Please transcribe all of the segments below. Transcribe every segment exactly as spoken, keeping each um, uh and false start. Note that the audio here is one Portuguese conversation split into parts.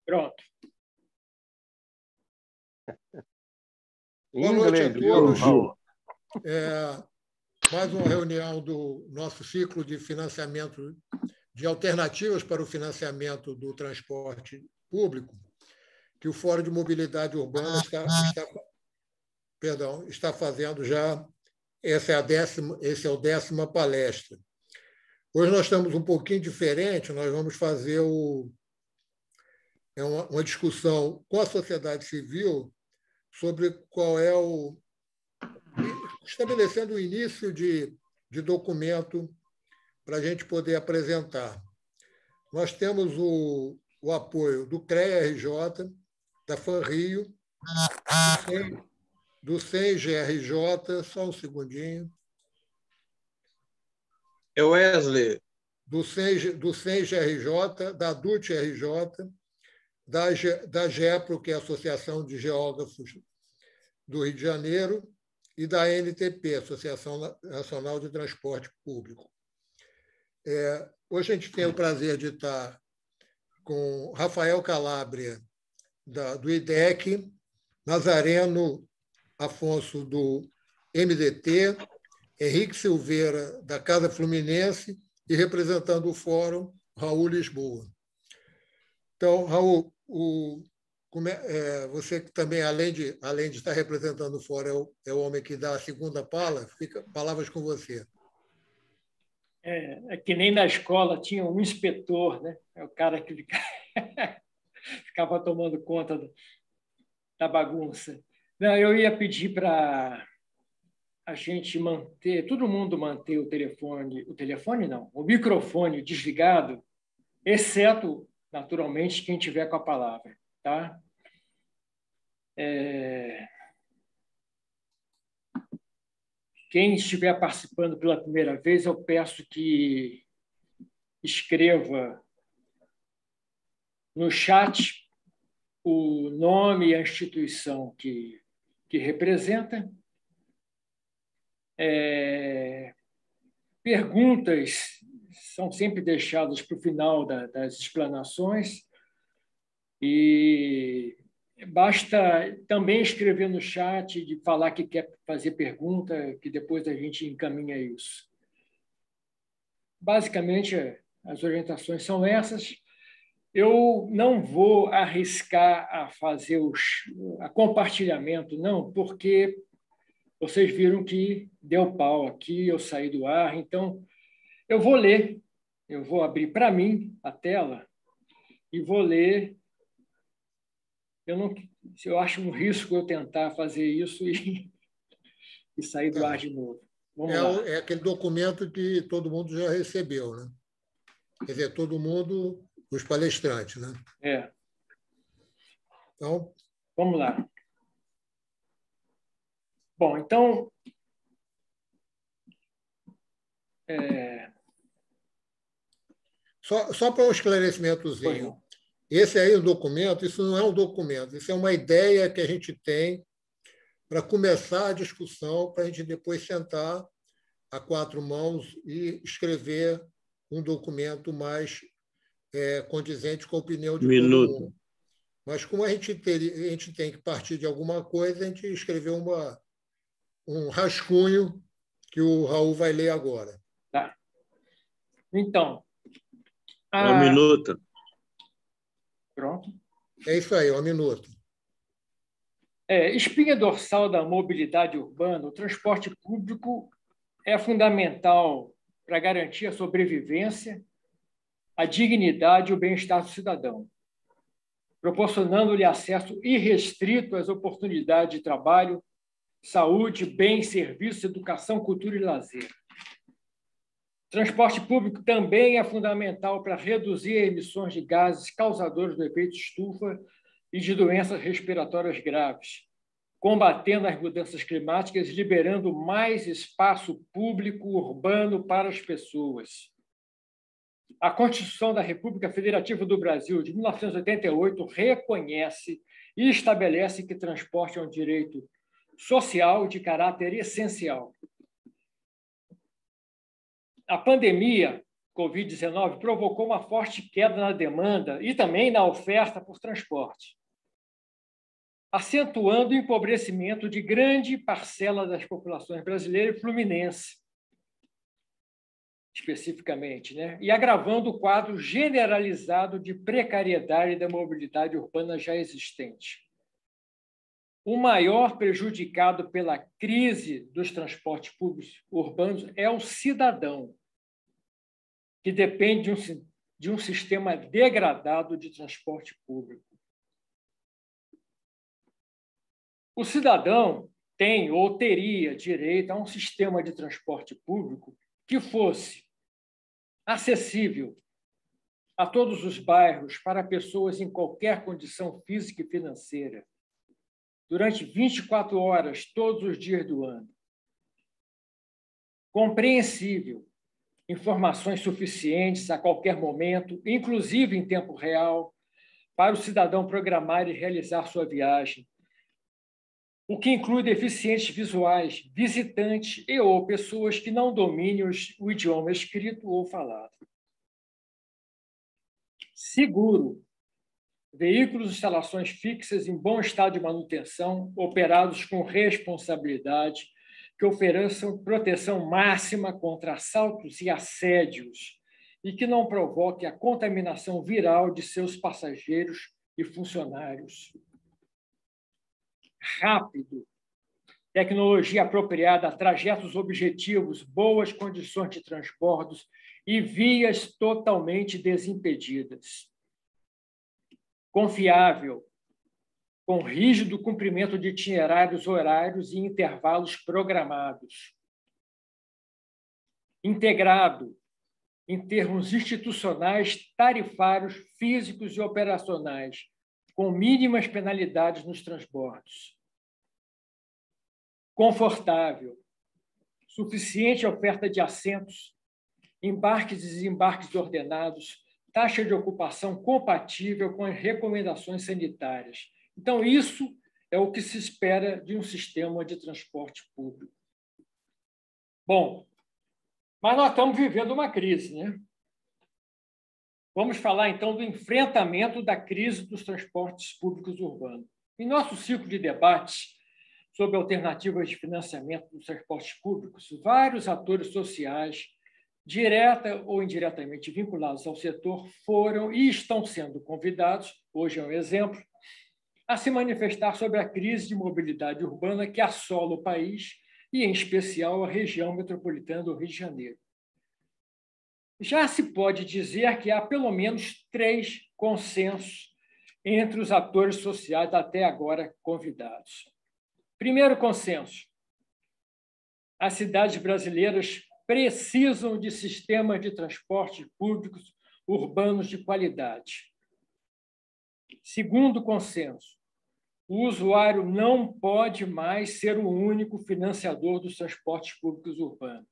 Pronto. Boa noite a todos. É, mais uma reunião do nosso ciclo de financiamento, de alternativas para o financiamento do transporte público, que o Fórum de Mobilidade Urbana está, está, perdão, está fazendo já. Essa é a décima, esse é o décima palestra. Hoje nós estamos um pouquinho diferente, nós vamos fazer o, é uma, uma discussão com a sociedade civil sobre qual é o... estabelecendo o início de, de documento para a gente poder apresentar. Nós temos o, o apoio do CREA-R J, da FANRIO, do SENGE R J, só um segundinho. É o Wesley. Do SENGE, do SENGE R J, da DUT R J, da, da GEPRO, que é a Associação de Geógrafos do Rio de Janeiro, e da N T P, Associação Nacional de Transporte Público. É, hoje a gente tem o prazer de estar com Rafael Calabria, da, do I D E C, Nazareno Afonso, do M D T, Henrique Silveira, da Casa Fluminense, e representando o Fórum, Raul Lisboa. Então, Raul, o, como é, é, você também, além de, além de estar representando o Fórum, é o, é o homem que dá a segunda palavra, fica palavras com você. É, é que nem na escola tinha um inspetor, né? É o cara que ficava, ficava tomando conta da bagunça. Não, eu ia pedir para a gente manter, todo mundo manter o telefone, o telefone não, o microfone desligado, exceto, naturalmente, quem tiver com a palavra, tá? É... Quem estiver participando pela primeira vez, eu peço que escreva no chat o nome e a instituição que, que representa. É, perguntas são sempre deixadas para o final da, das explanações e basta também escrever no chat, de falar que quer fazer pergunta, que depois a gente encaminha isso. Basicamente, as orientações são essas. Eu não vou arriscar a fazer o a compartilhamento, não, porque vocês viram que deu pau aqui, eu saí do ar, então eu vou ler, eu vou abrir para mim a tela e vou ler. Eu, não, eu acho um risco eu tentar fazer isso e, e sair do tá. ar de novo. Vamos é, lá. É aquele documento que todo mundo já recebeu, né? Quer dizer, todo mundo, os palestrantes, né? É. Então, vamos lá. Bom, então, é... só, só para um esclarecimentozinho, esse aí, o documento, isso não é um documento, isso é uma ideia que a gente tem para começar a discussão, para a gente depois sentar a quatro mãos e escrever um documento mais é, condizente com a opinião de Minuto. todo mundo. Mas como a gente, ter, a gente tem que partir de alguma coisa, a gente escreveu uma, um rascunho que o Raul vai ler agora. Tá. Então... A... Um minuto. Pronto. É isso aí, um minuto. É, espinha dorsal da mobilidade urbana, o transporte público é fundamental para garantir a sobrevivência, a dignidade e o bem-estar do cidadão, proporcionando-lhe acesso irrestrito às oportunidades de trabalho, saúde, bens, serviços, educação, cultura e lazer. Transporte público também é fundamental para reduzir emissões de gases causadores do efeito estufa e de doenças respiratórias graves, combatendo as mudanças climáticas, liberando mais espaço público urbano para as pessoas. A Constituição da República Federativa do Brasil, de mil novecentos e oitenta e oito, reconhece e estabelece que transporte é um direito social de caráter essencial. A pandemia covid dezenove provocou uma forte queda na demanda e também na oferta por transporte, acentuando o empobrecimento de grande parcela das populações brasileiras e fluminense, especificamente, né? E agravando o quadro generalizado de precariedade da mobilidade urbana já existente. O maior prejudicado pela crise dos transportes públicos urbanos é o cidadão, que depende de um, de um sistema degradado de transporte público. O cidadão tem ou teria direito a um sistema de transporte público que fosse acessível a todos os bairros para pessoas em qualquer condição física e financeira, durante vinte e quatro horas, todos os dias do ano. Compreensível, informações suficientes a qualquer momento, inclusive em tempo real, para o cidadão programar e realizar sua viagem, o que inclui deficientes visuais, visitantes e ou pessoas que não dominem o idioma escrito ou falado. Seguro. Veículos e instalações fixas em bom estado de manutenção, operados com responsabilidade, que ofereçam proteção máxima contra assaltos e assédios e que não provoque a contaminação viral de seus passageiros e funcionários. Rápido. Tecnologia apropriada, trajetos objetivos, boas condições de transporte e vias totalmente desimpedidas. Confiável, com rígido cumprimento de itinerários horários e intervalos programados. Integrado, em termos institucionais, tarifários, físicos e operacionais, com mínimas penalidades nos transbordos. Confortável, suficiente oferta de assentos, embarques e desembarques ordenados, taxa de ocupação compatível com as recomendações sanitárias. Então, isso é o que se espera de um sistema de transporte público. Bom, mas nós estamos vivendo uma crise, né? Vamos falar, então, do enfrentamento da crise dos transportes públicos urbanos. Em nosso ciclo de debate sobre alternativas de financiamento dos transportes públicos, vários atores sociais, direta ou indiretamente vinculados ao setor, foram e estão sendo convidados, hoje é um exemplo, a se manifestar sobre a crise de mobilidade urbana que assola o país e, em especial, a região metropolitana do Rio de Janeiro. Já se pode dizer que há pelo menos três consensos entre os atores sociais até agora convidados. Primeiro consenso: as cidades brasileiras precisam de sistemas de transporte públicos urbanos de qualidade. Segundo consenso: o usuário não pode mais ser o único financiador dos transportes públicos urbanos.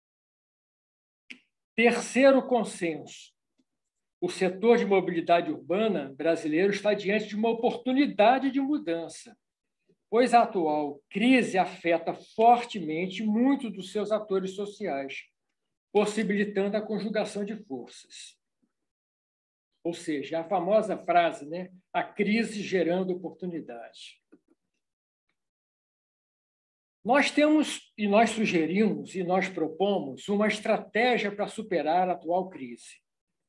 Terceiro consenso: o setor de mobilidade urbana brasileiro está diante de uma oportunidade de mudança, pois a atual crise afeta fortemente muitos dos seus atores sociais, possibilitando a conjugação de forças. Ou seja, a famosa frase, né? A crise gerando oportunidade. Nós temos, e nós sugerimos, e nós propomos uma estratégia para superar a atual crise.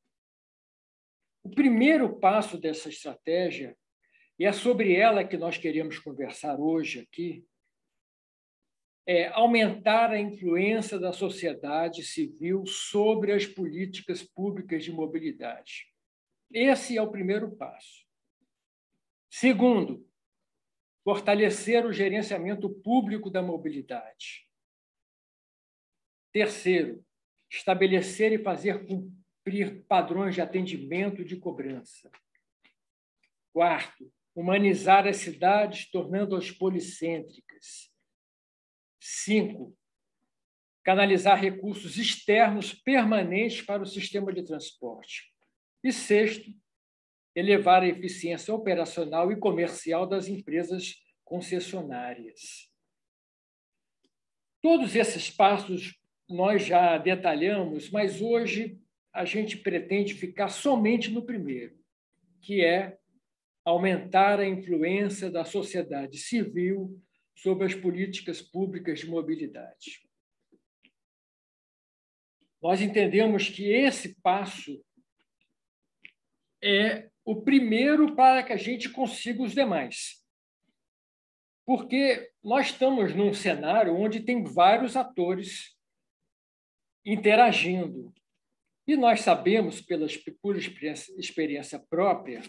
O primeiro passo dessa estratégia, e é sobre ela que nós queremos conversar hoje aqui, é aumentar a influência da sociedade civil sobre as políticas públicas de mobilidade. Esse é o primeiro passo. Segundo, fortalecer o gerenciamento público da mobilidade. Terceiro, estabelecer e fazer cumprir padrões de atendimento e de cobrança. Quarto, humanizar as cidades, tornando-as policêntricas. Cinco, canalizar recursos externos permanentes para o sistema de transporte. E sexto, elevar a eficiência operacional e comercial das empresas concessionárias. Todos esses passos nós já detalhamos, mas hoje a gente pretende ficar somente no primeiro, que é aumentar a influência da sociedade civil sobre as políticas públicas de mobilidade. Nós entendemos que esse passo é o primeiro para que a gente consiga os demais. Porque nós estamos num cenário onde tem vários atores interagindo. E nós sabemos, pela por experiência, experiência própria,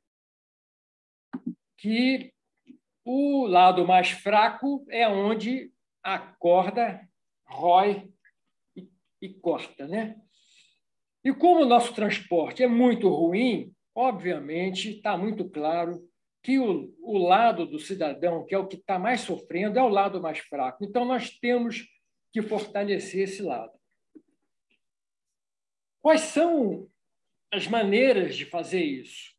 que o lado mais fraco é onde a corda rói e, e corta, né? E como o nosso transporte é muito ruim, obviamente está muito claro que o, o lado do cidadão, que é o que está mais sofrendo, é o lado mais fraco. Então, nós temos que fortalecer esse lado. Quais são as maneiras de fazer isso?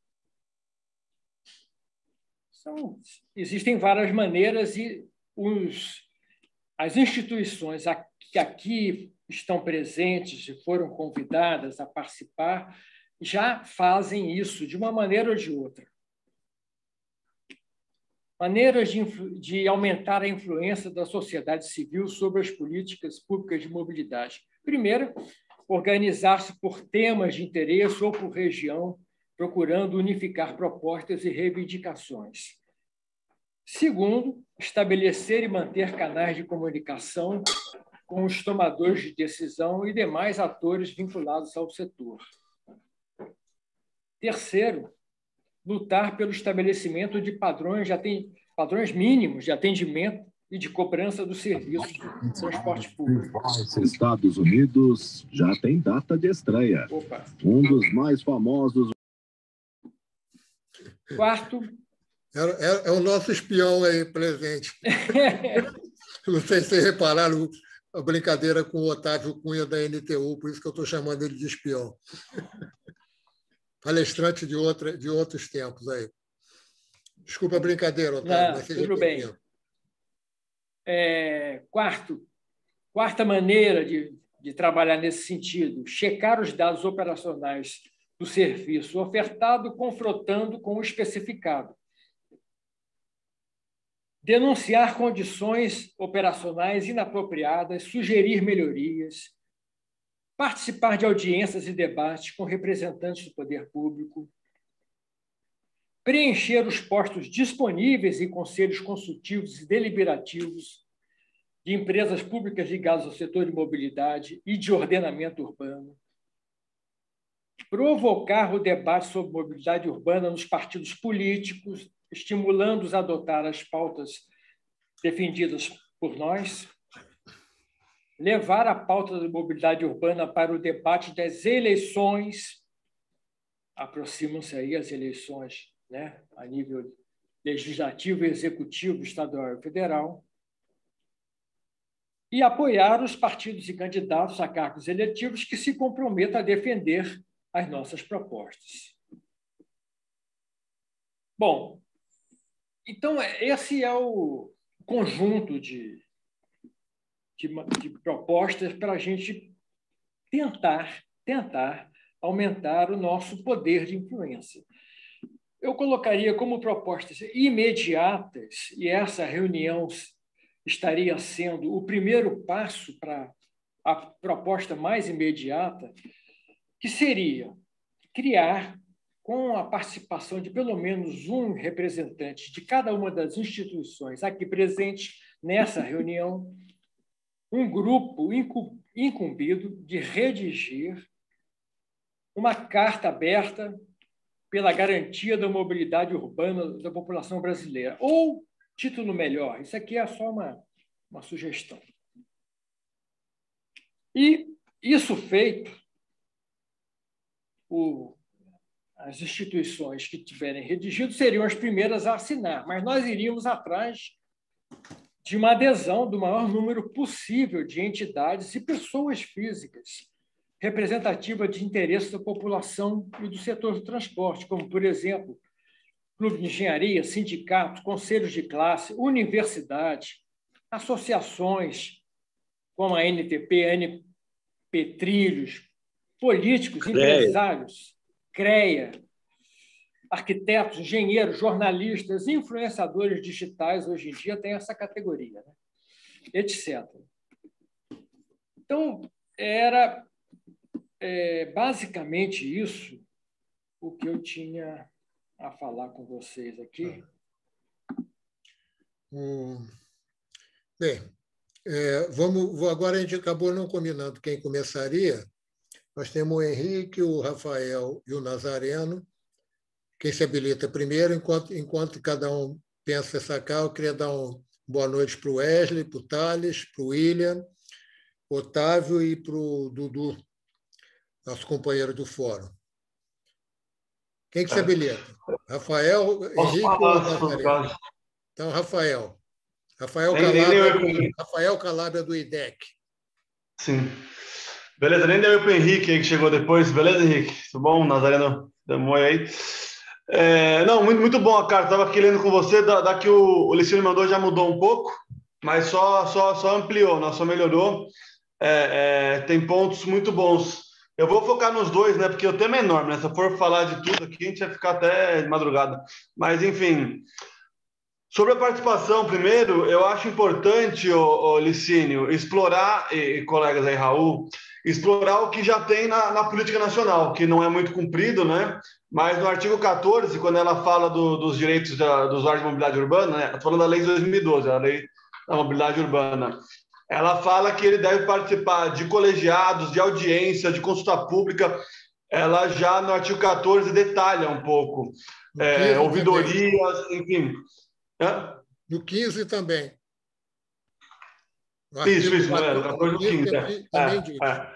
São, existem várias maneiras e os, as instituições que aqui estão presentes e foram convidadas a participar já fazem isso de uma maneira ou de outra. Maneiras de, de aumentar a influência da sociedade civil sobre as políticas públicas de mobilidade. Primeiro, organizar-se por temas de interesse ou por região, procurando unificar propostas e reivindicações. Segundo, estabelecer e manter canais de comunicação com os tomadores de decisão e demais atores vinculados ao setor. Terceiro, lutar pelo estabelecimento de padrões, de atend... padrões mínimos de atendimento e de cobrança do serviço de transporte público. Os Estados Unidos já tem data de estreia. Opa. Um dos mais famosos. Quarto. É, é, é o nosso espião aí presente. Não sei se vocês repararam a brincadeira com o Otávio Cunha da N T U, por isso que eu estou chamando ele de espião. Palestrante de, outra, de outros tempos aí. Desculpa a brincadeira, Otávio. Não, mas tudo bem. É, quarto, quarta maneira de, de trabalhar nesse sentido, checar os dados operacionais do serviço ofertado, confrontando com o especificado. Denunciar condições operacionais inapropriadas, sugerir melhorias, participar de audiências e debates com representantes do poder público, preencher os postos disponíveis em conselhos consultivos e deliberativos de empresas públicas ligadas ao setor de mobilidade e de ordenamento urbano, provocar o debate sobre mobilidade urbana nos partidos políticos, estimulando-os a adotar as pautas defendidas por nós, levar a pauta da mobilidade urbana para o debate das eleições, aproximam-se aí as eleições, né, a nível legislativo, executivo, estadual e federal, e apoiar os partidos e candidatos a cargos eletivos que se comprometam a defender as nossas propostas. Bom, então esse é o conjunto de, de, de propostas para a gente tentar, tentar aumentar o nosso poder de influência. Eu colocaria como propostas imediatas, e essa reunião estaria sendo o primeiro passo para a proposta mais imediata, que seria criar, com a participação de pelo menos um representante de cada uma das instituições aqui presentes nessa reunião, um grupo incumbido de redigir uma carta aberta pela garantia da mobilidade urbana da população brasileira. Ou, título melhor, isso aqui é só uma, uma sugestão. E, isso feito, o, as instituições que tiverem redigido seriam as primeiras a assinar, mas nós iríamos atrás de uma adesão do maior número possível de entidades e pessoas físicas representativa de interesse da população e do setor do transporte, como, por exemplo, clube de engenharia, sindicatos, conselhos de classe, universidade, associações como a N T P, a N P Trilhos, políticos, empresários, CREA, arquitetos, engenheiros, jornalistas, influenciadores digitais, hoje em dia tem essa categoria, né? Etcétera. Então, era é, basicamente isso o que eu tinha a falar com vocês aqui. Hum. Bem, é, vamos, agora a gente acabou não combinando quem começaria. Nós temos o Henrique, o Rafael e o Nazareno. Quem se habilita primeiro, enquanto, enquanto cada um pensa sacar, eu queria dar uma boa noite para o Wesley, para o Thales, para o William, Otávio e para o Dudu, nosso companheiro do fórum. Quem que se habilita? Rafael, Posso Henrique falar, ou Nazareno? Então, Rafael. Rafael nem, nem Calabria, eu... Rafael Calabria do I D E C. Sim. Beleza, nem deu para o Henrique aí que chegou depois. Beleza, Henrique? Tudo bom? Nazareno, deu aí. É, não, muito, muito bom a carta. Estava aqui lendo com você, da, da que o, o Licínio mandou já mudou um pouco, mas só, só, só ampliou, não, só melhorou. É, é, tem pontos muito bons. Eu vou focar nos dois, né? Porque o tema é enorme, né? Se eu for falar de tudo aqui, a gente vai ficar até de madrugada. Mas, enfim, sobre a participação, primeiro, eu acho importante, o, o Licínio, explorar, e, e colegas aí, Raul, explorar o que já tem na, na política nacional, que não é muito cumprido, né? Mas no artigo quatorze, quando ela fala do, dos direitos da, do usuário de mobilidade urbana, né? Estou falando da lei de dois mil e doze, a lei da mobilidade urbana, ela fala que ele deve participar de colegiados, de audiência, de consulta pública. Ela já no artigo quatorze detalha um pouco, é, ouvidorias, também. Enfim. Hã? No quinze também. No isso, isso, quatorze, no quatorze, no quinze. É, é, é.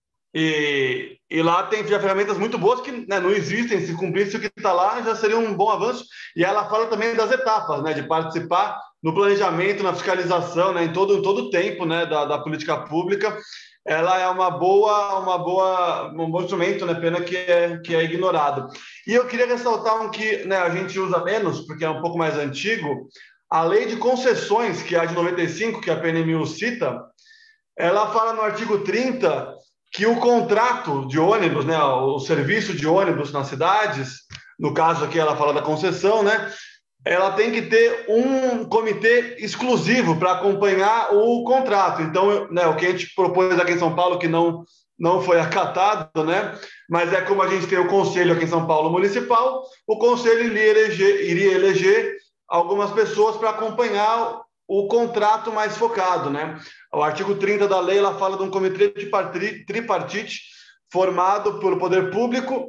E, e lá tem já ferramentas muito boas que, né, não existem. Se cumprisse o que está lá, já seria um bom avanço. E ela fala também das etapas, né, de participar no planejamento, na fiscalização, né, em todo em todo o tempo, né, da, da política pública. Ela é uma boa, uma boa, um bom instrumento, né, pena que é, que é ignorado. E eu queria ressaltar um que, né, a gente usa menos, porque é um pouco mais antigo, a lei de concessões, que é a de noventa e cinco, que a P N M U cita. Ela fala no artigo trinta que o contrato de ônibus, né, o serviço de ônibus nas cidades, no caso aqui ela fala da concessão, né, ela tem que ter um comitê exclusivo para acompanhar o contrato. Então, né, o que a gente propôs aqui em São Paulo, que não, não foi acatado, né, mas é como a gente tem o conselho aqui em São Paulo municipal, o conselho iria eleger, iria eleger algumas pessoas para acompanhar o contrato mais focado, né? O artigo trinta da lei, ela fala de um comitê tripartite formado pelo poder público,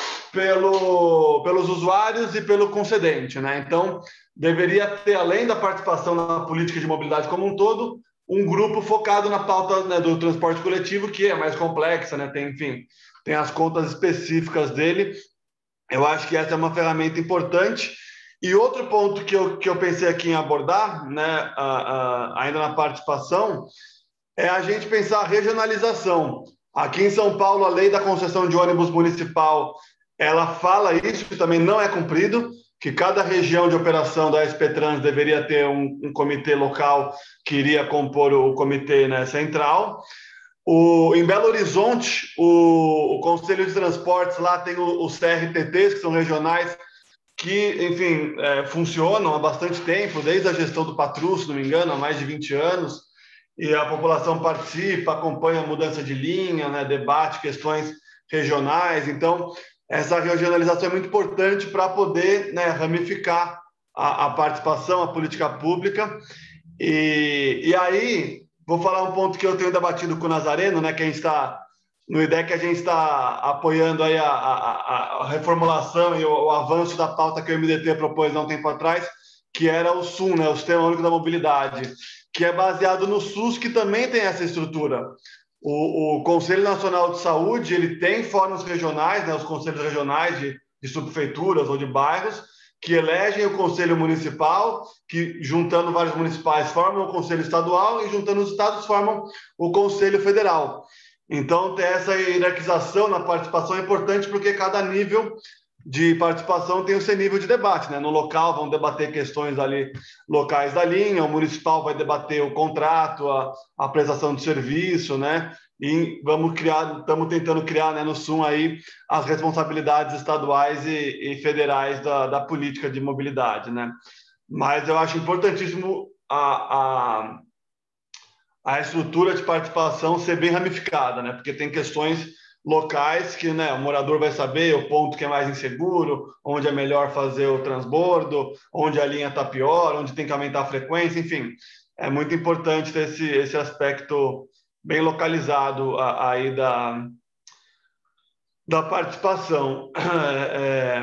pelo, pelos usuários e pelo concedente, né? Então, deveria ter, além da participação na política de mobilidade como um todo, um grupo focado na pauta, né, do transporte coletivo, que é mais complexa, né? Tem, enfim, tem as contas específicas dele. Eu acho que essa é uma ferramenta importante. E outro ponto que eu, que eu pensei aqui em abordar, né, a, a, ainda na participação, é a gente pensar a regionalização. Aqui em São Paulo, a lei da concessão de ônibus municipal, ela fala isso, que também não é cumprido, que cada região de operação da S P Trans deveria ter um, um comitê local que iria compor o comitê, né, central. O, em Belo Horizonte, o, o Conselho de Transportes lá tem o, os C R T Ts, que são regionais, que, enfim, é, funcionam há bastante tempo, desde a gestão do Patrus, se não me engano, há mais de vinte anos, e a população participa, acompanha a mudança de linha, né, debate questões regionais. Então, essa regionalização é muito importante para poder, né, ramificar a, a participação, a política pública. E, e aí, vou falar um ponto que eu tenho debatido com o Nazareno, né, que a gente está... No I D E C, a gente está apoiando aí a, a, a reformulação e o, o avanço da pauta que o M D T propôs há um tempo atrás, que era o SUM, né, o Sistema Único da Mobilidade, que é baseado no SUS, que também tem essa estrutura. O, o Conselho Nacional de Saúde, ele tem fóruns regionais, né, os conselhos regionais de, de subprefeituras ou de bairros, que elegem o Conselho Municipal, que, juntando vários municipais, formam o Conselho Estadual e, juntando os estados, formam o Conselho Federal. Então, ter essa hierarquização na participação é importante, porque cada nível de participação tem o seu nível de debate, né? No local vão debater questões ali locais da linha, o municipal vai debater o contrato, a, a prestação de serviço, né? e vamos criar, estamos tentando criar, né, no Sum aí as responsabilidades estaduais e, e federais da, da política de mobilidade, né? Mas eu acho importantíssimo a, a, a estrutura de participação ser bem ramificada, né? Porque tem questões locais que, né, o morador vai saber o ponto que é mais inseguro, onde é melhor fazer o transbordo, onde a linha está pior, onde tem que aumentar a frequência, enfim. É muito importante ter esse, esse aspecto bem localizado aí da, da participação. É,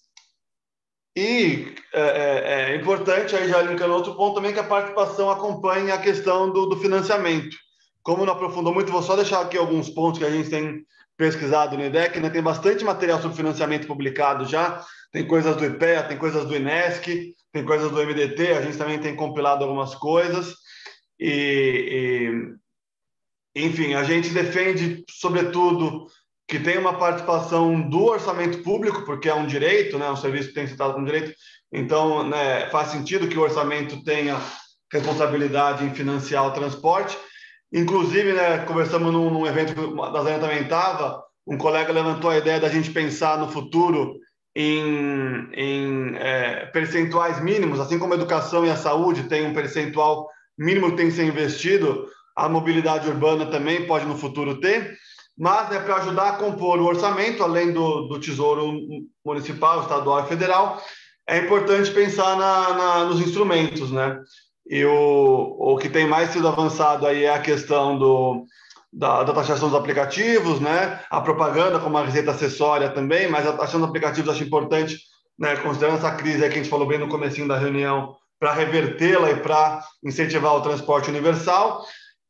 e é, é importante, aí já linkando outro ponto também, que a participação acompanhe a questão do, do financiamento. Como não aprofundou muito, vou só deixar aqui alguns pontos que a gente tem pesquisado no I D E C, né? Tem bastante material sobre financiamento publicado já, tem coisas do I P E A, tem coisas do INESC, tem coisas do M D T, a gente também tem compilado algumas coisas, e, e enfim, a gente defende, sobretudo, que tenha uma participação do orçamento público, porque é um direito, né? Um serviço que tem que ser tratado como direito, então, né, faz sentido que o orçamento tenha responsabilidade em financiar o transporte. Inclusive, né, conversamos num, num evento que a Zana também estava, um colega levantou a ideia da gente pensar no futuro em, em é, percentuais mínimos, assim como a educação e a saúde tem um percentual mínimo que tem que ser investido, a mobilidade urbana também pode no futuro ter, mas, né, para ajudar a compor o orçamento, além do, do Tesouro Municipal, Estadual e Federal, é importante pensar na, na, nos instrumentos, né? E o, o que tem mais sido avançado aí é a questão do, da, da taxação dos aplicativos, né? A propaganda como a receita acessória também, mas a taxação dos aplicativos eu acho importante, né? Considerando essa crise aí que a gente falou bem no comecinho da reunião, para revertê-la e para incentivar o transporte universal.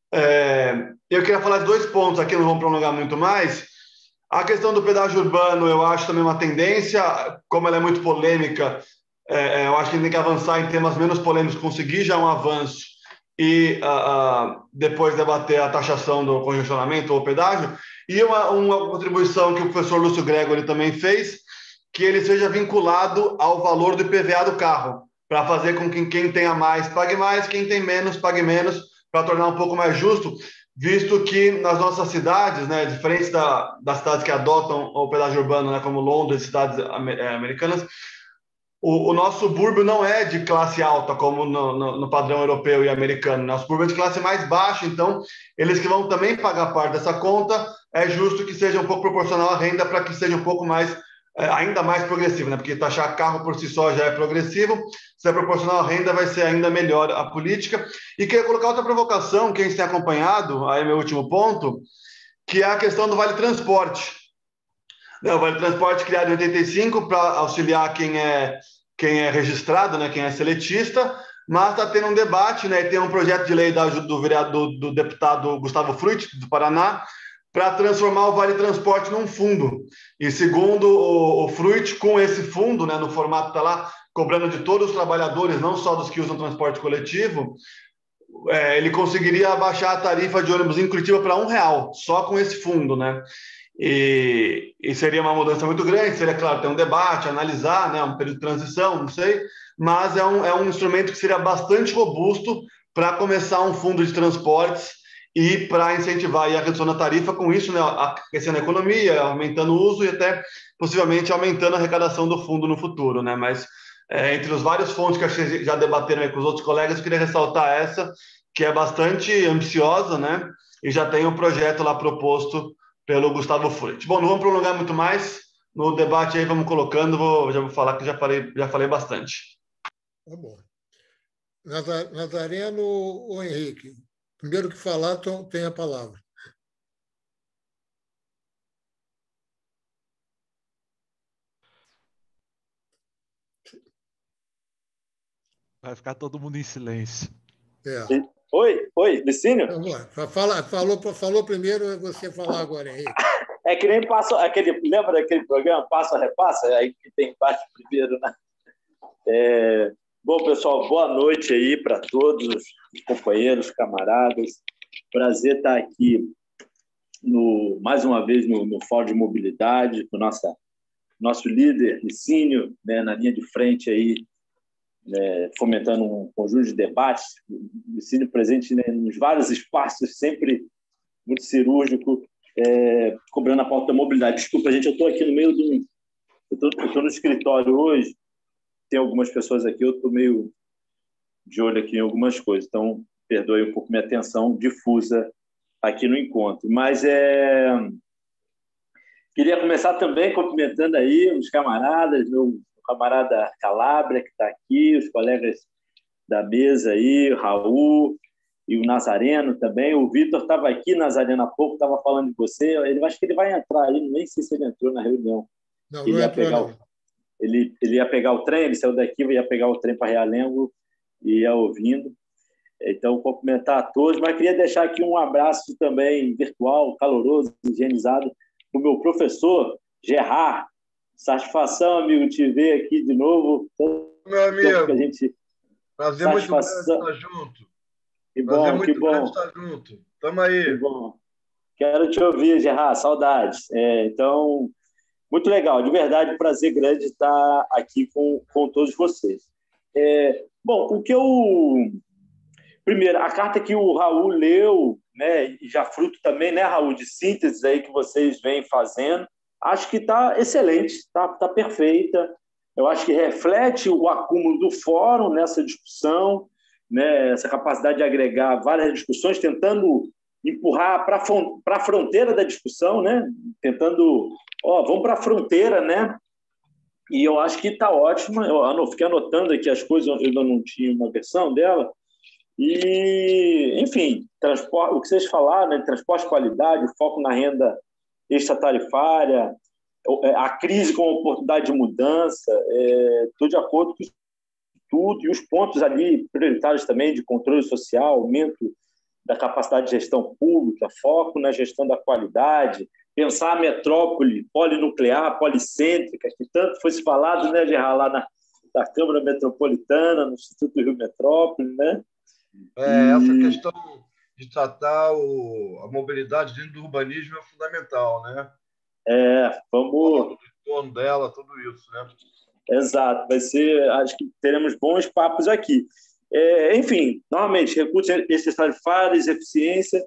É, eu queria falar de dois pontos aqui, não vamos prolongar muito mais. A questão do pedágio urbano, eu acho também uma tendência, como ela é muito polêmica, é, eu acho que a gente tem que avançar em temas menos polêmicos, conseguir já um avanço e uh, uh, depois debater a taxação do congestionamento ou pedágio. E uma, uma contribuição que o professor Lúcio Gregory também fez, que ele seja vinculado ao valor do I P V A do carro, para fazer com que quem tenha mais pague mais, quem tem menos pague menos, para tornar um pouco mais justo, visto que nas nossas cidades, né, diferentes da, das cidades que adotam o pedágio urbano, né, como Londres, cidades americanas, o, o nosso subúrbio não é de classe alta, como no, no, no padrão europeu e americano. Nosso subúrbio é de classe mais baixa, então eles que vão também pagar parte dessa conta, é justo que seja um pouco proporcional à renda para que seja um pouco mais, é, ainda mais progressivo, né? Porque taxar carro por si só já é progressivo, se é proporcional à renda vai ser ainda melhor a política. E queria colocar outra provocação que a gente tem acompanhado, aí é meu último ponto, que é a questão do Vale Transporte. O Vale Transporte criado em oitenta e cinco para auxiliar quem é, quem é registrado, né, quem é seletista, mas está tendo um debate, né, tem um projeto de lei da, do, vereador, do deputado Gustavo Fruit, do Paraná, para transformar o Vale Transporte num fundo. E segundo o, o Fruit, com esse fundo, né, no formato que está lá, cobrando de todos os trabalhadores, não só dos que usam transporte coletivo, é, ele conseguiria abaixar a tarifa de ônibus em Curitiba para um real, só com esse fundo, né? E, e seria uma mudança muito grande, seria, claro, ter um debate, analisar, né, um período de transição, não sei, mas é um, é um instrumento que seria bastante robusto para começar um fundo de transportes e para incentivar aí a redução da tarifa, com isso, né, aquecendo a economia, aumentando o uso e até, possivelmente, aumentando a arrecadação do fundo no futuro, né, mas é, entre os vários fontes que acho que já debateram aí com os outros colegas, eu queria ressaltar essa, que é bastante ambiciosa, né, e já tem um projeto lá proposto pelo Gustavo Fruit. Bom, não vamos prolongar muito mais. No debate aí vamos colocando, vou, já vou falar que já falei, já falei bastante. Tá bom. Nazareno ou Henrique? Primeiro que falar, tem a palavra. Vai ficar todo mundo em silêncio. É. Oi, oi, Licínio? Fala, falou, falou primeiro, você falar agora, Henrique. É que nem passa aquele, lembra daquele programa, Passa Repassa? Aí que tem parte primeiro, né? É, bom, pessoal, boa noite aí para todos os companheiros, camaradas. Prazer estar aqui no, mais uma vez no, no Fórum de Mobilidade, com nossa, nosso líder, Licínio, né, na linha de frente aí, né, fomentando um conjunto de debates. O Licínio presente, né, nos vários espaços, sempre muito cirúrgico, é, cobrando a pauta da mobilidade. Desculpa, gente, eu estou aqui no meio do... Eu estou no escritório hoje, tem algumas pessoas aqui, eu estou meio de olho aqui em algumas coisas, então perdoe um pouco minha atenção difusa aqui no encontro. Mas é... queria começar também cumprimentando aí os camaradas, meu camarada Calabria, que está aqui, os colegas da mesa aí, o Raul e o Nazareno também. O Vitor estava aqui, Nazareno, há pouco, estava falando de você. Ele, acho que ele vai entrar aí, nem sei se ele entrou na reunião. Não, ele, não ia entrou, pegar não. O, ele, ele ia pegar o trem, ele saiu daqui, ia pegar o trem para Realengo e ia ouvindo. Então, cumprimentar a todos, mas queria deixar aqui um abraço também virtual, caloroso, higienizado, para o meu professor, Gerard. Satisfação, amigo, te ver aqui de novo. Meu amigo, que a gente... prazer Satisfação. muito grande estar junto. Que bom, prazer muito que bom. grande estar junto. Tamo aí. Que bom. Quero te ouvir, Gerard, saudades. É, então, muito legal, de verdade, prazer grande estar aqui com, com todos vocês. É, bom, o que eu... Primeiro, a carta que o Raul leu, né, e já fruto também, né, Raul, de síntese aí que vocês vêm fazendo, acho que está excelente, está tá perfeita. Eu acho que reflete o acúmulo do fórum nessa discussão, né, essa capacidade de agregar várias discussões, tentando empurrar para a fronteira da discussão, né, tentando, ó, vamos para a fronteira, né? E eu acho que está ótima. Eu fiquei anotando aqui as coisas, eu ainda não tinha uma versão dela. E, enfim, transporte, o que vocês falaram, né, transporte de qualidade, o foco na renda extratarifária, a crise como oportunidade de mudança, estou é, de acordo com tudo, e os pontos ali prioritários também de controle social, aumento da capacidade de gestão pública, foco na gestão da qualidade, pensar a metrópole polinuclear, policêntrica, que tanto foi se falado, né, Gerard, lá na, na Câmara Metropolitana, no Instituto Rio Metrópole, né? É, essa questão de tratar o, a mobilidade dentro do urbanismo é fundamental, né? É, vamos... O entorno dela, tudo isso, né? Exato, vai ser... Acho que teremos bons papos aqui. É, enfim, novamente, recursos extratarifários, eficiência.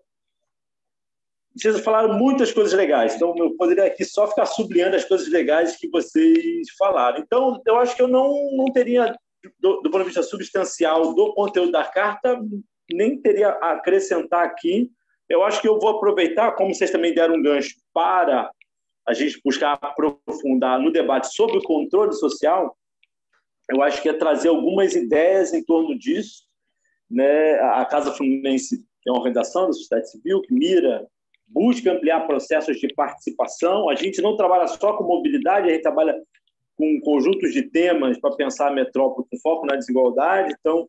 Vocês falaram muitas coisas legais, então eu poderia aqui só ficar sublinhando as coisas legais que vocês falaram. Então, eu acho que eu não, não teria... Do, do ponto de vista substancial do conteúdo da carta, nem teria a acrescentar aqui. Eu acho que eu vou aproveitar, como vocês também deram um gancho, para a gente buscar aprofundar no debate sobre o controle social. Eu acho que é trazer algumas ideias em torno disso, né? A Casa Fluminense é uma organização da sociedade civil que mira, busca ampliar processos de participação. A gente não trabalha só com mobilidade, a gente trabalha com conjuntos de temas para pensar a metrópole com foco na desigualdade. Então,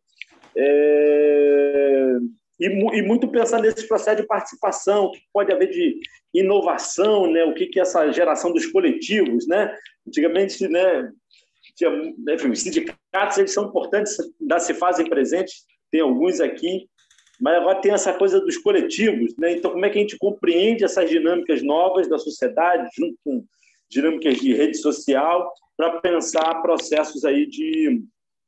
é... e, e muito pensar nesse processo de participação, o que pode haver de inovação, né? O que que é essa geração dos coletivos, né? Antigamente, né, tinha, enfim, os sindicatos, eles são importantes, ainda se fazem presentes, tem alguns aqui, mas agora tem essa coisa dos coletivos, né? Então, como é que a gente compreende essas dinâmicas novas da sociedade, junto com dinâmicas de rede social, para pensar processos aí de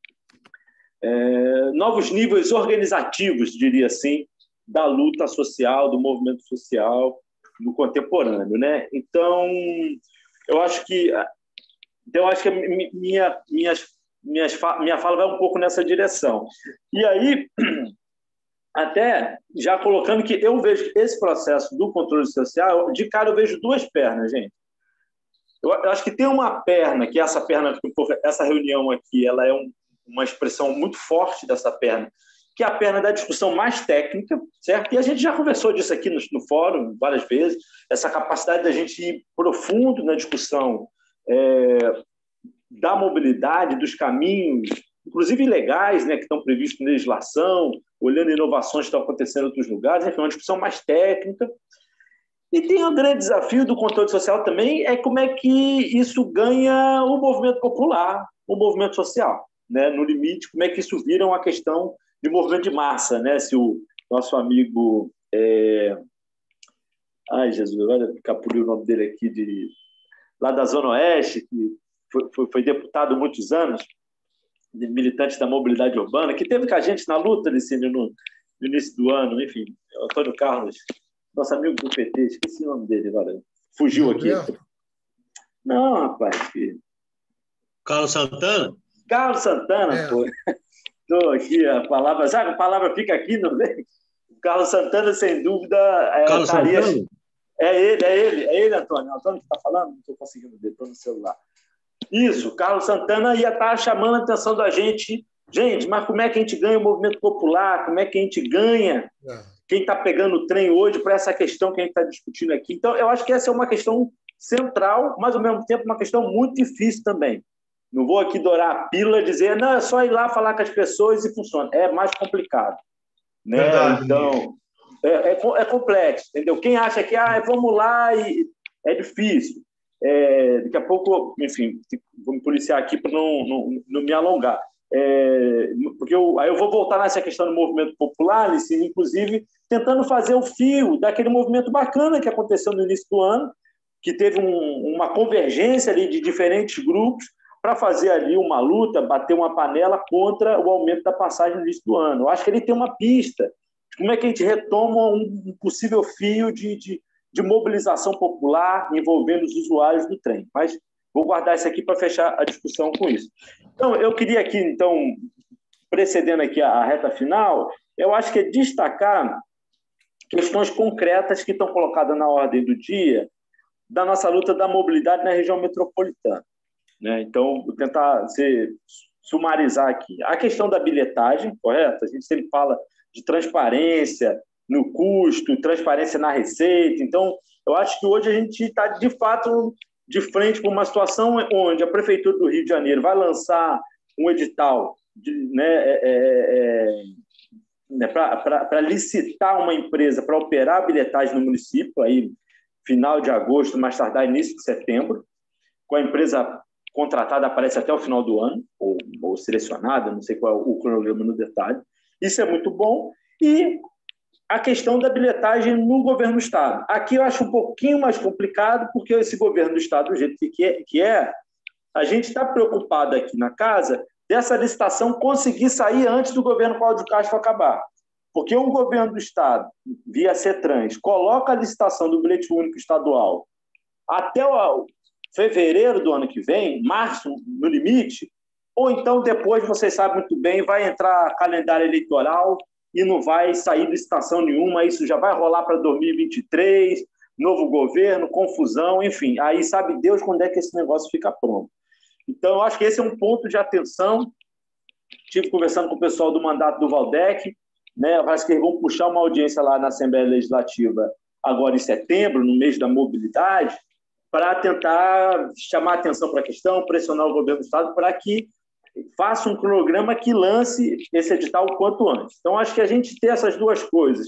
é, novos níveis organizativos, diria assim, da luta social, do movimento social no contemporâneo, né? Então, eu acho que eu acho que minha minha minha minha fala vai um pouco nessa direção. E aí, até já colocando que eu vejo esse processo do controle social, de cara eu vejo duas pernas, gente. Eu acho que tem uma perna, que essa perna, essa reunião aqui, ela é um, uma expressão muito forte dessa perna, que é a perna da discussão mais técnica, certo? E a gente já conversou disso aqui no, no fórum várias vezes, essa capacidade da gente ir profundo na discussão é, da mobilidade, dos caminhos, inclusive legais, né, que estão previstos em legislação, olhando inovações que estão acontecendo em outros lugares, enfim, uma discussão mais técnica. E tem um grande desafio do controle social também, é como é que isso ganha o movimento popular, o movimento social, né? No limite, como é que isso vira uma questão de movimento de massa, né? Se o nosso amigo... É... Ai, Jesus, agora capulei o nome dele aqui, de... lá da Zona Oeste, que foi, foi, foi deputado há muitos anos, militante da mobilidade urbana, que teve com a gente na luta, Licínio, no, no início do ano, enfim, Antônio Carlos... nosso amigo do P T, esqueci o nome dele agora. Fugiu aqui. Não, rapaz. Que... Carlos Santana? Carlos Santana, é. pô. Estou aqui, a palavra, sabe, a palavra fica aqui, não vem? Carlos Santana, sem dúvida, é, Carlos estaria... Santana? É ele, é ele, é ele, Antônio. Antônio que está falando? Não estou conseguindo ver, estou no celular. Isso, Carlos Santana ia estar chamando a atenção da gente. Gente, mas como é que a gente ganha o movimento popular? Como é que a gente ganha é. quem está pegando o trem hoje para essa questão que a gente está discutindo aqui? Então, eu acho que essa é uma questão central, mas, ao mesmo tempo, uma questão muito difícil também. Não vou aqui dourar a pílula e dizer, não, é só ir lá falar com as pessoas e funciona. É mais complicado. Né? Verdade. Então, é, é, é complexo, entendeu? Quem acha que ah, vamos lá e é difícil. É, daqui a pouco, enfim, vou me policiar aqui para não, não, não me alongar. É, porque eu, aí eu vou voltar nessa questão do movimento popular, Licínio, inclusive, tentando fazer o fio daquele movimento bacana que aconteceu no início do ano, que teve um, uma convergência ali de diferentes grupos para fazer ali uma luta, bater uma panela contra o aumento da passagem no início do ano. Eu acho que ele tem uma pista. Como é que a gente retoma um possível fio de, de, de mobilização popular envolvendo os usuários do trem? Mas vou guardar isso aqui para fechar a discussão com isso. Então, eu queria aqui, então, precedendo aqui a, a reta final, eu acho que é destacar questões concretas que estão colocadas na ordem do dia da nossa luta da mobilidade na região metropolitana. Né? Então, vou tentar ser, sumarizar aqui. A questão da bilhetagem, correto? A gente sempre fala de transparência no custo, transparência na receita. Então, eu acho que hoje a gente está, de fato, de frente com uma situação onde a Prefeitura do Rio de Janeiro vai lançar um edital de, né, é, é, né, para licitar uma empresa para operar a bilhetagem no município, aí, final de agosto, mais tardar início de setembro, com a empresa contratada aparece até o final do ano, ou, ou selecionada, não sei qual é o cronograma no detalhe. Isso é muito bom. E a questão da bilhetagem no governo do Estado. Aqui eu acho um pouquinho mais complicado, porque esse governo do Estado, do jeito que é, que é a gente está preocupado aqui na casa dessa licitação conseguir sair antes do governo Cláudio Castro acabar. Porque o governo do Estado, via CETRANS, coloca a licitação do bilhete único estadual até o fevereiro do ano que vem, março no limite, ou então depois, vocês sabem muito bem, vai entrar calendário eleitoral e não vai sair licitação nenhuma, isso já vai rolar para dois mil e vinte e três, novo governo, confusão, enfim, aí sabe Deus quando é que esse negócio fica pronto. Então, eu acho que esse é um ponto de atenção. Estive conversando com o pessoal do mandato do Valdec, né? Eu acho que eles vão puxar uma audiência lá na Assembleia Legislativa agora em setembro, no mês da mobilidade, para tentar chamar atenção para a questão, pressionar o governo do Estado para que faça um cronograma que lance esse edital o quanto antes. Então, acho que a gente tem essas duas coisas.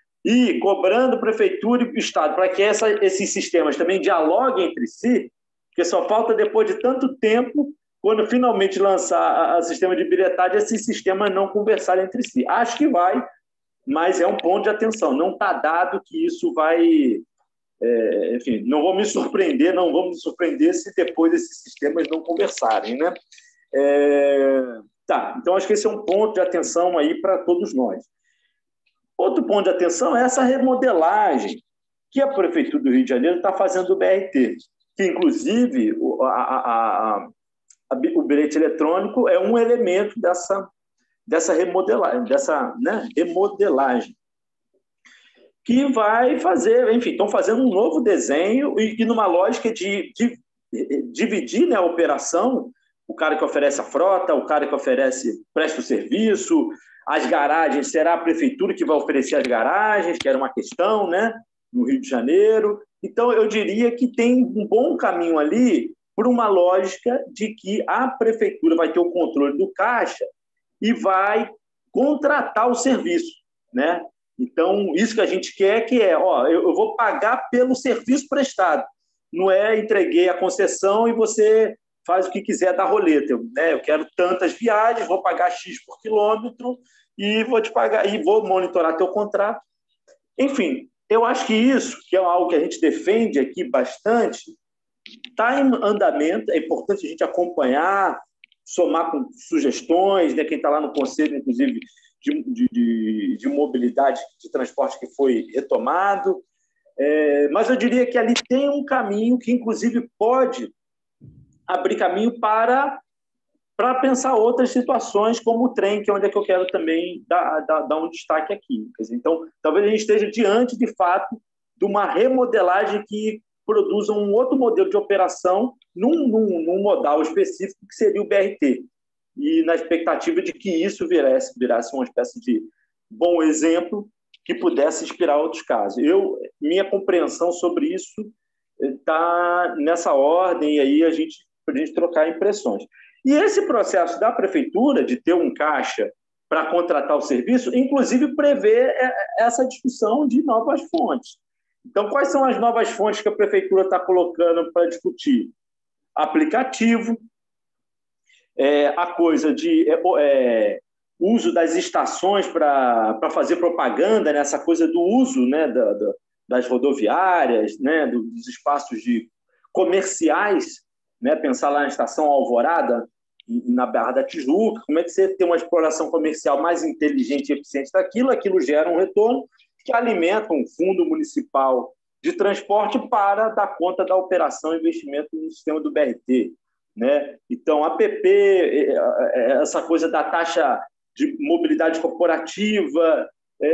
E cobrando Prefeitura e Estado para que essa, esses sistemas também dialoguem entre si, porque só falta, depois de tanto tempo, quando finalmente lançar o sistema de bilhetagem, esses sistemas não conversarem entre si. Acho que vai, mas é um ponto de atenção. Não está dado que isso vai... É, enfim, não vou me surpreender, não vamos me surpreender se depois esses sistemas não conversarem, né? É, tá, então acho que esse é um ponto de atenção aí para todos nós. Outro ponto de atenção é essa remodelagem que a Prefeitura do Rio de Janeiro está fazendo do B R T, que, inclusive, a, a, a, a, o bilhete eletrônico é um elemento dessa, dessa remodelagem, dessa, né, remodelagem, que vai fazer, enfim, estão fazendo um novo desenho e, e numa lógica de, de, de dividir, né, a operação, o cara que oferece a frota, o cara que oferece, presta o serviço, as garagens, será a Prefeitura que vai oferecer as garagens, que era uma questão, né, no Rio de Janeiro. Então, eu diria que tem um bom caminho ali por uma lógica de que a Prefeitura vai ter o controle do caixa e vai contratar o serviço, né? Então, isso que a gente quer que é, ó, eu vou pagar pelo serviço prestado, não é entreguei a concessão e você faz o que quiser da roleta. Eu, né, eu quero tantas viagens, vou pagar X por quilômetro e vou te pagar, e vou monitorar teu contrato. Enfim, eu acho que isso, que é algo que a gente defende aqui bastante, está em andamento, é importante a gente acompanhar, somar com sugestões, né, quem está lá no Conselho, inclusive, de, de, de mobilidade de transporte que foi retomado, É, mas eu diria que ali tem um caminho que, inclusive, pode abrir caminho para, para pensar outras situações, como o trem, que é onde é que eu quero também dar, dar, dar um destaque aqui. Quer dizer, então, talvez a gente esteja diante, de fato, de uma remodelagem que produza um outro modelo de operação num, num, num modal específico, que seria o B R T. E na expectativa de que isso virasse, virasse uma espécie de bom exemplo que pudesse inspirar outros casos. Eu, minha compreensão sobre isso está nessa ordem, e aí a gente, a gente trocar impressões. E esse processo da prefeitura de ter um caixa para contratar o serviço, inclusive prevê essa discussão de novas fontes. Então, quais são as novas fontes que a prefeitura está colocando para discutir? Aplicativo, é, a coisa de é, é, uso das estações para fazer propaganda, né? Essa coisa do uso, né? da, da, das rodoviárias, né? dos espaços de comerciais, né? Pensar lá na estação Alvorada, na Barra da Tijuca, como é que você tem uma exploração comercial mais inteligente e eficiente daquilo, aquilo gera um retorno que alimenta um fundo municipal de transporte para dar conta da operação e investimento no sistema do B R T. Né? Então, a P P, essa coisa da taxa de mobilidade corporativa,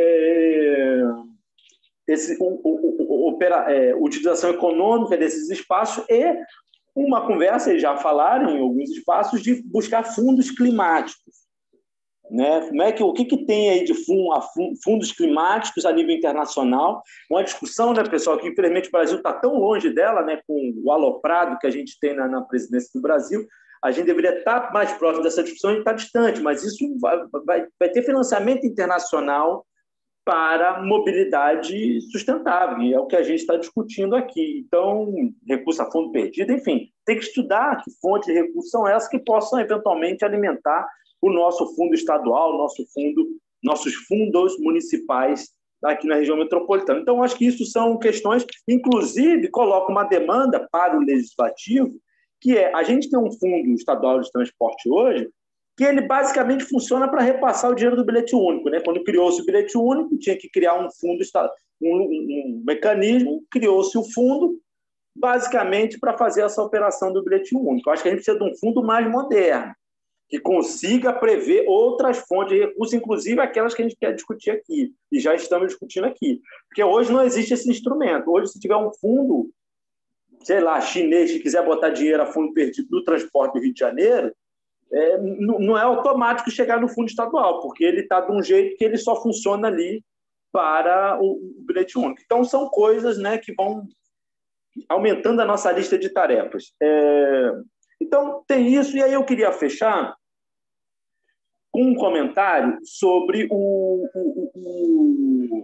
é, esse, o, o, o, opera, é, utilização econômica desses espaços e uma conversa, eles já falaram em alguns espaços, de buscar fundos climáticos. Né? Como é que, o que, que tem aí de fundos climáticos a nível internacional? Uma discussão, né, pessoal, que infelizmente o Brasil está tão longe dela, né, com o aloprado que a gente tem na, na presidência do Brasil, a gente deveria estar mais próximo dessa discussão e está distante, mas isso vai, vai, vai ter financiamento internacional para mobilidade sustentável, e é o que a gente está discutindo aqui. Então, recurso a fundo perdido, enfim, tem que estudar que fontes de recursos são essas que possam eventualmente alimentar o nosso fundo estadual, nosso fundo, nossos fundos municipais aqui na região metropolitana. Então, acho que isso são questões, inclusive, coloca uma demanda para o legislativo, que é, a gente tem um fundo estadual de transporte hoje, que ele basicamente funciona para repassar o dinheiro do bilhete único. Né? Quando criou-se o bilhete único, tinha que criar um fundo, um, um mecanismo, criou-se o fundo, basicamente para fazer essa operação do bilhete único. Eu acho que a gente precisa de um fundo mais moderno, que consiga prever outras fontes de recursos, inclusive aquelas que a gente quer discutir aqui, e já estamos discutindo aqui. Porque hoje não existe esse instrumento. Hoje, se tiver um fundo, sei lá, chinês, que quiser botar dinheiro a fundo perdido no transporte do Rio de Janeiro, é, não é automático chegar no fundo estadual, porque ele está de um jeito que ele só funciona ali para o, o bilhete único. Então, são coisas, né, que vão aumentando a nossa lista de tarefas. É... Então, tem isso, e aí eu queria fechar com um comentário sobre o, o, o,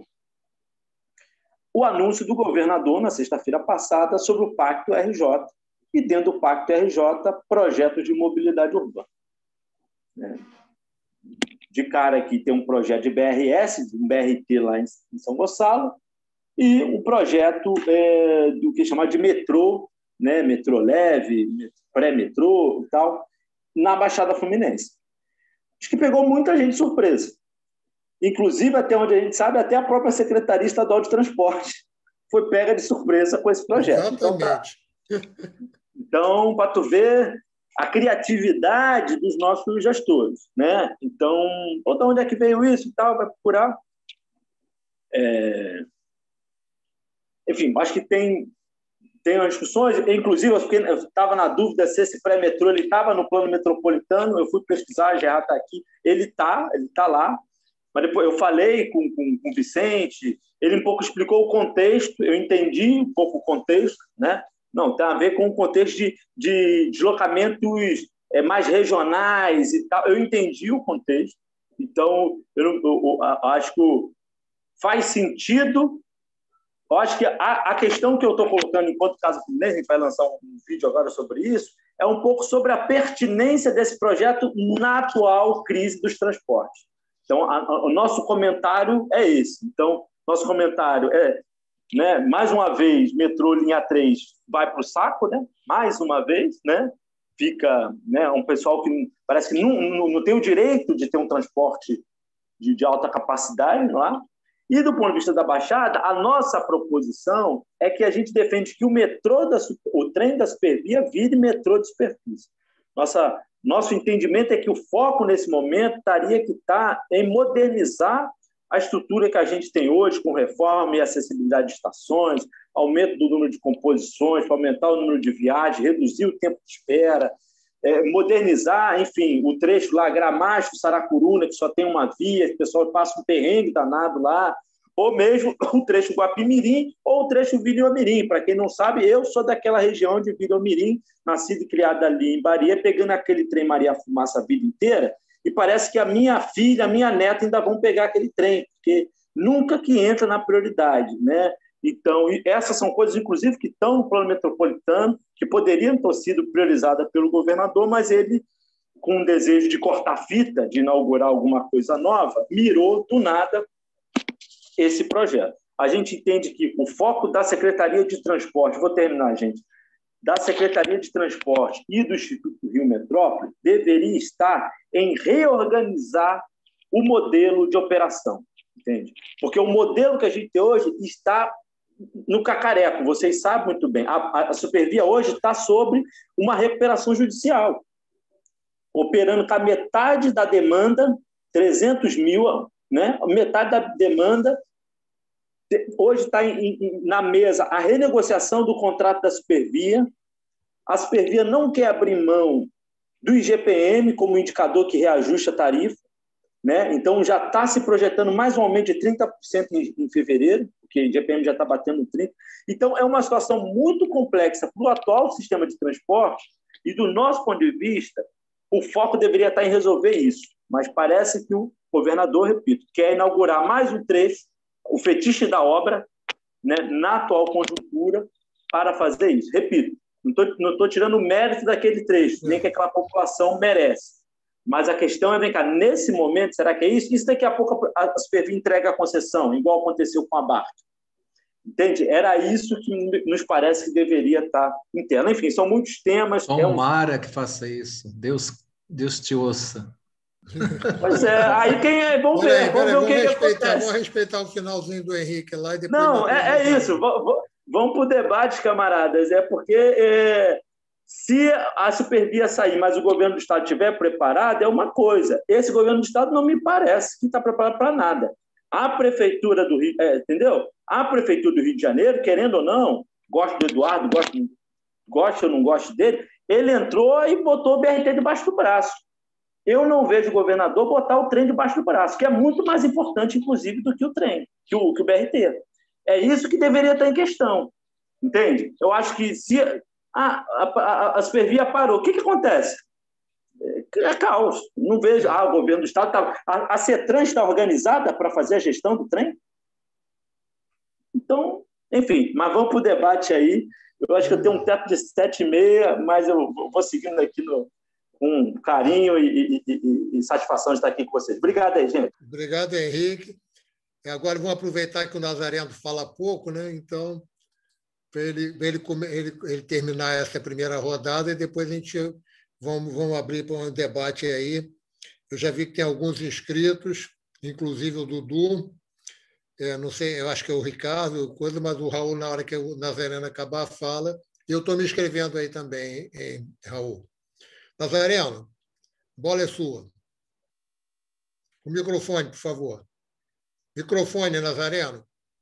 o anúncio do governador, na sexta-feira passada, sobre o Pacto R J, e dentro do Pacto R J, projetos de mobilidade urbana. De cara aqui tem um projeto de B R S, um B R T lá em São Gonçalo, e um projeto é, do que é chamado de metrô, né, metrô leve, pré-metrô e tal, na Baixada Fluminense. Acho que pegou muita gente de surpresa. Inclusive, até onde a gente sabe, até a própria Secretaria Estadual de Transporte foi pega de surpresa com esse projeto. Exatamente. Então, para tu ver a criatividade dos nossos gestores. Né? Então, ou de onde é que veio isso e tal, vai procurar. É... Enfim, acho que tem... Tem umas discussões, inclusive eu estava na dúvida se esse pré-metrô estava no plano metropolitano, eu fui pesquisar, a Gerard está aqui, ele está, ele está lá, mas depois eu falei com, com, com o Vicente, ele um pouco explicou o contexto, eu entendi um pouco o contexto, né? Não, tem a ver com o contexto de, de deslocamentos é, mais regionais e tal, eu entendi o contexto, então eu, eu, eu, eu acho que faz sentido. Eu acho que a, a questão que eu estou colocando enquanto Casa Fluminense, a gente vai lançar um vídeo agora sobre isso, é um pouco sobre a pertinência desse projeto na atual crise dos transportes. Então, a, a, o nosso comentário é esse. Então, nosso comentário é, né, mais uma vez, metrô linha três vai para o saco, né? Mais uma vez, né? Fica, né, um pessoal que parece que não, não, não tem o direito de ter um transporte de, de alta capacidade lá. E, do ponto de vista da Baixada, a nossa proposição é que a gente defende que o metrô, da, o trem da supervia vire metrô de superfície. Nossa, nosso entendimento é que o foco, nesse momento, estaria que está em modernizar a estrutura que a gente tem hoje, com reforma e acessibilidade de estações, aumento do número de composições, para aumentar o número de viagens, reduzir o tempo de espera, é, modernizar, enfim, o trecho lá, Gramacho, Saracuruna, que só tem uma via, o pessoal passa um perrengue danado lá, ou mesmo o trecho Guapimirim ou o trecho Vilhomirim. Para quem não sabe, eu sou daquela região de Vilhomirim, nascido e criado ali em Bahia, pegando aquele trem Maria Fumaça a vida inteira, e parece que a minha filha, a minha neta ainda vão pegar aquele trem, porque nunca que entra na prioridade, né? Então, essas são coisas, inclusive, que estão no plano metropolitano, que poderiam ter sido priorizadas pelo governador, mas ele, com o desejo de cortar fita, de inaugurar alguma coisa nova, mirou do nada esse projeto. A gente entende que o foco da Secretaria de Transporte, vou terminar, gente, da Secretaria de Transporte e do Instituto Rio Metrópole deveria estar em reorganizar o modelo de operação, entende? Porque o modelo que a gente tem hoje está no cacareco, vocês sabem muito bem. A, a Supervia hoje está sobre uma recuperação judicial, operando com a metade da demanda, trezentos mil, né? Metade da demanda. Hoje está na mesa a renegociação do contrato da Supervia. A Supervia não quer abrir mão do I G P M como indicador que reajusta a tarifa, né? Então já está se projetando mais um aumento de trinta por cento em, em fevereiro, porque o I G P M já está batendo trinta por cento. Então é uma situação muito complexa para o atual sistema de transporte e, do nosso ponto de vista, o foco deveria estar em resolver isso. Mas parece que o governador, repito, quer inaugurar mais um trecho, o fetiche da obra, né, na atual conjuntura, para fazer isso. Repito, não estou tirando o mérito daquele trecho, nem que aquela população merece. Mas a questão é, vem cá, nesse momento, será que é isso? Isso daqui a pouco a Supervia entrega a concessão, igual aconteceu com a Barca. Entende? Era isso que nos parece que deveria estar em tela. Enfim, são muitos temas. Tomara é um... que faça isso. Deus, Deus te ouça. Pois é, aí quem é, vamos ver, aí, vamos ver o que, que acontece. Vamos respeitar o finalzinho do Henrique lá e depois. Não, é, é isso. Vamos para o debate, camaradas. É porque é, se a Supervia sair, mas o governo do Estado estiver preparado, é uma coisa. Esse governo do Estado não me parece que está preparado para nada. A Prefeitura do Rio, é, entendeu? A Prefeitura do Rio de Janeiro, querendo ou não, gosto do Eduardo, gosto, gosto ou não gosto dele, ele entrou e botou o B R T debaixo do braço. Eu não vejo o governador botar o trem debaixo do braço, que é muito mais importante, inclusive, do que o trem, que o, que o B R T. É isso que deveria estar em questão, entende? Eu acho que se a, a, a, a Supervia parou, o que, que acontece? É, é caos. Não vejo, ah, o governo do Estado está... A, a CETRAN está organizada para fazer a gestão do trem? Então, enfim, mas vamos para o debate aí. Eu acho que eu tenho um teto de sete e meia, mas eu vou seguindo aqui no... com carinho e, e, e, e satisfação de estar aqui com vocês. Obrigado aí, gente. Obrigado, Henrique. Agora vamos aproveitar que o Nazareno fala pouco, né? Então, para ele, ele, ele, ele terminar essa primeira rodada e depois a gente vamos, vamos abrir para um debate aí. Eu já vi que tem alguns inscritos, inclusive o Dudu, é, não sei, eu acho que é o Ricardo, coisa, mas o Raul, na hora que o Nazareno acabar, fala. E eu estou me inscrevendo aí também, hein, Raul. Nazareno, bola é sua. O microfone, por favor. Microfone, Nazareno.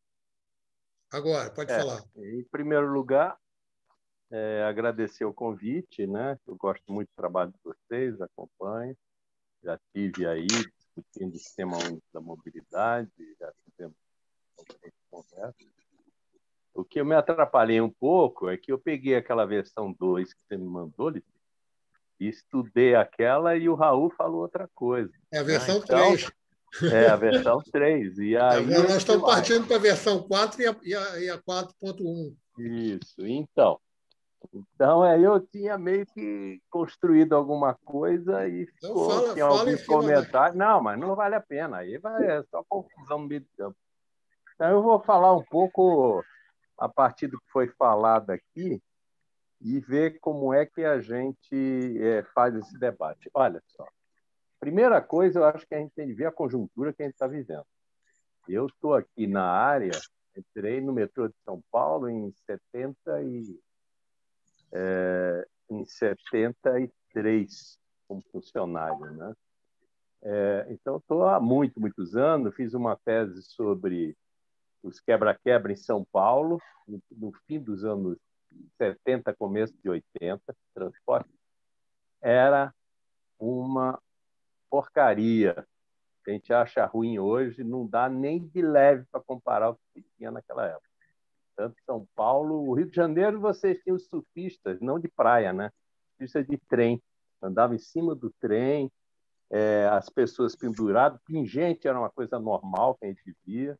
Agora, pode é, falar. Em primeiro lugar, é, agradecer o convite, né? Eu gosto muito do trabalho de vocês, acompanho. Já estive aí discutindo o Sistema Único da Mobilidade, já tivemos algumas conversas. O que eu me atrapalhei um pouco é que eu peguei aquela versão dois que você me mandou, Lipe, estudei aquela e o Raul falou outra coisa. É a versão né? Então, três. É, a versão três. E aí Agora nós estamos partindo para a versão quatro e a, e a, e a quatro ponto um. Isso, então. Então, aí eu tinha meio que construído alguma coisa e ficou, então fala, tinha fala alguns comentários. Não, mas não vale a pena. Aí vai, é só confusão no meio do campo. Então, eu vou falar um pouco a partir do que foi falado aqui e ver como é que a gente é, faz esse debate. Olha só. Primeira coisa, eu acho que a gente tem que ver a conjuntura que a gente está vivendo. Eu estou aqui na área, entrei no metrô de São Paulo em setenta e é, em setenta e três como funcionário, né? É, então estou há muito, muitos anos. Fiz uma tese sobre os quebra-quebra em São Paulo no, no fim dos anos setenta, começo de oitenta. Transporte era uma porcaria. A gente acha ruim hoje, não dá nem de leve para comparar o que tinha naquela época. Tanto São Paulo, o Rio de Janeiro, vocês tinham os surfistas, não de praia, né? Surfistas de trem. Andava em cima do trem, é, as pessoas penduradas, pingente era uma coisa normal que a gente via.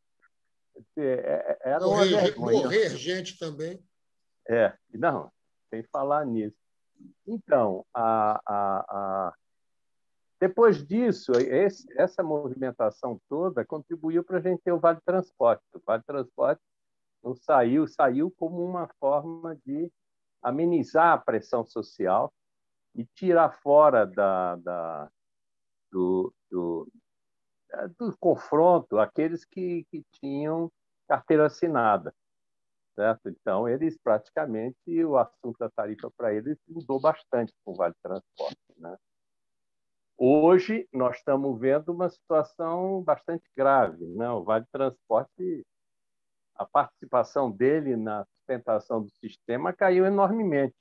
É, é, era uma morrer, vergonha. Morrer gente também. É, não, sem falar nisso. Então, a, a, a... depois disso, esse, essa movimentação toda contribuiu para a gente ter o Vale Transporte. O Vale Transporte não saiu, saiu como uma forma de amenizar a pressão social e tirar fora da, da, do, do, do confronto aqueles que, que tinham carteira assinada. Certo? Então, eles praticamente, o assunto da tarifa para eles mudou bastante com o Vale Transporte, né? Hoje, nós estamos vendo uma situação bastante grave, né? O Vale Transporte, a participação dele na sustentação do sistema caiu enormemente.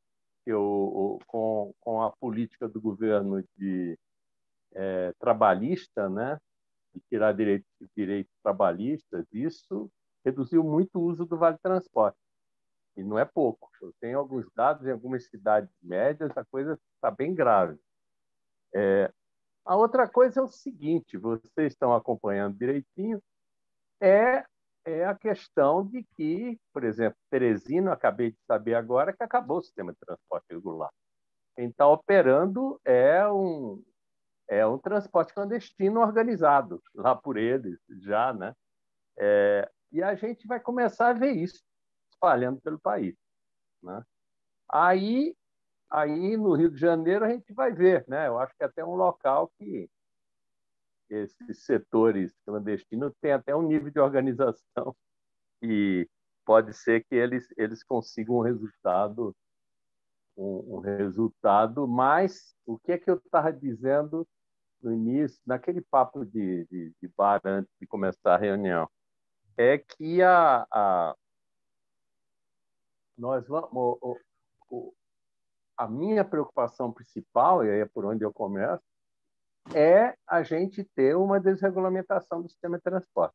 Eu, com, com a política do governo de é, trabalhista, né? De tirar direitos, direitos trabalhistas, isso reduziu muito o uso do Vale Transporte. E não é pouco. Eu tenho alguns dados em algumas cidades médias, a coisa está bem grave. É, a outra coisa é o seguinte, vocês estão acompanhando direitinho, é, é a questão de que, por exemplo, Teresina, acabei de saber agora que acabou o sistema de transporte regular. Quem está operando é um, é um transporte clandestino organizado, lá por eles, já, né? É, e a gente vai começar a ver isso espalhando pelo país, né? Aí, aí, no Rio de Janeiro, a gente vai ver, né? Eu acho que é até um local que esses setores clandestinos têm até um nível de organização e pode ser que eles, eles consigam um resultado, um, um resultado, mas o que é que eu estava dizendo no início, naquele papo de, de, de bar antes de começar a reunião, é que a, a, nós vamos, o, o, a minha preocupação principal, e aí é por onde eu começo, é a gente ter uma desregulamentação do sistema de transporte.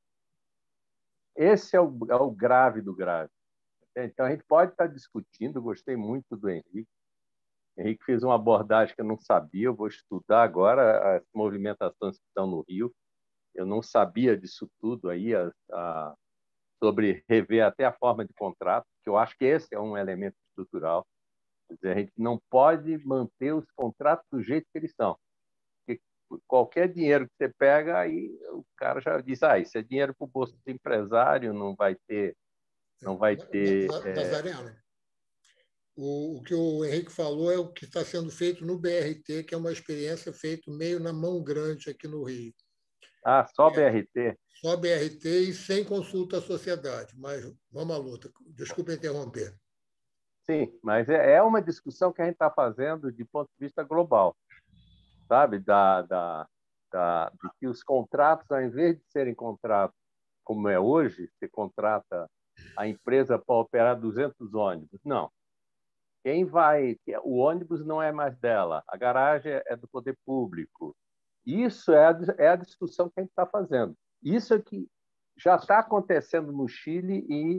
Esse é o, é o grave do grave. Então, a gente pode estar discutindo, gostei muito do Henrique. O Henrique fez uma abordagem que eu não sabia, eu vou estudar agora as movimentações que estão no Rio. Eu não sabia disso tudo aí, a, a, sobre rever até a forma de contrato, que eu acho que esse é um elemento estrutural. Quer dizer, a gente não pode manter os contratos do jeito que eles são. Porque qualquer dinheiro que você pega, aí o cara já diz, ah, isso é dinheiro para o bolso do empresário, não vai ter... Não vai ter Nazareno, é... o, o que o Henrique falou é o que está sendo feito no B R T, que é uma experiência feita meio na mão grande aqui no Rio. Ah, só é, B R T? Só B R T e sem consulta à sociedade. Mas vamos à luta. Desculpe interromper. Sim, mas é uma discussão que a gente está fazendo de ponto de vista global, sabe? Da, da, da, de que os contratos, ao invés de serem contratos como é hoje, você contrata a empresa para operar duzentos ônibus. Não. Quem vai... O ônibus não é mais dela, a garagem é do poder público. Isso é a, é a discussão que a gente está fazendo. Isso é que já está acontecendo no Chile e,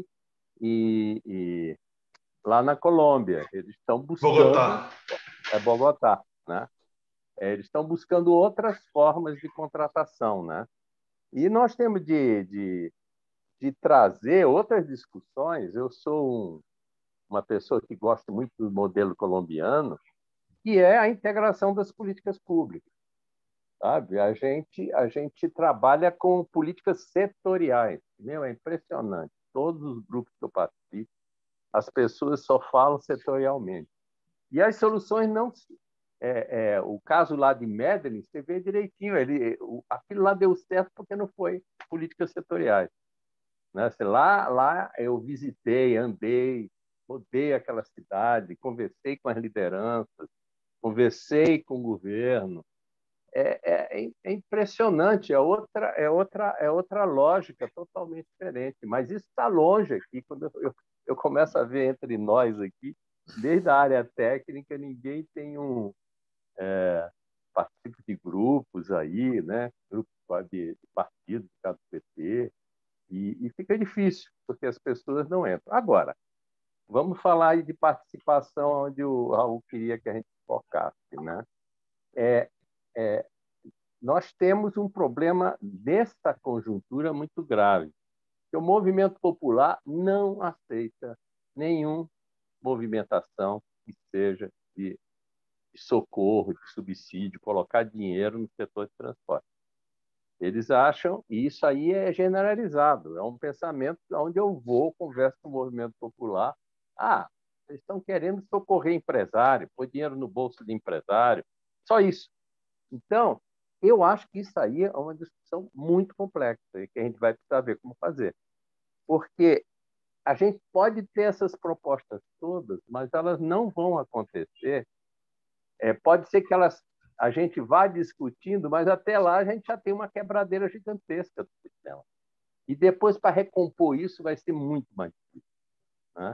e, e lá na Colômbia. Eles estão buscando... Bogotá. É Bogotá, né? Eles estão buscando outras formas de contratação, né? E nós temos de... de de trazer outras discussões. Eu sou um, uma pessoa que gosta muito do modelo colombiano, que é a integração das políticas públicas. Sabe? A gente, a gente trabalha com políticas setoriais. Meu, é impressionante. Todos os grupos que eu participo, as pessoas só falam setorialmente. E as soluções não, é, é, o caso lá de Medellín, você vê direitinho, ele, o, aquilo lá deu certo porque não foi políticas setoriais. Né? Lá, lá eu visitei, andei, rodei aquela cidade, conversei com as lideranças, conversei com o governo. É, é, é impressionante, é outra, é, outra, é outra lógica totalmente diferente. Mas isso está longe aqui, quando eu, eu começo a ver entre nós aqui, desde a área técnica, ninguém tem um... É, participa de grupos aí, né? Grupos de, de partidos, do caso do P T, e, e fica difícil, porque as pessoas não entram. Agora, vamos falar aí de participação, onde o Raul queria que a gente focasse, né? É, é, nós temos um problema nessa conjuntura muito grave, que o movimento popular não aceita nenhuma movimentação que seja de, de socorro, de subsídio, colocar dinheiro no setor de transporte. Eles acham, e isso aí é generalizado, é um pensamento onde eu vou, converso com o movimento popular, ah, eles estão querendo socorrer empresário, pôr dinheiro no bolso de empresário, só isso. Então, eu acho que isso aí é uma discussão muito complexa e que a gente vai precisar ver como fazer. Porque a gente pode ter essas propostas todas, mas elas não vão acontecer. É, pode ser que elas, a gente vá discutindo, mas até lá a gente já tem uma quebradeira gigantesca do sistema. E depois, para recompor isso, vai ser muito mais difícil. Né?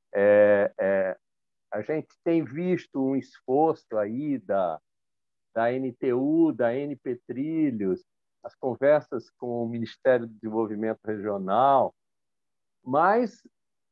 É, é, a gente tem visto um esforço aí da da N T U, da N P Trilhos, as conversas com o Ministério do Desenvolvimento Regional, mas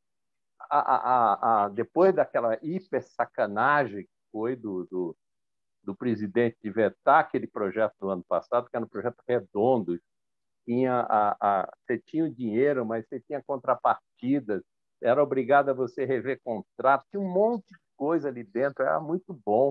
a, a, a, depois daquela hiper sacanagem que foi do, do, do presidente de vetar aquele projeto do ano passado, que era um projeto redondo, tinha a, a, você tinha o dinheiro, mas você tinha contrapartidas, era obrigado a você rever contrato, tinha um monte de coisa ali dentro, era muito bom.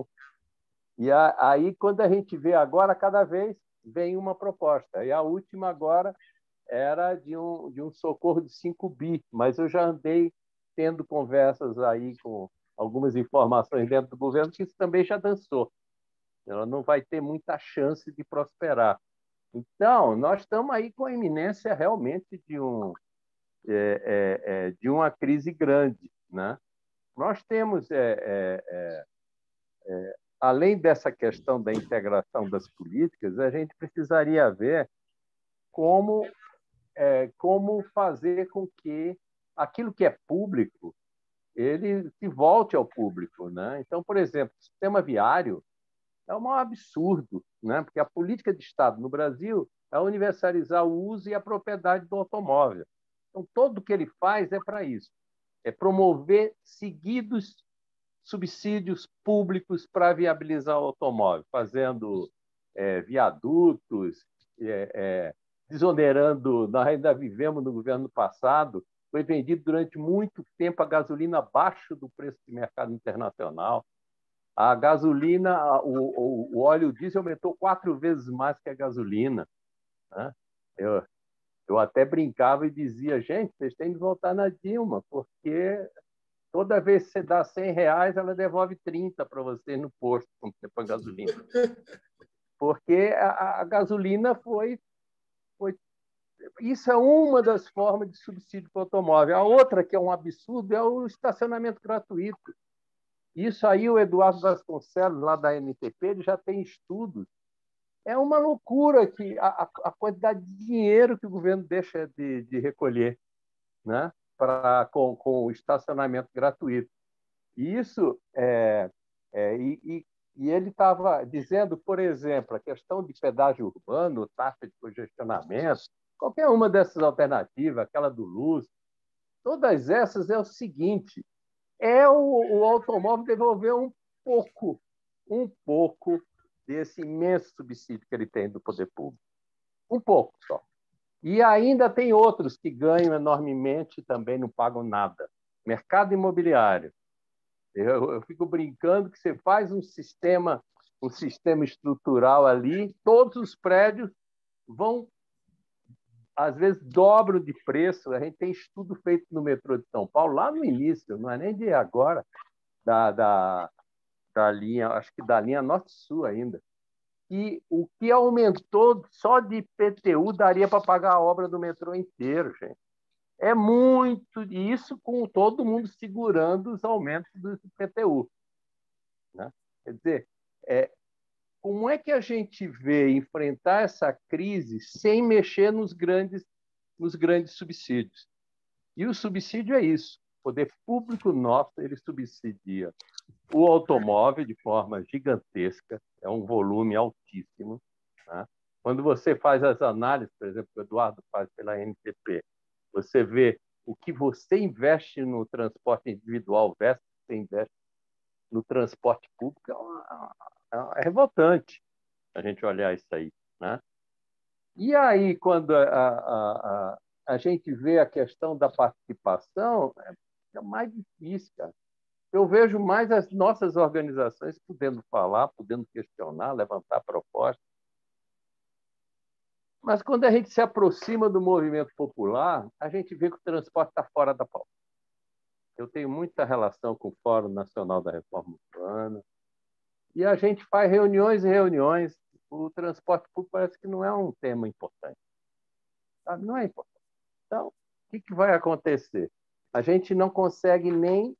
E aí, quando a gente vê agora, cada vez vem uma proposta. E a última agora era de um, de um socorro de cinco bi, mas eu já andei tendo conversas aí com algumas informações dentro do governo que isso também já dançou. Ela não vai ter muita chance de prosperar. Então, nós estamos aí com a iminência realmente de, um, é, é, é, de uma crise grande. Né? Nós temos... É, é, é, é, além dessa questão da integração das políticas, a gente precisaria ver como, é, como fazer com que aquilo que é público ele se volte ao público. Né? Então, por exemplo, o sistema viário é um absurdo, né? Porque a política de Estado no Brasil é universalizar o uso e a propriedade do automóvel. Então, tudo o que ele faz é para isso, é promover seguidos subsídios públicos para viabilizar o automóvel, fazendo é, viadutos, é, é, desonerando. Nós ainda vivemos no governo passado, foi vendido durante muito tempo a gasolina abaixo do preço de mercado internacional. A gasolina, o, o, o óleo diesel aumentou quatro vezes mais que a gasolina. Né? Eu, eu até brincava e dizia, gente, vocês têm de voltar na Dilma, porque toda vez que você dá cem reais, ela devolve trinta para você no posto, quando você põe gasolina. Porque a, a gasolina foi, foi... Isso é uma das formas de subsídio para o automóvel. A outra, que é um absurdo, é o estacionamento gratuito. Isso aí o Eduardo Vasconcelos, lá da N T P, ele já tem estudos. É uma loucura que a, a quantidade de dinheiro que o governo deixa de, de recolher, né? Pra, com, com o estacionamento gratuito. Isso é, é, e, e ele estava dizendo, por exemplo, a questão de pedágio urbano, taxa de congestionamento, qualquer uma dessas alternativas, aquela do Luz, todas essas é o seguinte, é o, o automóvel devolver um pouco, um pouco desse imenso subsídio que ele tem do poder público. Um pouco só. E ainda tem outros que ganham enormemente e também não pagam nada. Mercado imobiliário. Eu, eu fico brincando que você faz um sistema, um sistema estrutural ali, todos os prédios vão, às vezes, dobram de preço. A gente tem estudo feito no metrô de São Paulo, lá no início, não é nem de agora, da, da, da linha, acho que da linha Norte-Sul ainda. E o que aumentou só de I P T U daria para pagar a obra do metrô inteiro, gente. É muito, e isso com todo mundo segurando os aumentos do I P T U. Né? Quer dizer, é, como é que a gente vê enfrentar essa crise sem mexer nos grandes, nos grandes subsídios? E o subsídio é isso. O poder público nosso ele subsidia o automóvel de forma gigantesca, é um volume altíssimo. Né? Quando você faz as análises, por exemplo, que o Eduardo faz pela N T P, você vê o que você investe no transporte individual versus o que você investe no transporte público, é, uma, é revoltante a gente olhar isso aí. Né? E aí, quando a, a, a, a gente vê a questão da participação, é mais difícil, cara. Eu vejo mais as nossas organizações podendo falar, podendo questionar, levantar propostas. Mas quando a gente se aproxima do movimento popular, a gente vê que o transporte está fora da pauta. Eu tenho muita relação com o Fórum Nacional da Reforma Urbana e a gente faz reuniões e reuniões. O transporte público parece que não é um tema importante. Sabe? Não é importante. Então, o que, que vai acontecer? A gente não consegue nem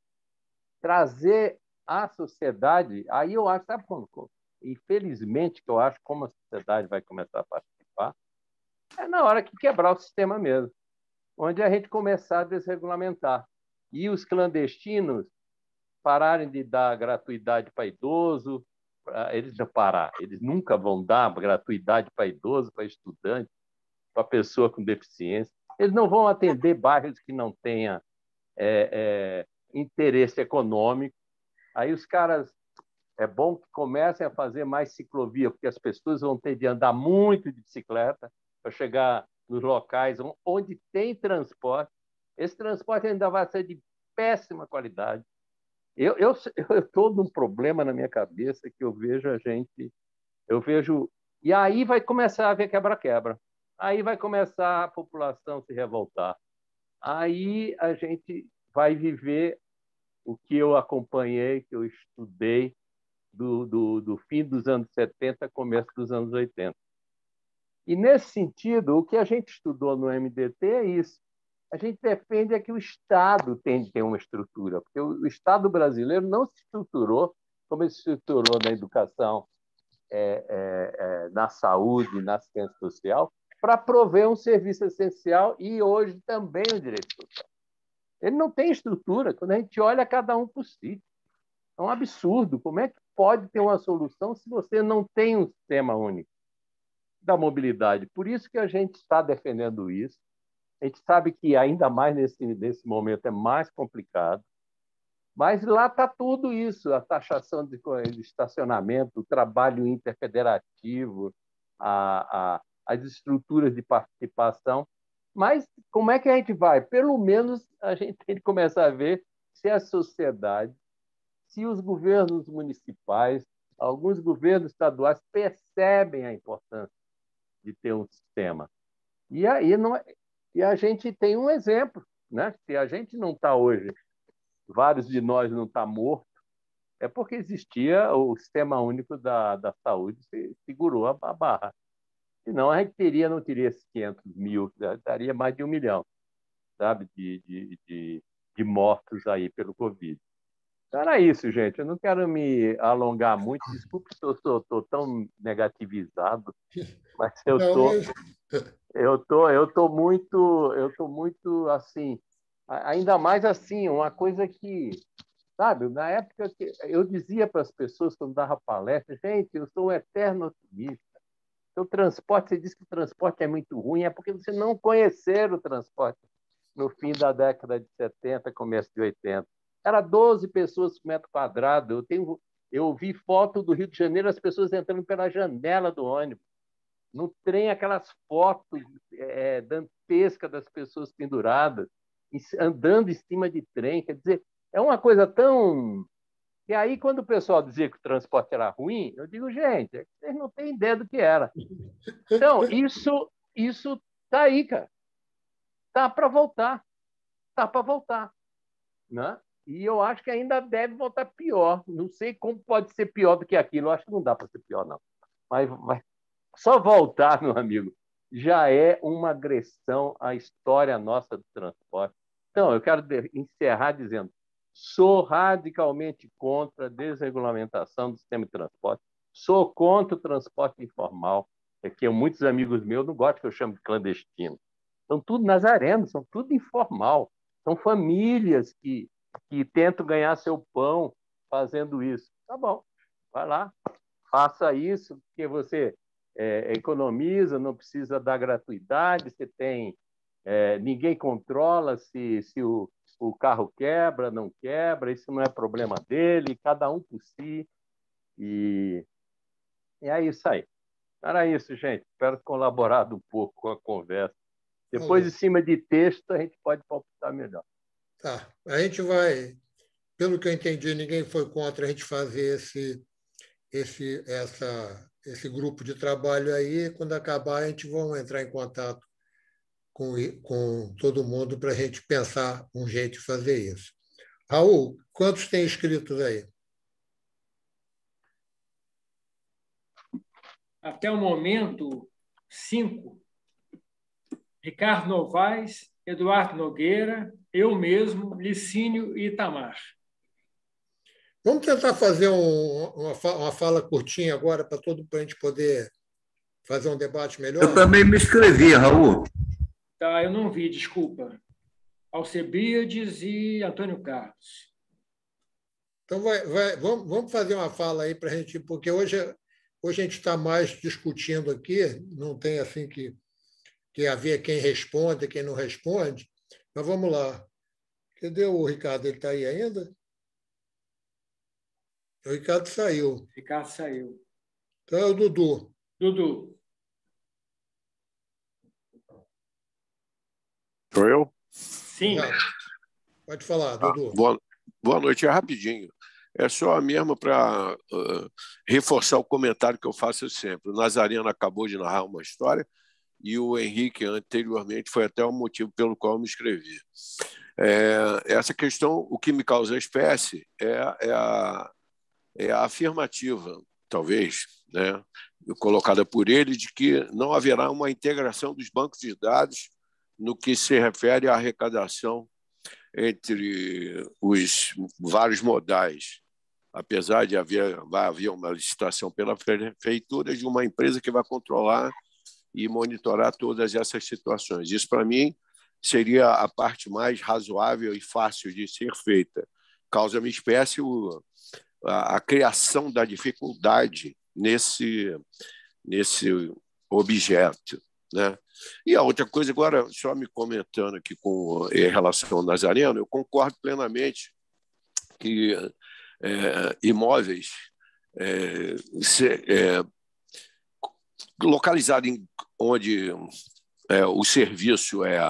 trazer à sociedade, aí eu acho, sabe como? Infelizmente, que eu acho como a sociedade vai começar a participar, é na hora que quebrar o sistema mesmo, onde a gente começar a desregulamentar. E os clandestinos pararem de dar gratuidade para idoso, pra, eles não parar, eles nunca vão dar gratuidade para idoso, para estudante, para pessoa com deficiência. Eles não vão atender bairros que não tenha é, é, interesse econômico. Aí os caras, é bom que comecem a fazer mais ciclovia, porque as pessoas vão ter de andar muito de bicicleta para chegar nos locais onde tem transporte. Esse transporte ainda vai ser de péssima qualidade. Eu eu eu estou num problema na minha cabeça que eu vejo a gente, eu vejo e aí vai começar a haver quebra-quebra. Aí vai começar a população se revoltar. Aí a gente vai viver o que eu acompanhei, que eu estudei do, do, do fim dos anos setenta, começo dos anos oitenta. E, nesse sentido, o que a gente estudou no M D T é isso. A gente defende é que o Estado tem que ter uma estrutura, porque o Estado brasileiro não se estruturou como ele se estruturou na educação, é, é, é, na saúde, na assistência social, para prover um serviço essencial e, hoje, também o direito social. Ele não tem estrutura. Quando a gente olha cada um por si, é um absurdo. Como é que pode ter uma solução se você não tem um sistema único da mobilidade? Por isso que a gente está defendendo isso. A gente sabe que ainda mais nesse, nesse momento é mais complicado, mas lá está tudo isso, a taxação de, de estacionamento, o trabalho interfederativo, a, a, as estruturas de participação. Mas como é que a gente vai? Pelo menos a gente tem que começar a ver se a sociedade, se os governos municipais, alguns governos estaduais percebem a importância de ter um sistema. E aí não é... e a gente tem um exemplo, né? Se a gente não está hoje, vários de nós não estão mortos, é porque existia o Sistema Único da, da Saúde, que segurou a, a barra. Senão a gente teria, não teria esses quinhentos mil, daria mais de um milhão, sabe, de, de, de, de mortos aí pelo Covid. Então era isso, gente. Eu não quero me alongar muito, desculpe se eu estou tão negativizado, mas eu estou eu tô, eu tô muito, eu tô muito assim, ainda mais assim, uma coisa que, sabe, na época que eu dizia para as pessoas quando dava palestra, gente, eu sou um eterno otimista. O transporte, você diz que o transporte é muito ruim, é porque você não conheceram o transporte no fim da década de setenta, começo de oitenta. Era doze pessoas por metro quadrado. Eu, tenho, eu vi foto do Rio de Janeiro, as pessoas entrando pela janela do ônibus. No trem, aquelas fotos é, dantescas das pessoas penduradas, andando em cima de trem. Quer dizer, é uma coisa tão... E aí, quando o pessoal dizia que o transporte era ruim, eu digo, gente, vocês não têm ideia do que era. Então, isso isso está aí, cara. Está para voltar. Está para voltar. Né? E eu acho que ainda deve voltar pior. Não sei como pode ser pior do que aquilo. Eu acho que não dá para ser pior, não. Mas vai... só voltar, meu amigo, já é uma agressão à história nossa do transporte. Então, eu quero encerrar dizendo: sou radicalmente contra a desregulamentação do sistema de transporte, sou contra o transporte informal, é que muitos amigos meus não gostam que eu chame de clandestino. São tudo nazarenos, são tudo informal. São famílias que que tentam ganhar seu pão fazendo isso. Tá bom, vai lá, faça isso, porque você é, economiza, não precisa dar gratuidade, você tem, é, ninguém controla se, se o, o carro quebra, não quebra, isso não é problema dele, cada um por si. E, e é isso aí. Era isso, gente. Espero ter colaborado um pouco com a conversa. Depois, em cima de texto, a gente pode palpitar melhor. Tá. A gente vai, pelo que eu entendi, ninguém foi contra a gente fazer esse, esse, essa, esse grupo de trabalho aí. Quando acabar, a gente vai entrar em contato com, com todo mundo para a gente pensar um jeito de fazer isso. Raul, quantos tem inscritos aí? Até o momento, cinco. Ricardo Novaes, Eduardo Nogueira, eu mesmo, Licínio e Itamar. Vamos tentar fazer um, uma, uma fala curtinha agora para todo para a gente poder fazer um debate melhor? Eu também me inscrevi, Raul. Tá, eu não vi, desculpa. Alcebiades e Antônio Carlos. Então, vai, vai, vamos, vamos fazer uma fala aí para a gente, porque hoje, hoje a gente está mais discutindo aqui, não tem assim que, que haver quem responde, quem não responde, mas vamos lá. Cadê o Ricardo? Ele está aí ainda? O Ricardo saiu. O Ricardo saiu. Então é o Dudu. Dudu. Sou eu? Sim. Pode falar, Dudu. Ah, boa, boa noite, é rapidinho. É só mesmo para uh, reforçar o comentário que eu faço sempre. O Nazareno acabou de narrar uma história e o Henrique, anteriormente, foi até o motivo pelo qual eu me inscrevi. É, essa questão, o que me causa espécie é, é, a, é a afirmativa, talvez, né, colocada por ele, de que não haverá uma integração dos bancos de dados no que se refere à arrecadação entre os vários modais, apesar de haver, vai haver uma licitação pela prefeitura de uma empresa que vai controlar e monitorar todas essas situações. Isso, para mim, seria a parte mais razoável e fácil de ser feita. Causa-me espécie o, a, a criação da dificuldade nesse, nesse objeto, né? E a outra coisa, agora, só me comentando aqui com em relação ao Nazareno, eu concordo plenamente que é, imóveis é, se, é, localizados em, onde é, o serviço é,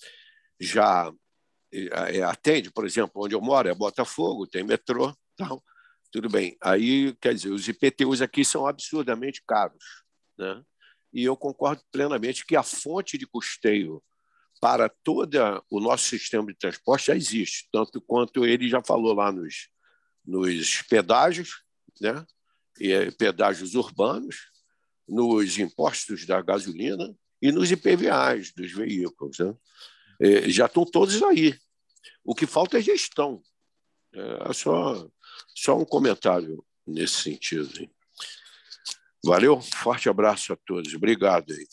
já é, atende, por exemplo, onde eu moro é Botafogo, tem metrô, tal, tudo bem. Aí, quer dizer, os I P T Us aqui são absurdamente caros, né? E eu concordo plenamente que a fonte de custeio para todo o nosso sistema de transporte já existe, tanto quanto ele já falou lá nos, nos pedágios, né? E, pedágios urbanos, nos impostos da gasolina e nos I P V As dos veículos, né? E, já estão todos aí. O que falta é gestão. É só, só um comentário nesse sentido. Hein? Valeu, forte abraço a todos. Obrigado aí.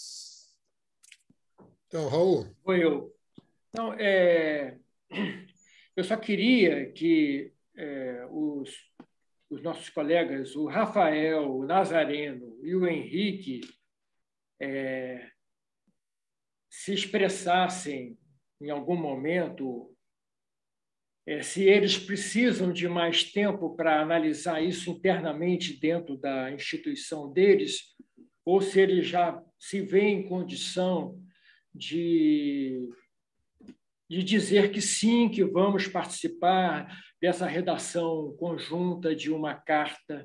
Então, Raul. Foi eu. Então, é, eu só queria que é, os, os nossos colegas, o Rafael, o Nazareno e o Henrique, é, se expressassem em algum momento é, se eles precisam de mais tempo para analisar isso internamente dentro da instituição deles, ou se eles já se veem em condição de, de dizer que sim, que vamos participar dessa redação conjunta de uma carta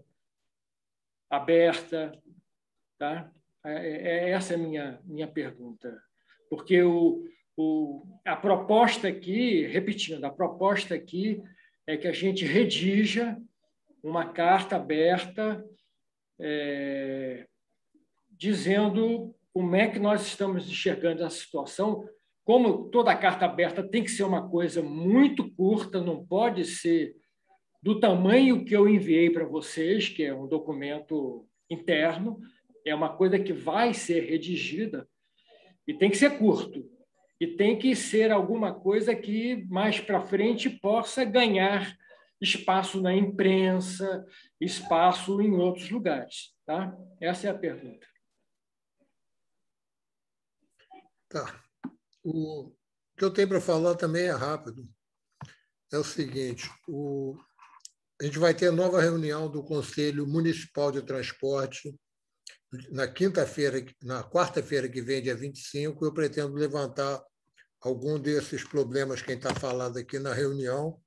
aberta. Tá? É, é, essa é a minha, minha pergunta. Porque o, o, a proposta aqui, repetindo, a proposta aqui é que a gente redija uma carta aberta é, dizendo como é que nós estamos enxergando a situação. Como toda carta aberta tem que ser uma coisa muito curta, não pode ser do tamanho que eu enviei para vocês, que é um documento interno, é uma coisa que vai ser redigida e tem que ser curto. E tem que ser alguma coisa que, mais para frente, possa ganhar espaço na imprensa, espaço em outros lugares. Tá? Essa é a pergunta. Tá. O que eu tenho para falar também é rápido. É o seguinte, o... a gente vai ter nova reunião do Conselho Municipal de Transporte na quinta-feira, na quarta-feira que vem, dia vinte e cinco. Eu pretendo levantar algum desses problemas que a gente está falando aqui na reunião.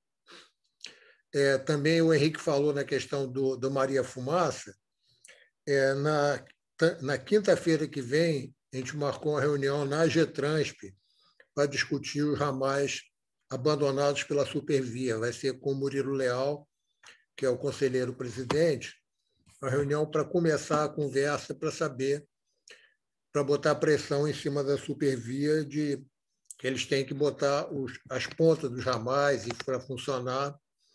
É, também o Henrique falou na questão do, do Maria Fumaça. É, na na quinta-feira que vem, a gente marcou uma reunião na Getransp para discutir os ramais abandonados pela Supervia. Vai ser com o Murilo Leal, que é o conselheiro presidente, uma reunião para começar a conversa, para saber, para botar pressão em cima da Supervia de que eles têm que botar os, as pontas dos ramais e para funcionar.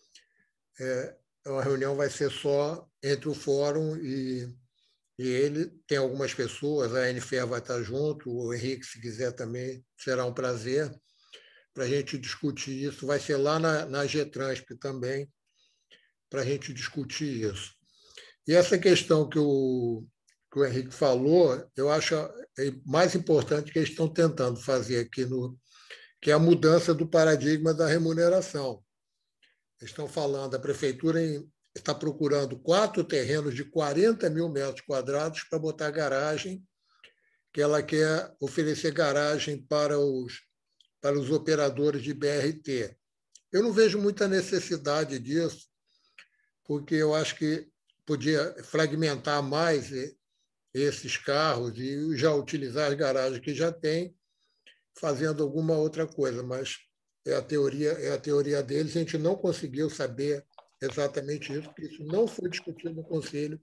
É, uma reunião vai ser só entre o fórum e, e ele. Tem algumas pessoas, a N F E vai estar junto, o Henrique, se quiser também, será um prazer para a gente discutir isso. Vai ser lá na, na Getransp também, para a gente discutir isso. E essa questão que o, que o Henrique falou, eu acho mais importante que eles estão tentando fazer aqui, no, que é a mudança do paradigma da remuneração. Eles estão falando, a prefeitura em, está procurando quatro terrenos de quarenta mil metros quadrados para botar garagem, que ela quer oferecer garagem para os, para os operadores de B R T. Eu não vejo muita necessidade disso, porque eu acho que podia fragmentar mais esses carros e já utilizar as garagens que já tem, fazendo alguma outra coisa, mas é a teoria, é a teoria deles. A gente não conseguiu saber exatamente isso, porque isso não foi discutido no Conselho.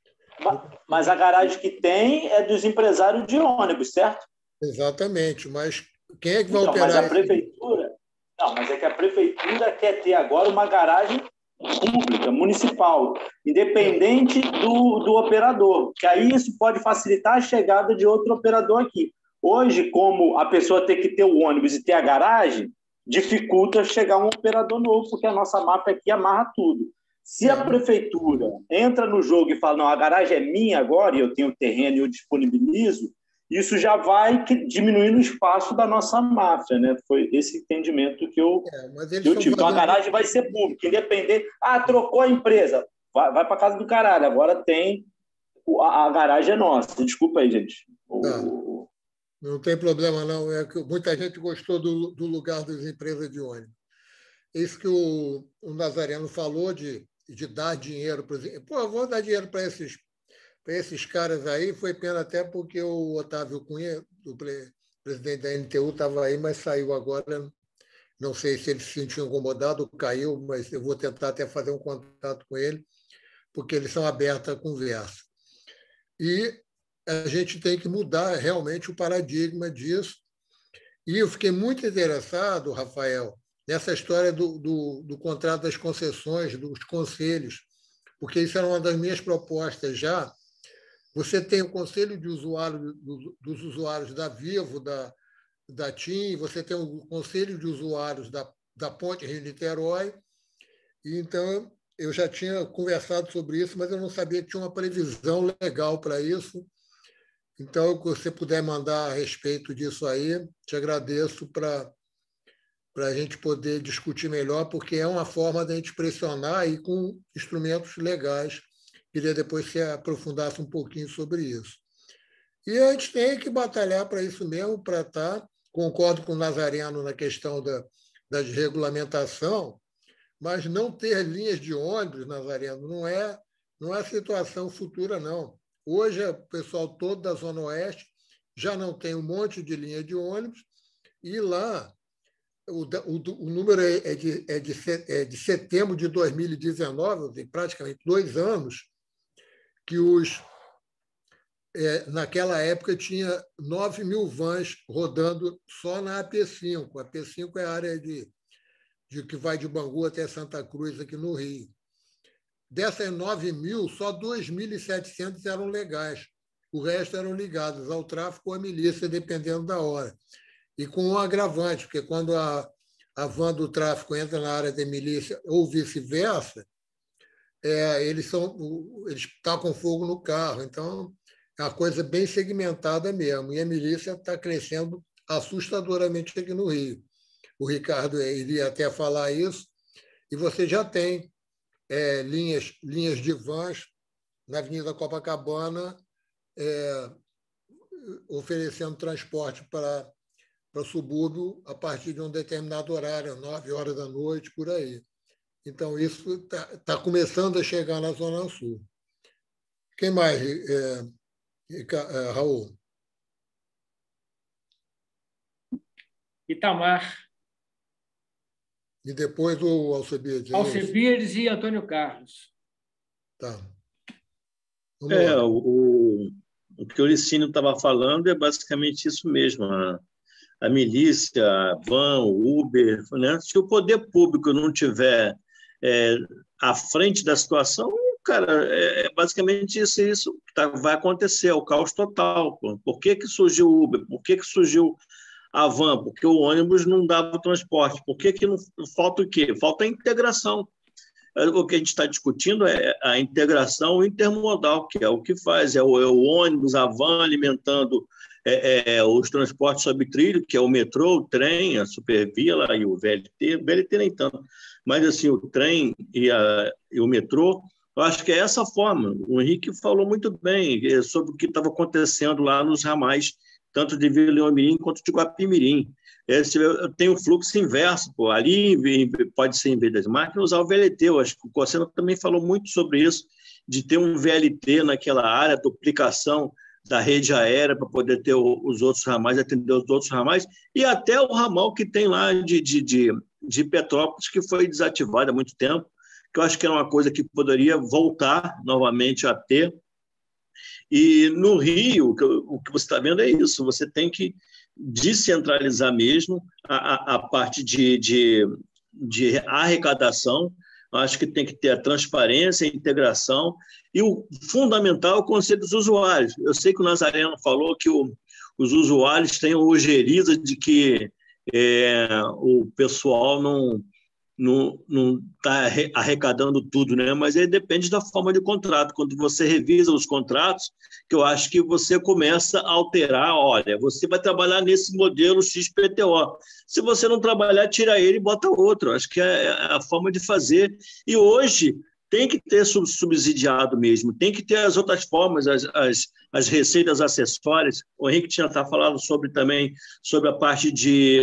Mas a garagem que tem é dos empresários de ônibus, certo? Exatamente, mas quem é que vai então, operar? Mas a prefeitura... Não, mas é que a prefeitura quer ter agora uma garagem pública, municipal, independente do, do operador, que aí isso pode facilitar a chegada de outro operador aqui. Hoje, como a pessoa tem que ter o ônibus e ter a garagem, dificulta chegar um operador novo, porque a nossa máfia aqui amarra tudo. Se a prefeitura entra no jogo e fala, não, a garagem é minha agora, e eu tenho terreno e eu disponibilizo, isso já vai diminuindo o espaço da nossa máfia, né? Foi esse entendimento que eu, é, que eu tive. Então, a garagem vai ser pública, independente. Ah, trocou a empresa, vai, vai para casa do caralho, agora tem... A, a garagem é nossa. Desculpa aí, gente. Não, não tem problema, não. É que muita gente gostou do, do lugar das empresas de ônibus. Isso que o, o Nazareno falou de, de dar dinheiro para os... Pô, eu vou dar dinheiro para esses... Para esses caras aí, foi pena até porque o Otávio Cunha, o presidente da N T U, estava aí, mas saiu agora. Não sei se ele se sentiu incomodado, caiu, mas eu vou tentar até fazer um contato com ele, porque eles são abertos à conversa. E a gente tem que mudar realmente o paradigma disso. E eu fiquei muito interessado, Rafael, nessa história do, do, do contrato das concessões, dos conselhos, porque isso era uma das minhas propostas já. Você tem o conselho de usuário, dos usuários da Vivo, da, da TIM, você tem o conselho de usuários da, da Ponte Rio-Niterói. E, então, eu já tinha conversado sobre isso, mas eu não sabia que tinha uma previsão legal para isso. Então, se você puder mandar a respeito disso aí, te agradeço para para a gente poder discutir melhor, porque é uma forma de a gente pressionar e com instrumentos legais. Queria depois que você aprofundasse um pouquinho sobre isso. E a gente tem que batalhar para isso mesmo, para estar... Concordo com o Nazareno na questão da, da desregulamentação, mas não ter linhas de ônibus, Nazareno, não é, não é situação futura, não. Hoje, o pessoal todo da Zona Oeste já não tem um monte de linha de ônibus, e lá o, o, o número é de, é, de, é de setembro de dois mil e dezenove, tem praticamente dois anos, que os, é, naquela época tinha nove mil vans rodando só na A P cinco. A A P cinco é a área de, de, que vai de Bangu até Santa Cruz, aqui no Rio. Dessas nove mil, só dois mil e setecentos eram legais. O resto eram ligados ao tráfico ou à milícia, dependendo da hora. E com um agravante, porque quando a, a van do tráfico entra na área da milícia ou vice-versa, é, eles, são, eles tacam fogo no carro. Então, é uma coisa bem segmentada mesmo. E a milícia está crescendo assustadoramente aqui no Rio. O Ricardo iria até falar isso. E você já tem é, linhas, linhas de vans na Avenida Copacabana, é, oferecendo transporte para para o subúrbio a partir de um determinado horário, nove horas da noite, por aí. Então, isso está tá começando a chegar na Zona Sul. Quem mais, é, é, Raul? Itamar. E depois o Alcebiades. Alcebiades e Antônio Carlos. Tá. Vamos é, lá. O, o que o Licínio estava falando é basicamente isso mesmo. A, a milícia, a van, o Uber, né? Se o poder público não tiver é, à frente da situação, cara, é, é basicamente isso, isso tá, vai acontecer, é o caos total. Pô. Por que, que surgiu o Uber? Por que, que surgiu a van? Porque o ônibus não dava o transporte. Por que, que não falta o quê? Falta a integração. O que a gente está discutindo é a integração intermodal, que é o que faz, é o, é o ônibus, a van alimentando é, é, os transportes sobre trilho, que é o metrô, o trem, a Supervia lá, e o V L T, o V L T nem tanto, mas assim, o trem e, a, e o metrô, eu acho que é essa forma. O Henrique falou muito bem sobre o que estava acontecendo lá nos ramais, tanto de Vila Leomirim quanto de Guapimirim. Esse, tem o fluxo inverso, pô. Ali pode ser, em vez das máquinas, usar o V L T. Eu acho que o Cosseno também falou muito sobre isso, de ter um V L T naquela área, duplicação da rede aérea para poder ter os outros ramais, atender os outros ramais, e até o ramal que tem lá de, de, de, de Petrópolis, que foi desativado há muito tempo, que eu acho que é uma coisa que poderia voltar novamente a ter. E no Rio, o que você está vendo é isso, você tem que descentralizar mesmo a, a, a parte de, de, de arrecadação. Acho que tem que ter a transparência, a integração e o fundamental é o conceito dos usuários. Eu sei que o Nazareno falou que o, os usuários têm ojeriza de que é, o pessoal não não não está arrecadando tudo, né? Mas aí depende da forma de contrato. Quando você revisa os contratos, que eu acho que você começa a alterar, olha, você vai trabalhar nesse modelo X P T O. Se você não trabalhar, tira ele e bota outro. Acho que é a forma de fazer. E hoje tem que ter subsidiado mesmo, tem que ter as outras formas, as, as, as receitas acessórias. O Henrique tinha tá falando sobre também sobre a parte de...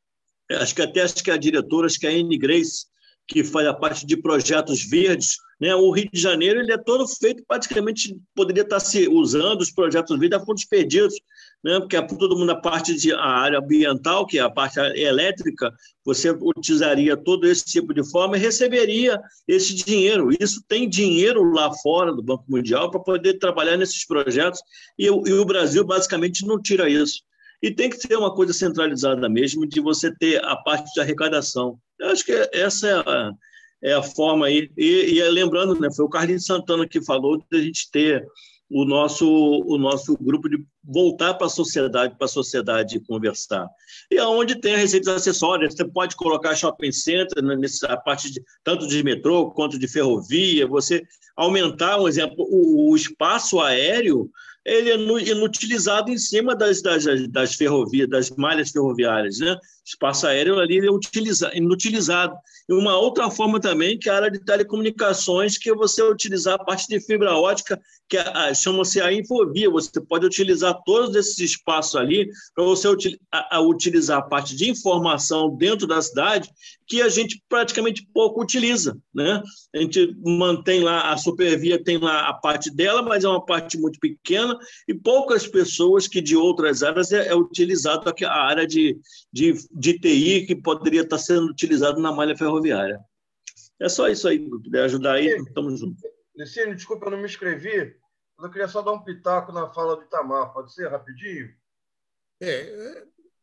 Acho que até acho que a diretora, acho que é a Anne Grace, que faz a parte de projetos verdes, né? O Rio de Janeiro ele é todo feito, praticamente poderia estar se usando os projetos verdes a fundos perdidos, né? Porque é todo mundo a parte de a área ambiental, que é a parte elétrica, você utilizaria todo esse tipo de forma e receberia esse dinheiro. Isso tem dinheiro lá fora do Banco Mundial para poder trabalhar nesses projetos e, e o Brasil basicamente não tira isso. E tem que ser uma coisa centralizada mesmo, de você ter a parte de arrecadação. Eu acho que essa é a, é a forma aí. E, e lembrando, né, foi o Carlinhos Santana que falou de a gente ter o nosso, o nosso grupo de voltar para a sociedade, para a sociedade conversar. E aonde tem receitas acessórias, você pode colocar shopping center, né, nessa parte de, tanto de metrô quanto de ferrovia, você aumentar, um exemplo, o, o espaço aéreo, ele é inutilizado em cima das, das, das ferrovias, das malhas ferroviárias, né? O espaço aéreo ali é utiliza, inutilizado. E uma outra forma também, que é a área de telecomunicações, que é você utilizar a parte de fibra ótica, que chama-se a infovia. Você pode utilizar todos esses espaços ali para você util, a, a utilizar a parte de informação dentro da cidade, que a gente praticamente pouco utiliza, né? A gente mantém lá, a Supervia tem lá a parte dela, mas é uma parte muito pequena, sistema e poucas pessoas que de outras áreas é, é utilizado a área de, de, de T I que poderia estar sendo utilizado na malha ferroviária. É só isso aí, se puder ajudar aí, estamos juntos. Licínio, desculpa, eu não me inscrevi, mas eu queria só dar um pitaco na fala do Itamar, pode ser rapidinho? É, é...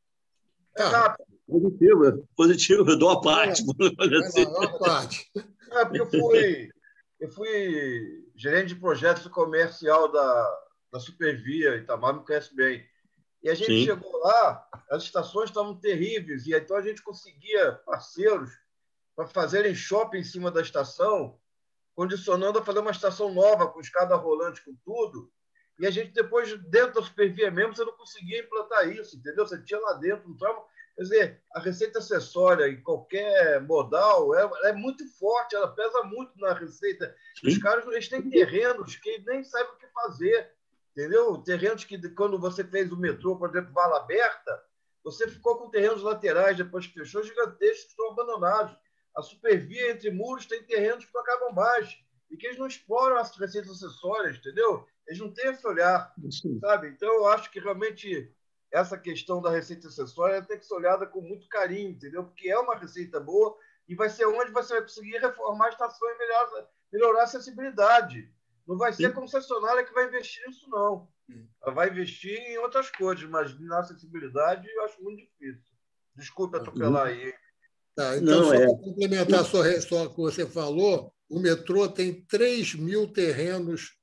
É rápido. Positivo, positivo, eu dou a parte. É, assim. Uma parte. É, porque eu fui, eu fui gerente de projetos comercial da, da Supervia, Itamar me conhece bem. E a gente Sim. chegou lá, as estações estavam terríveis, e então a gente conseguia parceiros para fazerem shopping em cima da estação, condicionando a fazer uma estação nova, com escada rolante, com tudo. E a gente depois, dentro da Supervia mesmo, você não conseguia implantar isso, entendeu? Você tinha lá dentro, não estava... Quer dizer, a receita acessória em qualquer modal é, é muito forte, ela pesa muito na receita. Sim. Os caras eles têm terrenos que nem sabem o que fazer, entendeu? Terrenos que, quando você fez o metrô, por exemplo, Vala Aberta, você ficou com terrenos laterais, depois que fechou, gigantescos que estão abandonados. A Supervia, entre muros, tem terrenos que não acabam mais e que eles não exploram as receitas acessórias, entendeu? Eles não têm esse olhar, Sim. sabe? Então, eu acho que realmente essa questão da receita acessória tem que ser olhada com muito carinho, entendeu? Porque é uma receita boa e vai ser onde você vai conseguir reformar a estação e melhorar, melhorar a acessibilidade. Não vai ser a concessionária que vai investir nisso, não. Ela vai investir em outras coisas, mas na acessibilidade eu acho muito difícil. Desculpe atropelar aí. Tá, então, não, só é... para complementar a sua resposta que você falou, o metrô tem três mil terrenos,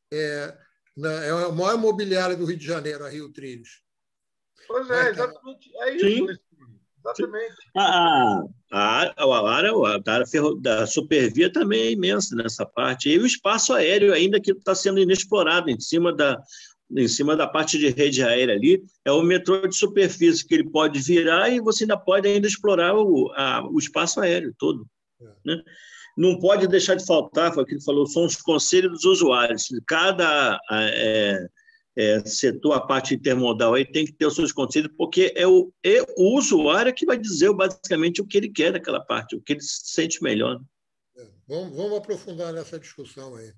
é, na, é a maior imobiliária do Rio de Janeiro, a Rio Trilhos. Pois é, exatamente. É isso. Sim. Exatamente. A, a, a área, a área da Supervia também é imensa nessa parte. E o espaço aéreo ainda que está sendo inexplorado em cima da, em cima da parte de rede aérea ali, é o metrô de superfície que ele pode virar e você ainda pode ainda explorar o, a, o espaço aéreo todo. É. Né? Não pode deixar de faltar, foi o que ele falou, são os conselhos dos usuários. Cada... É, É, setor, a parte intermodal aí tem que ter os seus conselhos, porque é o, é o usuário que vai dizer basicamente o que ele quer daquela parte, o que ele se sente melhor. É, vamos, vamos aprofundar nessa discussão aí.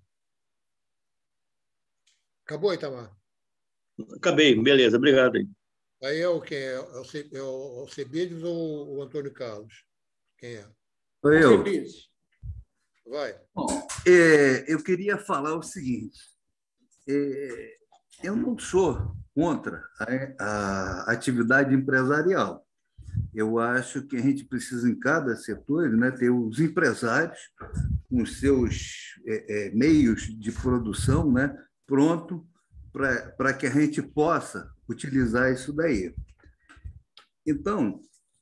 Acabou, Itamar? Acabei, beleza, obrigado. Aí, aí é o quem? É o, é o Alcebiades ou o Antônio Carlos? Quem é? Sou eu. Vai. Bom, é, eu queria falar o seguinte. É, eu não sou contra a, a atividade empresarial. Eu acho que a gente precisa, em cada setor, né, ter os empresários com os seus é, é, meios de produção, né, pronto para que a gente possa utilizar isso daí. Então,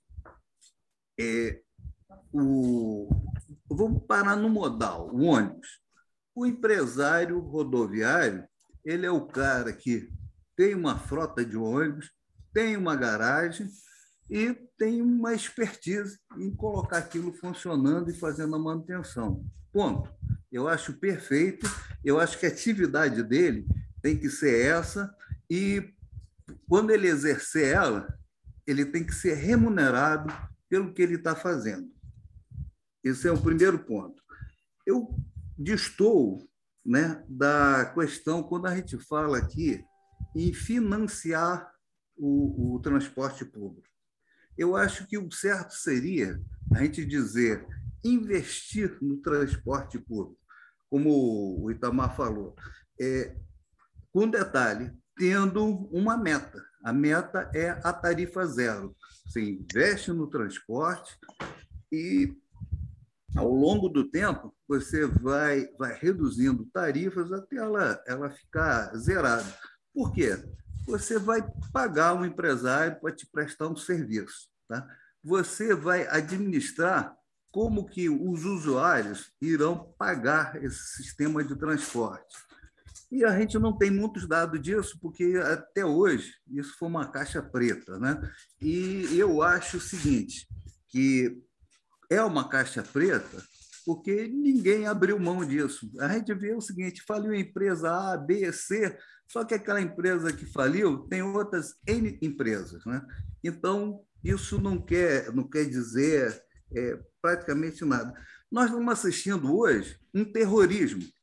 é, o, vamos parar no modal, o ônibus. O empresário rodoviário, ele é o cara que tem uma frota de ônibus, tem uma garagem e tem uma expertise em colocar aquilo funcionando e fazendo a manutenção. Ponto. Eu acho perfeito, eu acho que a atividade dele tem que ser essa e, quando ele exercer ela, ele tem que ser remunerado pelo que ele está fazendo. Esse é o primeiro ponto. Eu distou, né, da questão, quando a gente fala aqui em financiar o, o transporte público. Eu acho que o certo seria a gente dizer investir no transporte público, como o Itamar falou, é, com detalhe, tendo uma meta. A meta é a tarifa zero. Você investe no transporte e, ao longo do tempo, você vai, vai reduzindo tarifas até ela, ela ficar zerada. Por quê? Você vai pagar um empresário para te prestar um serviço. Tá? Você vai administrar como que os usuários irão pagar esse sistema de transporte. E a gente não tem muitos dados disso, porque até hoje isso foi uma caixa preta. Né? E eu acho o seguinte, que é uma caixa preta porque ninguém abriu mão disso. A gente vê o seguinte, faliu a empresa A, B, C, só que aquela empresa que faliu tem outras N empresas. Né? Então, isso não quer, não quer dizer é, praticamente nada. Nós estamos assistindo hoje um terrorismo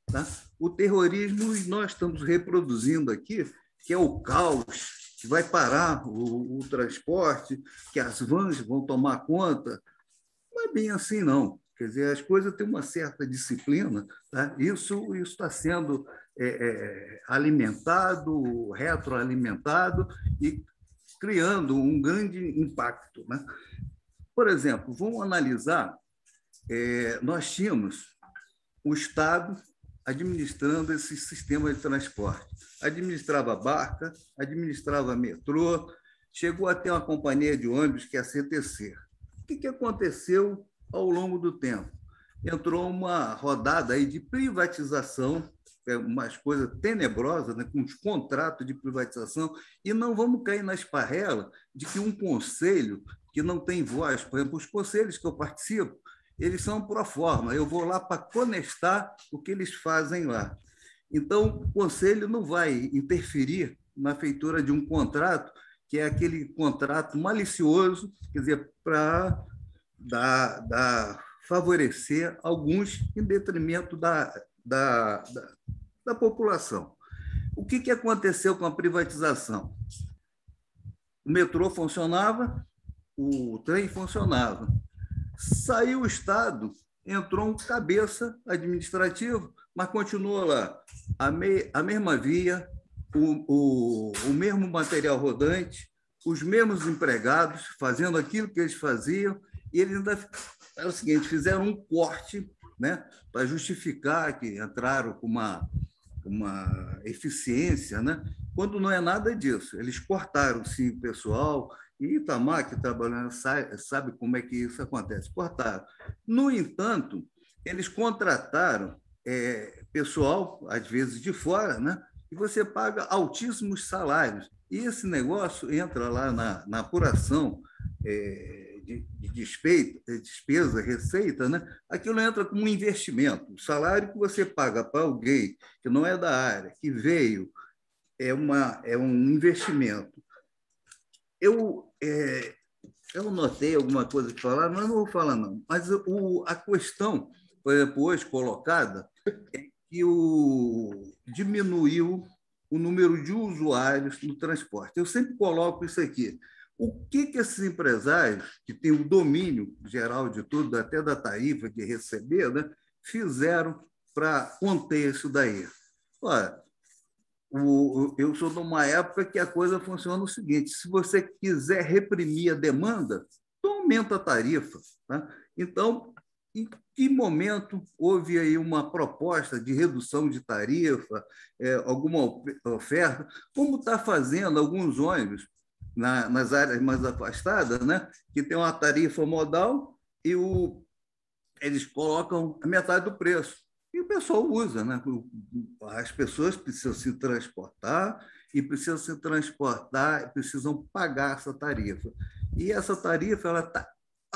Tá? O terrorismo nós estamos reproduzindo aqui, que é o caos, que vai parar o, o transporte, que as vans vão tomar conta. Não é bem assim, não. Quer dizer, as coisas têm uma certa disciplina. Tá? Isso está sendo é, é, alimentado, retroalimentado e criando um grande impacto. Né? Por exemplo, vamos analisar, é, nós tínhamos o Estado administrando esse sistema de transporte. Administrava barca, administrava metrô, chegou a ter uma companhia de ônibus, que é a C T C. O que aconteceu ao longo do tempo? Entrou uma rodada aí de privatização, umas coisas tenebrosas, né, com uns contratos de privatização, e não vamos cair na esparrela de que um conselho que não tem voz, por exemplo, os conselhos que eu participo, eles são pro forma, eu vou lá para conestar o que eles fazem lá. Então, o conselho não vai interferir na feitura de um contrato, que é aquele contrato malicioso, quer dizer, para dar, dar, favorecer alguns em detrimento da, da, da, da população. O que, que aconteceu com a privatização? O metrô funcionava, o trem funcionava. Saiu o Estado, entrou um cabeça administrativo, mas continuou lá. A, me, a mesma via, o, o, o mesmo material rodante, os mesmos empregados fazendo aquilo que eles faziam, e eles ainda era o seguinte, fizeram um corte, né, para justificar que entraram com uma, uma eficiência, né, quando não é nada disso. Eles cortaram, sim, o pessoal, e Itamar, que trabalhando, sabe como é que isso acontece. Cortaram. No entanto, eles contrataram é, pessoal, às vezes de fora, né? E você paga altíssimos salários. E esse negócio entra lá na, na apuração é, de, de despeito, despesa, receita, né? Aquilo entra como um investimento. O salário que você paga para alguém que não é da área, que veio, é, uma, é um investimento. Eu, é, eu notei alguma coisa que falaram, mas não vou falar, não. Mas o, a questão, por exemplo, hoje colocada, é que o, diminuiu o número de usuários no transporte. Eu sempre coloco isso aqui. O que, que esses empresários, que têm o domínio geral de tudo, até da tarifa de receber, né, fizeram para conter isso daí? Olha, O, eu sou de uma época que a coisa funciona o seguinte, se você quiser reprimir a demanda, então aumenta a tarifa. Tá? Então, em que momento houve aí uma proposta de redução de tarifa, é, alguma oferta, como está fazendo alguns ônibus na, nas áreas mais afastadas, né, que tem uma tarifa modal e o, eles colocam a metade do preço. E o pessoal usa, né? As pessoas precisam se transportar e precisam se transportar, precisam pagar essa tarifa. E essa tarifa ela está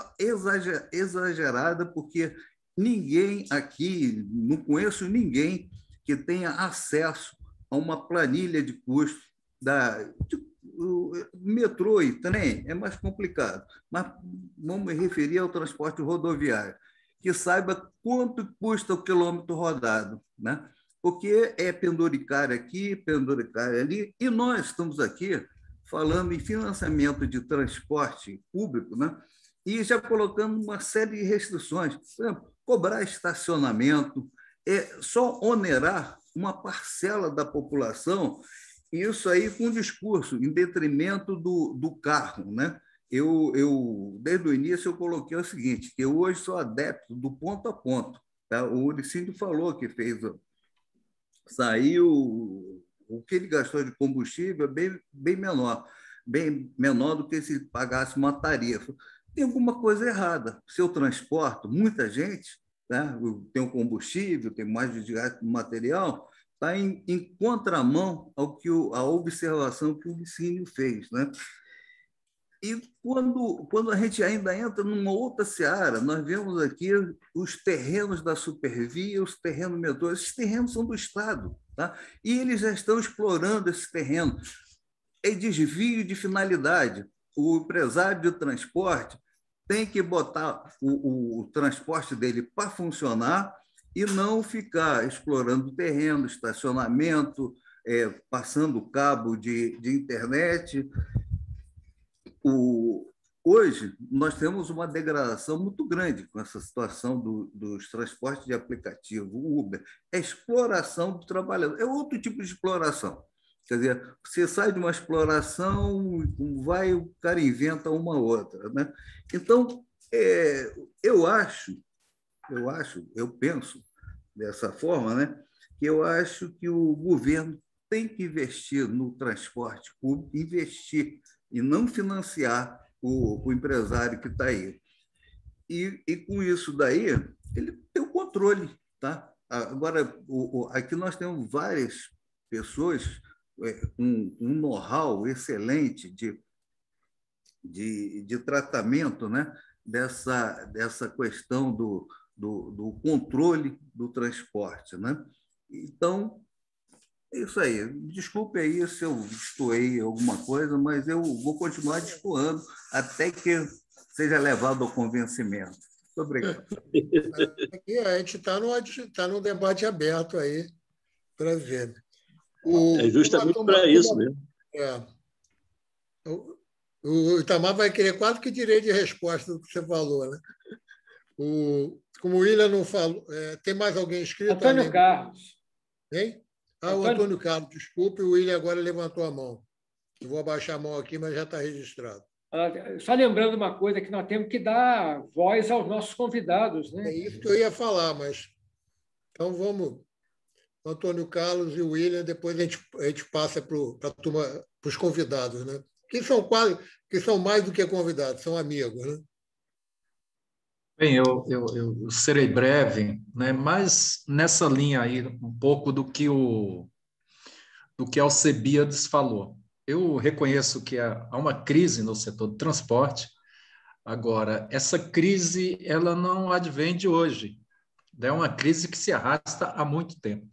exagerada porque ninguém aqui, não conheço ninguém que tenha acesso a uma planilha de custo da de, o metrô e trem é mais complicado, mas vamos me referir ao transporte rodoviário, que saiba quanto custa o quilômetro rodado, né? Porque é penduricário aqui, penduricário ali, e nós estamos aqui falando em financiamento de transporte público, né? E já colocando uma série de restrições. Por exemplo, cobrar estacionamento, é só onerar uma parcela da população, isso aí com discurso, em detrimento do, do carro, né? Eu, eu, desde o início, eu coloquei o seguinte, que eu hoje sou adepto do ponto a ponto. Tá? O Uricíndio falou que fez, saiu, o que ele gastou de combustível é bem, bem menor, bem menor do que se pagasse uma tarifa. Tem alguma coisa errada. Se eu transporto muita gente, tá? Eu tenho combustível, tenho mais desgaste do material, está em, em contramão ao que o, a observação que o Uricíndio fez, né? E quando, quando a gente ainda entra numa outra seara, nós vemos aqui os terrenos da Supervia, os terrenos metrô, esses terrenos são do Estado, tá? E eles já estão explorando esse terreno. É desvio de finalidade. O empresário de transporte tem que botar o, o, o transporte dele para funcionar e não ficar explorando terreno, estacionamento, é, passando cabo de, de internet. O, hoje, nós temos uma degradação muito grande com essa situação do, dos transportes de aplicativo, o Uber. É exploração do trabalhador, é outro tipo de exploração. Quer dizer, você sai de uma exploração, vai, o cara inventa uma outra, né? Então, é, eu acho, eu acho, eu penso dessa forma, né? Que eu acho que o governo tem que investir no transporte público, investir e não financiar o, o empresário que está aí. E, e, com isso daí, ele tem o controle. Tá? Agora, o, o, aqui nós temos várias pessoas é, com um know-how excelente de, de, de tratamento, né? dessa, dessa questão do, do, do controle do transporte. Né? Então, é isso aí. Desculpe aí se eu destoei alguma coisa, mas eu vou continuar destoando até que seja levado ao convencimento. Muito obrigado. Aqui a gente está num, tá num debate aberto aí para ver. O, é justamente para isso mesmo. É, o, o Itamar vai querer quase que direito de resposta do que você falou, né? O, como o William não falou, é, tem mais alguém inscrito? Antônio além... Carlos. Hein? Ah, o Antônio Carlos, desculpe, o William agora levantou a mão. Eu vou abaixar a mão aqui, mas já está registrado. Só lembrando uma coisa, que nós temos que dar voz aos nossos convidados. Né? É isso que eu ia falar, mas... Então, vamos... O Antônio Carlos e o William, depois a gente, a gente passa para os convidados, né? Que são quase, que são mais do que convidados, são amigos, né? Bem, eu, eu, eu serei breve, né? Mas nessa linha aí, um pouco do que o do que Alcebiades falou. Eu reconheço que há uma crise no setor do transporte. Agora, essa crise ela não advém de hoje. É uma crise que se arrasta há muito tempo.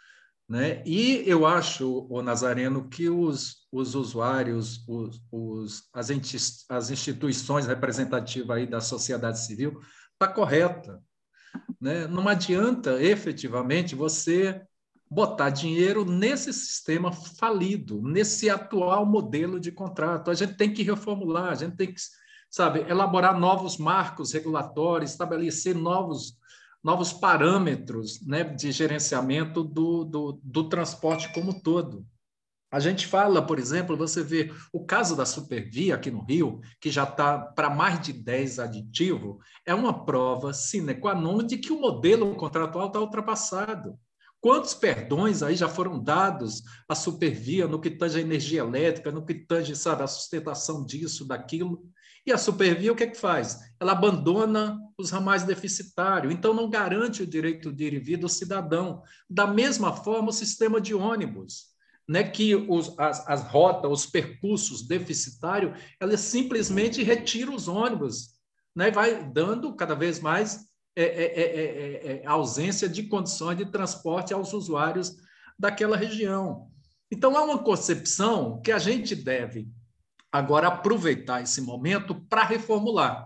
Né? E eu acho, o Nazareno, que os, os usuários, os, os, as, as instituições representativas aí da sociedade civil está correta. Né? Não adianta, efetivamente, você botar dinheiro nesse sistema falido, nesse atual modelo de contrato. A gente tem que reformular, a gente tem que, sabe, elaborar novos marcos regulatórios, estabelecer novos novos parâmetros, né, de gerenciamento do, do, do transporte como um todo. A gente fala, por exemplo, você vê o caso da Supervia aqui no Rio, que já está para mais de dez aditivo, é uma prova sine qua non de que o modelo contratual está ultrapassado. Quantos perdões aí já foram dados à Supervia no que tange a energia elétrica, no que tange, sabe, a sustentação disso, daquilo? E a Supervia o que é que faz? Ela abandona os ramais deficitários, então não garante o direito de ir e vir do cidadão. Da mesma forma, o sistema de ônibus, né, que os, as, as rotas, os percursos deficitários, ela simplesmente retira os ônibus, né, vai dando cada vez mais é, é, é, é, ausência de condições de transporte aos usuários daquela região. Então, há uma concepção que a gente deve agora aproveitar esse momento para reformular,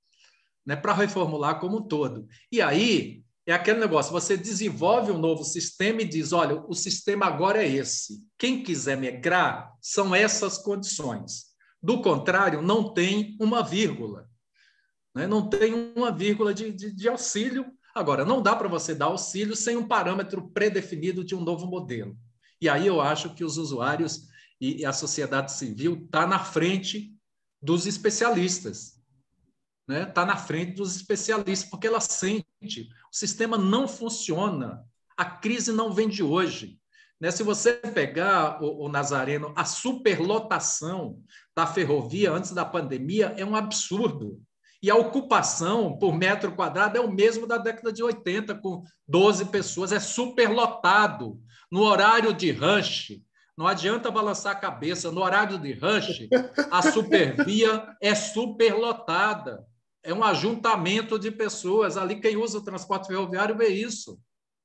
né? Para reformular como um todo. E aí é aquele negócio, você desenvolve um novo sistema e diz, olha, o sistema agora é esse. Quem quiser migrar, são essas condições. Do contrário, não tem uma vírgula. Né? Não tem uma vírgula de, de, de auxílio. Agora, não dá para você dar auxílio sem um parâmetro predefinido de um novo modelo. E aí eu acho que os usuários e a sociedade civil está na frente dos especialistas, né? Está na frente dos especialistas, porque ela sente, o sistema não funciona, a crise não vem de hoje. Né? Se você pegar, o, o Nazareno, a superlotação da ferrovia antes da pandemia é um absurdo, e a ocupação por metro quadrado é o mesmo da década de oitenta, com doze pessoas, é superlotado, no horário de rush. Não adianta balançar a cabeça. No horário de rush, a Supervia é superlotada. É um ajuntamento de pessoas. Ali, quem usa o transporte ferroviário vê isso.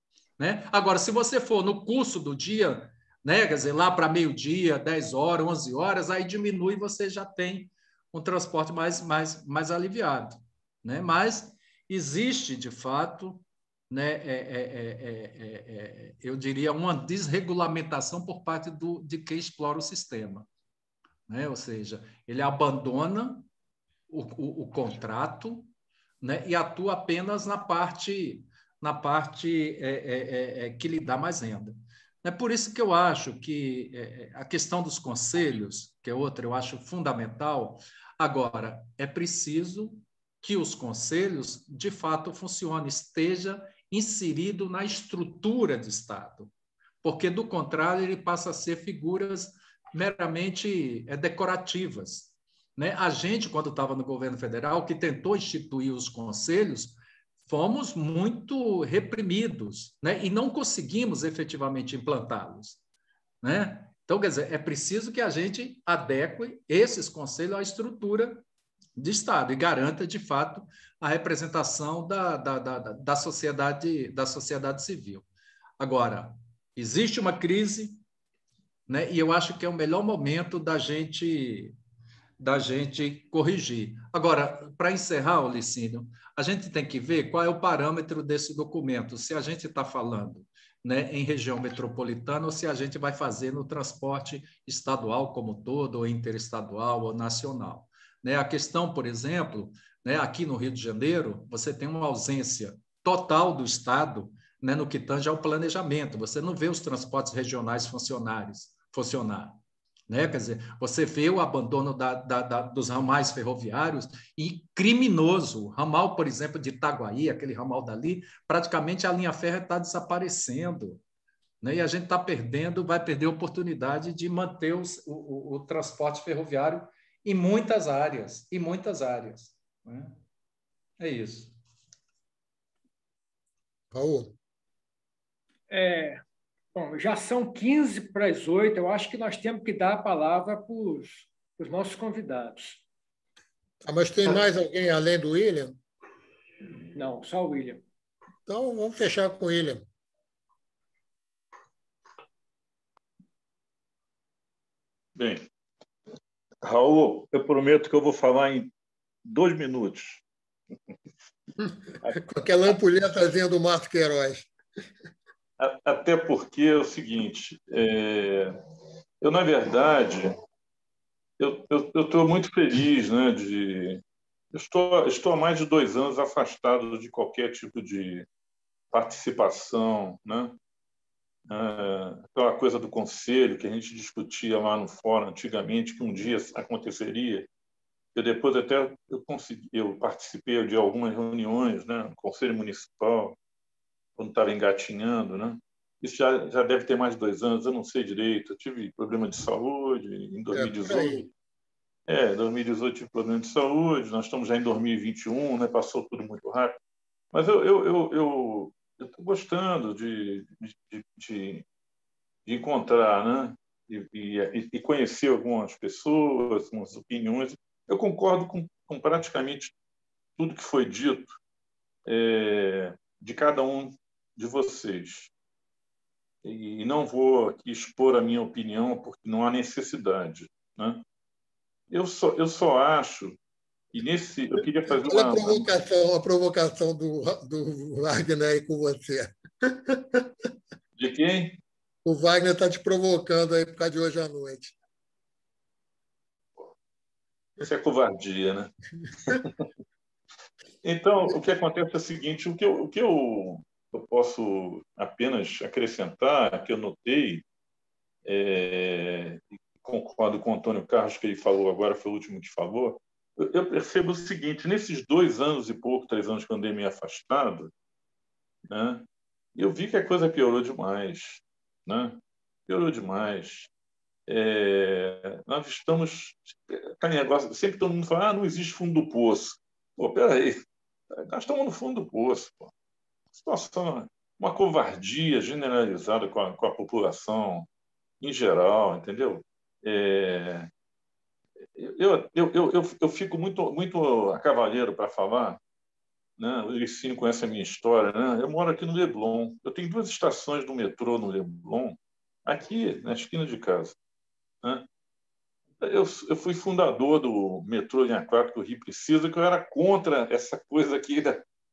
Né? Agora, se você for no curso do dia, né, quer dizer, lá para meio-dia, dez horas, onze horas, aí diminui e você já tem um transporte mais, mais, mais aliviado. Né? Mas existe, de fato, né, é, é, é, é, é, eu diria, uma desregulamentação por parte do, de quem explora o sistema. Né? Ou seja, ele abandona o, o, o contrato, né, e atua apenas na parte, na parte é, é, é, que lhe dá mais renda. É por isso que eu acho que é, a questão dos conselhos, que é outra, eu acho fundamental. Agora, é preciso que os conselhos, de fato, funcionem, esteja inserido na estrutura de Estado, porque, do contrário, ele passa a ser figuras meramente é, decorativas. Né? A gente, quando estava no governo federal, que tentou instituir os conselhos, fomos muito reprimidos, né? E não conseguimos efetivamente implantá-los. Né? Então, quer dizer, é preciso que a gente adeque esses conselhos à estrutura de Estado e garanta, de fato, a representação da, da, da, da, sociedade, da sociedade civil. Agora, existe uma crise, né? E eu acho que é o melhor momento da gente, da gente corrigir. Agora, para encerrar, Licínio, a gente tem que ver qual é o parâmetro desse documento, se a gente está falando, né, em região metropolitana ou se a gente vai fazer no transporte estadual como um todo, ou interestadual ou nacional. Né? A questão, por exemplo, né, aqui no Rio de Janeiro, você tem uma ausência total do Estado, né, no que tange ao planejamento. Você não vê os transportes regionais funcionários, funcionar. Né? Quer dizer, você vê o abandono da, da, da, dos ramais ferroviários e criminoso. O ramal, por exemplo, de Itaguaí, aquele ramal dali, praticamente a linha férrea está desaparecendo. Né? E a gente está perdendo, vai perder a oportunidade de manter os, o, o, o transporte ferroviário em muitas áreas, em muitas áreas. Né? É isso. Raul? É, bom, já são quinze para as oito, eu acho que nós temos que dar a palavra para os nossos convidados. Ah, mas tem mais alguém além do William? Não, só o William. Então, vamos fechar com o William. Bem, Raul, eu prometo que eu vou falar em dois minutos. Com aquela ampulhetazinha do Márcio Queiroz. Até porque é o seguinte, é, eu, na verdade, eu estou muito feliz, né, de... Eu estou, estou há mais de dois anos afastado de qualquer tipo de participação, né? É, aquela coisa do conselho que a gente discutia lá no fórum antigamente, que um dia aconteceria. Eu depois até eu consegui, eu participei de algumas reuniões, né, no Conselho Municipal, quando estava engatinhando, né? Isso já, já deve ter mais de dois anos, eu não sei direito. Eu tive problema de saúde em dois mil e dezoito. É, em dois mil e dezoito tive problema de saúde, nós estamos já em dois mil e vinte e um, né? Passou tudo muito rápido. Mas eu eu eu, eu, eu estou gostando de, de, de, de encontrar, né? E, e, e conhecer algumas pessoas, algumas opiniões. Eu concordo com, com praticamente tudo que foi dito é, de cada um de vocês. E não vou aqui expor a minha opinião, porque não há necessidade. Né? Eu, só, eu só acho, e nesse, eu queria fazer Olha uma... a provocação, a provocação do, do Wagner aí com você. De quem? O Wagner está te provocando aí por causa de hoje à noite. Isso é covardia, né? Então, o que acontece é o seguinte, o que eu, o que eu, eu posso apenas acrescentar, que eu notei, é, concordo com o Antônio Carlos, que ele falou agora, foi o último que falou, eu, eu percebo o seguinte, nesses dois anos e pouco, três anos que eu andei meio afastado, né, eu vi que a coisa piorou demais. Né? Piorou demais. É, nós estamos... Aquele negócio, sempre todo mundo fala, ah, não existe fundo do poço. Pô, peraí, nós estamos no fundo do poço. Pô. Situação, uma covardia generalizada com a, com a população em geral, entendeu? É, eu, eu, eu, eu, eu fico muito, muito a cavaleiro para falar, né? O Licínio conhece a minha história, né? Eu moro aqui no Leblon. Eu tenho duas estações do metrô no Leblon, aqui na esquina de casa. Né? Eu, eu fui fundador do metrô linha quatro que o Rio precisa, que eu era contra essa coisa aqui da,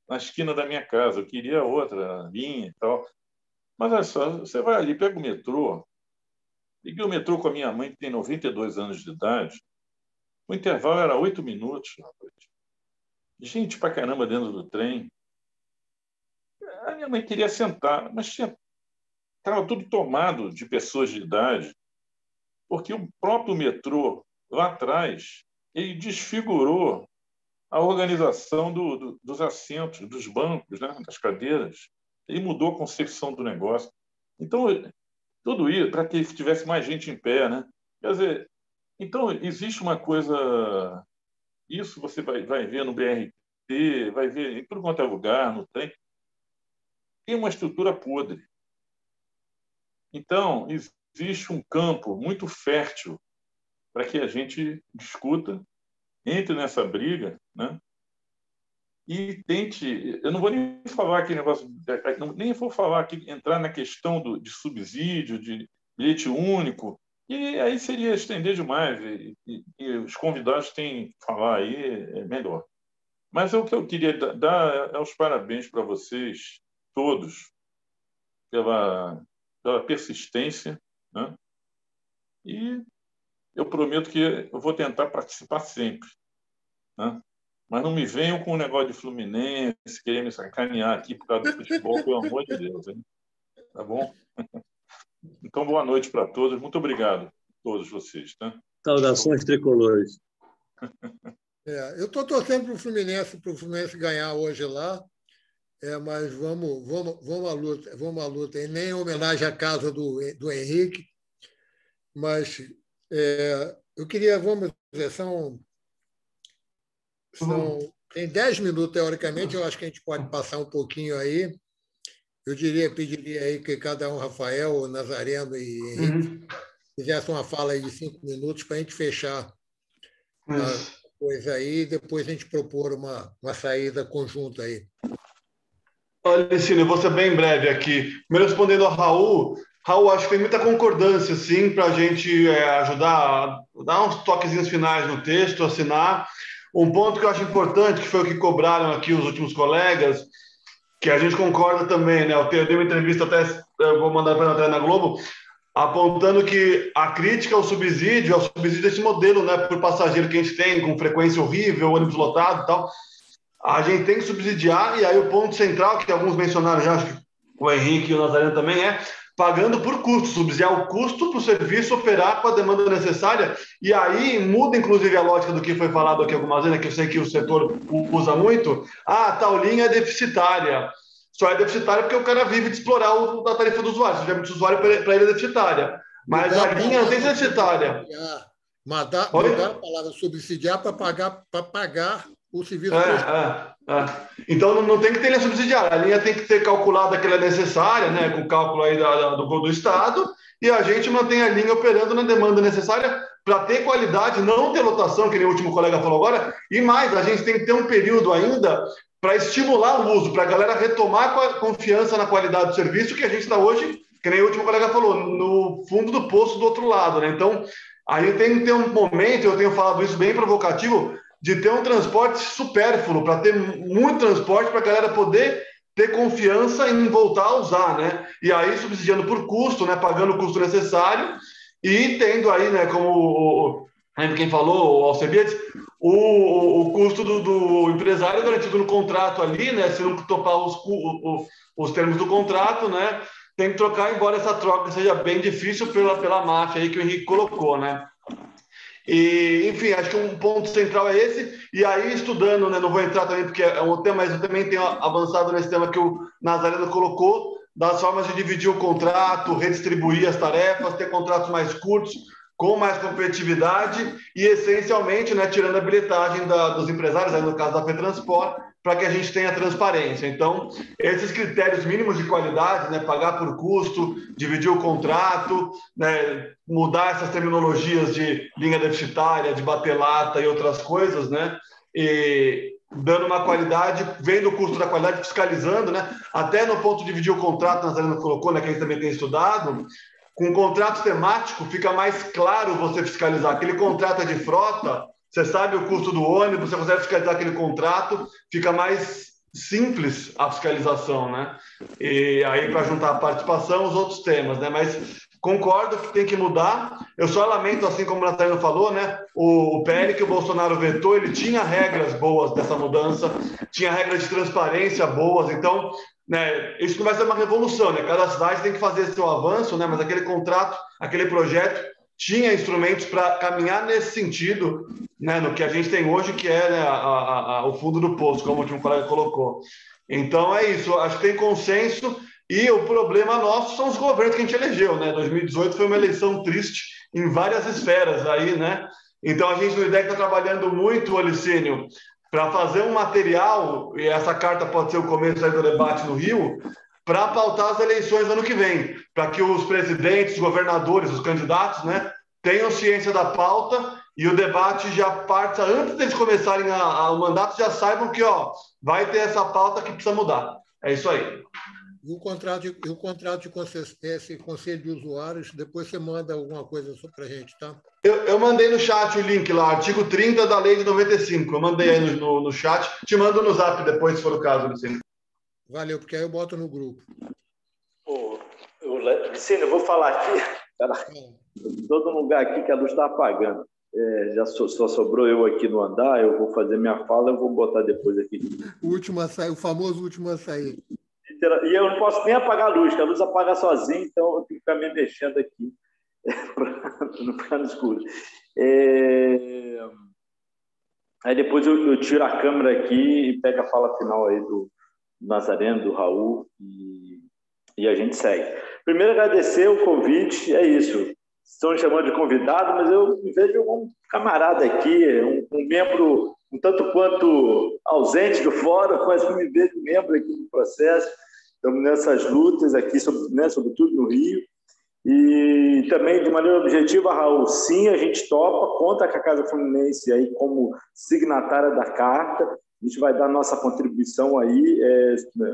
na esquina da minha casa, eu queria outra linha e tal. Mas olha só, você vai ali, pega o metrô, peguei o metrô com a minha mãe, que tem noventa e dois anos de idade, o intervalo era oito minutos. Gente pra caramba dentro do trem. A minha mãe queria sentar, mas tinha estava tudo tomado de pessoas de idade, porque o próprio metrô, lá atrás, ele desfigurou a organização do, do, dos assentos, dos bancos, né, das cadeiras. Ele mudou a concepção do negócio. Então, tudo isso para que tivesse mais gente em pé. Né? Quer dizer, então, existe uma coisa... Isso você vai, vai ver no B R T, vai ver em tudo quanto é lugar, no trem. Tem uma estrutura podre. Então, existe um campo muito fértil para que a gente discuta, entre nessa briga, né? E tente... Eu não vou nem falar aqui negócio... Nem vou falar aqui, entrar na questão do, de subsídio, de bilhete único, e aí seria estender demais, e, e, e os convidados têm que falar aí, é melhor. Mas o que eu queria dar é os parabéns para vocês, todos, pela... pela persistência, né? E eu prometo que eu vou tentar participar sempre, né? Mas não me venham com o negócio de Fluminense, querer me sacanear aqui por causa do futebol, pelo amor de Deus, hein? Tá bom? Então, boa noite para todos. Muito obrigado a todos vocês. Tá? Saudações tricolores. É, eu estou torcendo para o Fluminense, para o Fluminense ganhar hoje lá. É, mas vamos, vamos, vamos à luta, vamos à luta. E nem em homenagem à casa do, do Henrique, mas é, eu queria, vamos dizer, são, são tem dez minutos, teoricamente, eu acho que a gente pode passar um pouquinho aí. Eu diria, pediria aí que cada um, Rafael, Nazareno e Henrique, uhum. fizesse uma fala aí de cinco minutos para a gente fechar uhum. a coisa aí, e depois a gente propor uma, uma saída conjunta aí. Olha, Licínio, eu vou ser bem breve aqui. Primeiro, respondendo ao Raul, Raul, acho que tem muita concordância, sim, para a gente é, ajudar a dar uns toquezinhos finais no texto, assinar. Um ponto que eu acho importante, que foi o que cobraram aqui os últimos colegas, que a gente concorda também, né? Eu dei uma entrevista, até eu vou mandar para a na Globo, apontando que a crítica ao subsídio, ao subsídio desse modelo, né, por passageiro que a gente tem, com frequência horrível, ônibus lotado e tal, a gente tem que subsidiar, e aí o ponto central, que alguns mencionaram já, acho que o Henrique e o Nazareno também, é pagando por custo, subsidiar o custo para o serviço operar com a demanda necessária, e aí muda, inclusive, a lógica do que foi falado aqui algumas vezes, né, que eu sei que o setor usa muito. Ah, tal linha é deficitária. Só é deficitária porque o cara vive de explorar o, a tarifa do usuário. Se tiver muito usuário, para ele é deficitária. Mas a linha não tem que ser deficitária. Mudar, mudar a palavra subsidiar para pagar, para pagar o serviço. É, é, é. Então, não, não tem que ter linha subsidiária. A linha tem que ter calculado aquela necessária, né, com o cálculo aí da, do, do Estado, e a gente mantém a linha operando na demanda necessária para ter qualidade, não ter lotação, que nem o último colega falou agora, e mais, a gente tem que ter um período ainda para estimular o uso, para a galera retomar a confiança na qualidade do serviço, que a gente está hoje, que nem o último colega falou, no fundo do poço do outro lado, né? Então, a gente tem que ter um momento, eu tenho falado isso bem provocativo, de ter um transporte supérfluo, para ter muito transporte, para a galera poder ter confiança em voltar a usar, né? E aí, subsidiando por custo, né? Pagando o custo necessário e tendo aí, né? Como o, quem falou, o Alcebiades, o, o custo do, do empresário garantido no contrato ali, né? Se não topar os, os, os termos do contrato, né? Tem que trocar, embora essa troca seja bem difícil pela, pela máfia aí que o Henrique colocou, né? E, enfim, acho que um ponto central é esse. E aí, estudando, né, não vou entrar também porque é um tema, mas eu também tenho avançado nesse tema que o Nazareno colocou, das formas de dividir o contrato, redistribuir as tarefas, ter contratos mais curtos, com mais competitividade e, essencialmente, né, tirando a bilhetagem da, dos empresários, aí no caso da FETransport, para que a gente tenha transparência. Então, esses critérios mínimos de qualidade, né, pagar por custo, dividir o contrato, né, mudar essas terminologias de linha deficitária, de bater lata e outras coisas, né, e dando uma qualidade, vendo o custo da qualidade, fiscalizando, né, até no ponto de dividir o contrato, a Nazareno colocou, né, que a gente também tem estudado, com contrato temático fica mais claro você fiscalizar. Aquele contrato é de frota, você sabe o custo do ônibus, você consegue fiscalizar aquele contrato, fica mais simples a fiscalização, né? E aí, para juntar a participação, os outros temas, né? Mas concordo que tem que mudar. Eu só lamento, assim como o Natalino falou, né? O, o P L que o Bolsonaro vetou, ele tinha regras boas dessa mudança, tinha regras de transparência boas, então, né, isso não vai ser uma revolução, né? Cada cidade tem que fazer seu avanço, né? Mas aquele contrato, aquele projeto tinha instrumentos para caminhar nesse sentido, né? No que a gente tem hoje, que é, né, a, a, a, o fundo do poço, como o último colega colocou. Então é isso, acho que tem consenso. E o problema nosso são os governos que a gente elegeu, né? dois mil e dezoito foi uma eleição triste em várias esferas aí, né? Então a gente no I D E C está trabalhando muito, Olicínio, para fazer um material, e essa carta pode ser o começo aí do debate no Rio, para pautar as eleições ano que vem, para que os presidentes, os governadores, os candidatos, né, tenham ciência da pauta e o debate já parta, antes deles começarem a, a, o mandato, já saibam que, ó, vai ter essa pauta que precisa mudar. É isso aí. E o contrato de, o contrato de consistência, conselho de usuários, depois você manda alguma coisa para a gente, tá? Eu, eu mandei no chat o link lá, artigo trinta da lei de noventa e cinco. Eu mandei aí no, no, no chat. Te mando no zap depois, se for o caso, Vicente. Valeu, porque aí eu boto no grupo. Ô, Vicente, eu vou falar aqui. Cara, todo lugar aqui que a luz está apagando. É, já só, só sobrou eu aqui no andar, eu vou fazer minha fala, eu vou botar depois aqui. O último a sair, o famoso último a sair. E eu não posso nem apagar a luz, que a luz apaga sozinha, então eu tenho que ficar me mexendo aqui para não ficar no escuro. É... Aí depois eu, eu tiro a câmera aqui e pego a fala final aí do Nazareno, do Raul, e, e a gente segue. Primeiro, agradecer o convite, é isso. Estão me chamando de convidado, mas eu me vejo um camarada aqui, um, um membro um tanto quanto ausente do fórum, mas me vejo membro aqui do processo. Estamos nessas lutas aqui, sobre, né, sobretudo no Rio. E também, de maneira objetiva, Raul, sim, a gente topa, conta com a Casa Fluminense aí como signatária da carta. A gente vai dar nossa contribuição aí é,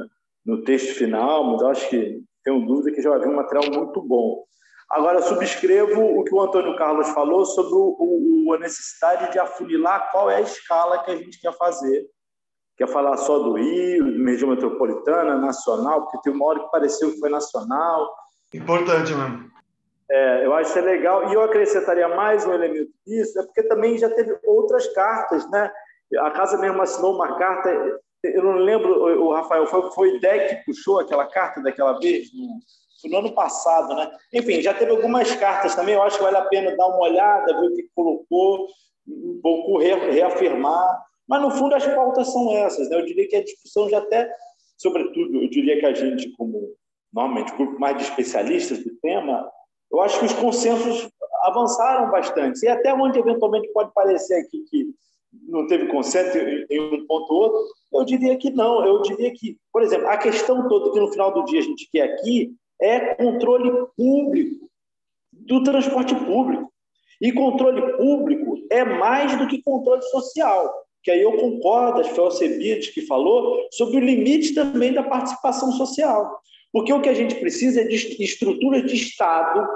no texto final, mas eu acho que tenho dúvida que já vai vir um material muito bom. Agora, subscrevo o que o Antônio Carlos falou sobre o, o, a necessidade de afunilar qual é a escala que a gente quer fazer. Quer falar só do Rio, de região metropolitana, nacional, porque tem uma hora que pareceu que foi nacional. Importante mesmo. É, eu acho que é legal. E eu acrescentaria mais um elemento disso, é porque também já teve outras cartas, né? A Casa mesmo assinou uma carta, eu não lembro, o Rafael, foi, foi o I D E C que puxou aquela carta daquela vez, no, foi no ano passado, né? Enfim, já teve algumas cartas também, eu acho que vale a pena dar uma olhada, ver o que colocou, um pouco reafirmar. Mas, no fundo, as pautas são essas, né? Eu diria que a discussão já até, sobretudo, eu diria que a gente, como, normalmente, o grupo mais de especialistas do tema, eu acho que os consensos avançaram bastante. E até onde, eventualmente, pode parecer aqui que não teve consenso em um ponto ou outro, eu diria que não. Eu diria que, por exemplo, a questão toda que, no final do dia, a gente quer aqui é controle público do transporte público. E controle público é mais do que controle social. Que aí eu concordo, acho que foi o Alcebiades que falou, sobre o limite também da participação social. Porque o que a gente precisa é de estruturas de Estado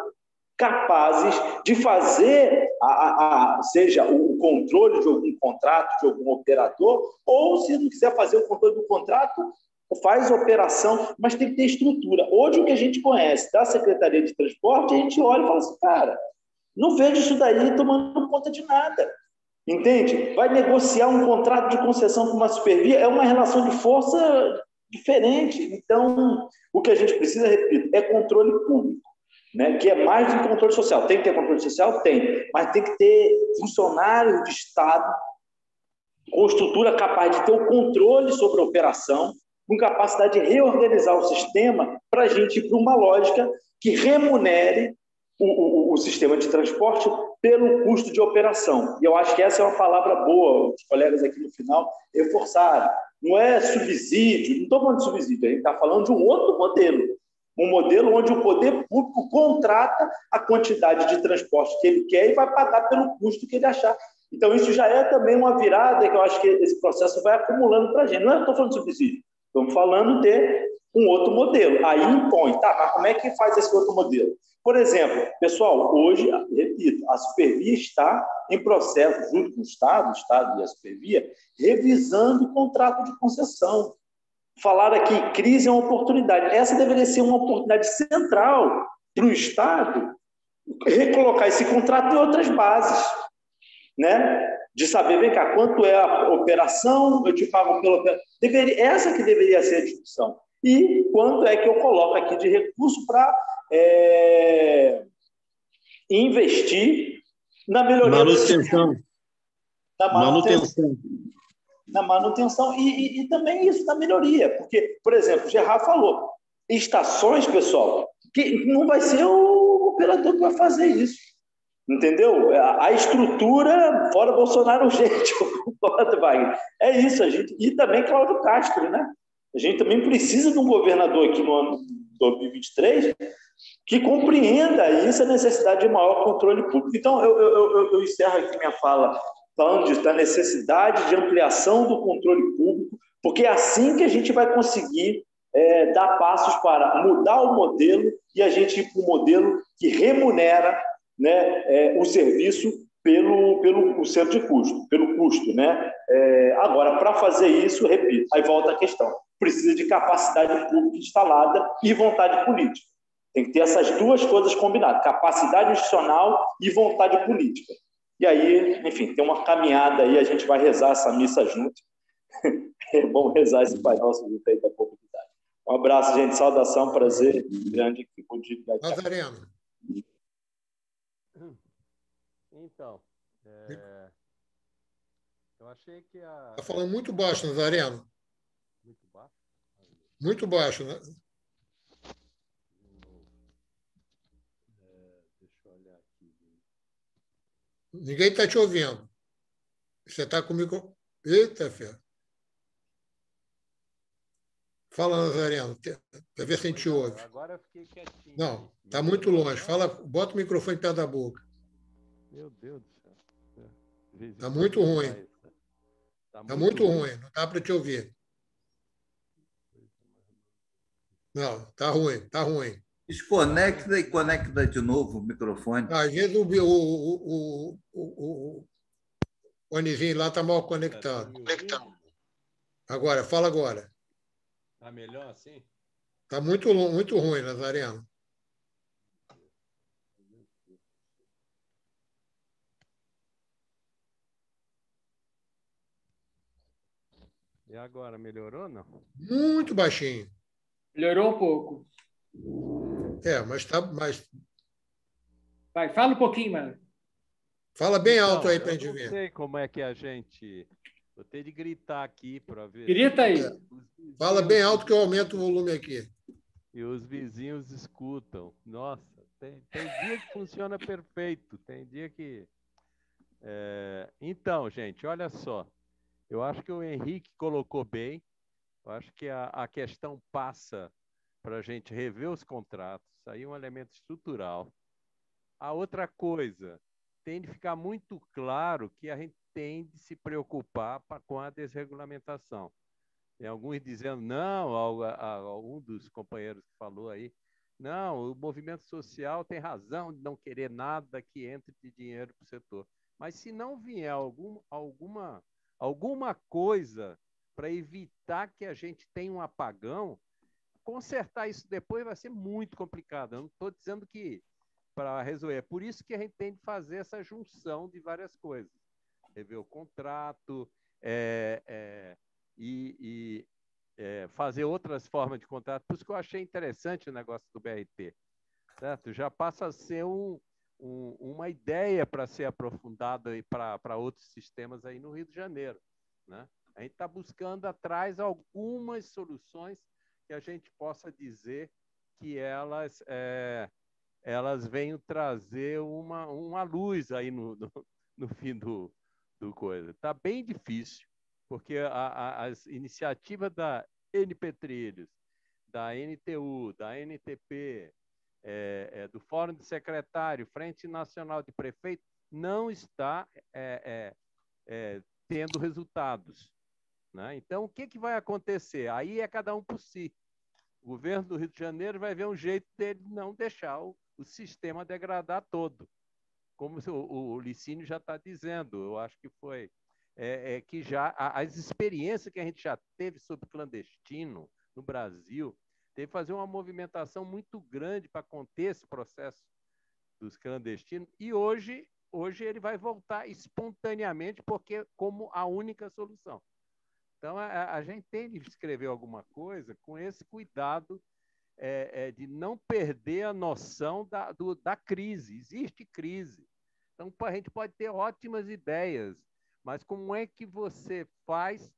capazes de fazer, a, a, a, seja o controle de algum contrato, de algum operador, ou, se não quiser fazer o controle do contrato, faz operação, mas tem que ter estrutura. Hoje, o que a gente conhece da Secretaria de Transporte, a gente olha e fala assim, cara, não vejo isso daí tomando conta de nada. Entende? Vai negociar um contrato de concessão com uma supervia, é uma relação de força diferente. Então, o que a gente precisa, repito, é controle público, né? Que é mais do que controle social. Tem que ter controle social? Tem. Mas tem que ter funcionários de Estado com estrutura capaz de ter o controle sobre a operação, com capacidade de reorganizar o sistema para a gente ir para uma lógica que remunere o, o, o sistema de transporte pelo custo de operação. E eu acho que essa é uma palavra boa, os colegas aqui no final reforçaram. Não é subsídio, não estou falando de subsídio, a gente está falando de um outro modelo. Um modelo onde o poder público contrata a quantidade de transporte que ele quer e vai pagar pelo custo que ele achar. Então, isso já é também uma virada que eu acho que esse processo vai acumulando para a gente. Não estou falando de subsídio, estamos falando de um outro modelo. Aí impõe, tá, mas como é que faz esse outro modelo? Por exemplo, pessoal, hoje, repito, a Supervia está em processo, junto com o Estado, o Estado e a Supervia, revisando o contrato de concessão. Falar aqui, crise é uma oportunidade. Essa deveria ser uma oportunidade central para o Estado recolocar esse contrato em outras bases, né? De saber, vem cá, quanto é a operação, eu te pago pela operação. Deveria, essa que deveria ser a discussão. E quanto é que eu coloco aqui de recurso para é, investir na melhoria manutenção. do na manutenção. manutenção. Na manutenção e, e, e também isso na melhoria. Porque, por exemplo, o Gerard falou, estações, pessoal, que não vai ser o operador que vai fazer isso. Entendeu? A estrutura, fora Bolsonaro, gente, é isso, a gente. E também Cláudio Castro, né? A gente também precisa de um governador aqui no ano de dois mil e vinte e três que compreenda isso, a necessidade de maior controle público. Então, eu, eu, eu, eu encerro aqui minha fala falando da necessidade de ampliação do controle público, porque é assim que a gente vai conseguir é, dar passos para mudar o modelo e a gente ir para um modelo que remunera, né, é, o serviço pelo, pelo o centro de custo, pelo custo, né? É, agora, para fazer isso, repito, aí volta a questão, precisa de capacidade pública instalada e vontade política. Tem que ter essas duas coisas combinadas, capacidade institucional e vontade política. E aí, enfim, tem uma caminhada aí, a gente vai rezar essa missa junto. É bom rezar esse Pai Nosso junto aí da comunidade. Um abraço, gente, saudação, prazer grande que pude. Nazareno. Então, é... eu achei que a... Está falando muito baixo, Nazareno. Muito baixo? Muito baixo, né? É, deixa eu olhar aqui. Ninguém está te ouvindo. Você está comigo? Eita, fé. Fala, Nazareno. Quer ver se a gente ouve. Agora eu fiquei quietinho. Não, está muito longe. Fala, bota o microfone perto da boca. Meu Deus do céu. Está muito ruim. Está muito, muito ruim. Não dá para te ouvir. Não, está ruim, está ruim. Desconecta e conecta de novo o microfone. Às vezes o, o, o, o, o, o fonezinho lá está mal conectado. Agora, fala agora. Está melhor assim? Está muito, muito ruim, Nazareno. E agora, melhorou ou não? Muito baixinho. Melhorou um pouco. É, mas está mais. Vai, fala um pouquinho, mano. Fala bem então, alto aí para a gente ver. Eu não sei como é que a gente. Vou ter de gritar aqui para ver. Grita aí. É. Fala bem alto que eu aumento o volume aqui. E os vizinhos escutam. Nossa, tem, tem dia que funciona perfeito. Tem dia que. É... Então, gente, olha só. Eu acho que o Henrique colocou bem. Eu acho que a, a questão passa para a gente rever os contratos. Isso aí é um elemento estrutural. A outra coisa, tem de ficar muito claro que a gente tem de se preocupar pra, com a desregulamentação. Tem alguns dizendo, não, a, a, um dos companheiros que falou aí, não, o movimento social tem razão de não querer nada que entre de dinheiro para o setor. Mas se não vier algum, alguma... alguma coisa para evitar que a gente tenha um apagão, consertar isso depois vai ser muito complicado. Eu não estou dizendo que para resolver. É por isso que a gente tem de fazer essa junção de várias coisas. Rever o contrato é, é, e, e é, fazer outras formas de contrato. Por isso que eu achei interessante o negócio do B R T. Certo? Já passa a ser um, um, uma ideia para ser aprofundada para outros sistemas aí no Rio de Janeiro. Né? A gente está buscando atrás algumas soluções que a gente possa dizer que elas, é, elas venham trazer uma, uma luz aí no, no, no fim do, do coisa. Está bem difícil, porque a, a, as iniciativas da N P Trilhos, da N T U, da N T P, é, é, do Fórum de Secretário, Frente Nacional de Prefeitos, não está é, é, é, tendo resultados. Né? Então, o que, que vai acontecer? Aí é cada um por si. O governo do Rio de Janeiro vai ver um jeito dele não deixar o, o sistema degradar todo. Como o, o Licínio já está dizendo, eu acho que foi é, é que já as experiências que a gente já teve sobre clandestino no Brasil, teve que fazer uma movimentação muito grande para conter esse processo dos clandestinos, e hoje, hoje ele vai voltar espontaneamente, porque como a única solução. Então, a, a gente tem de escrever alguma coisa com esse cuidado é, é, de não perder a noção da, do, da crise. Existe crise. Então, a gente pode ter ótimas ideias, mas como é que você faz...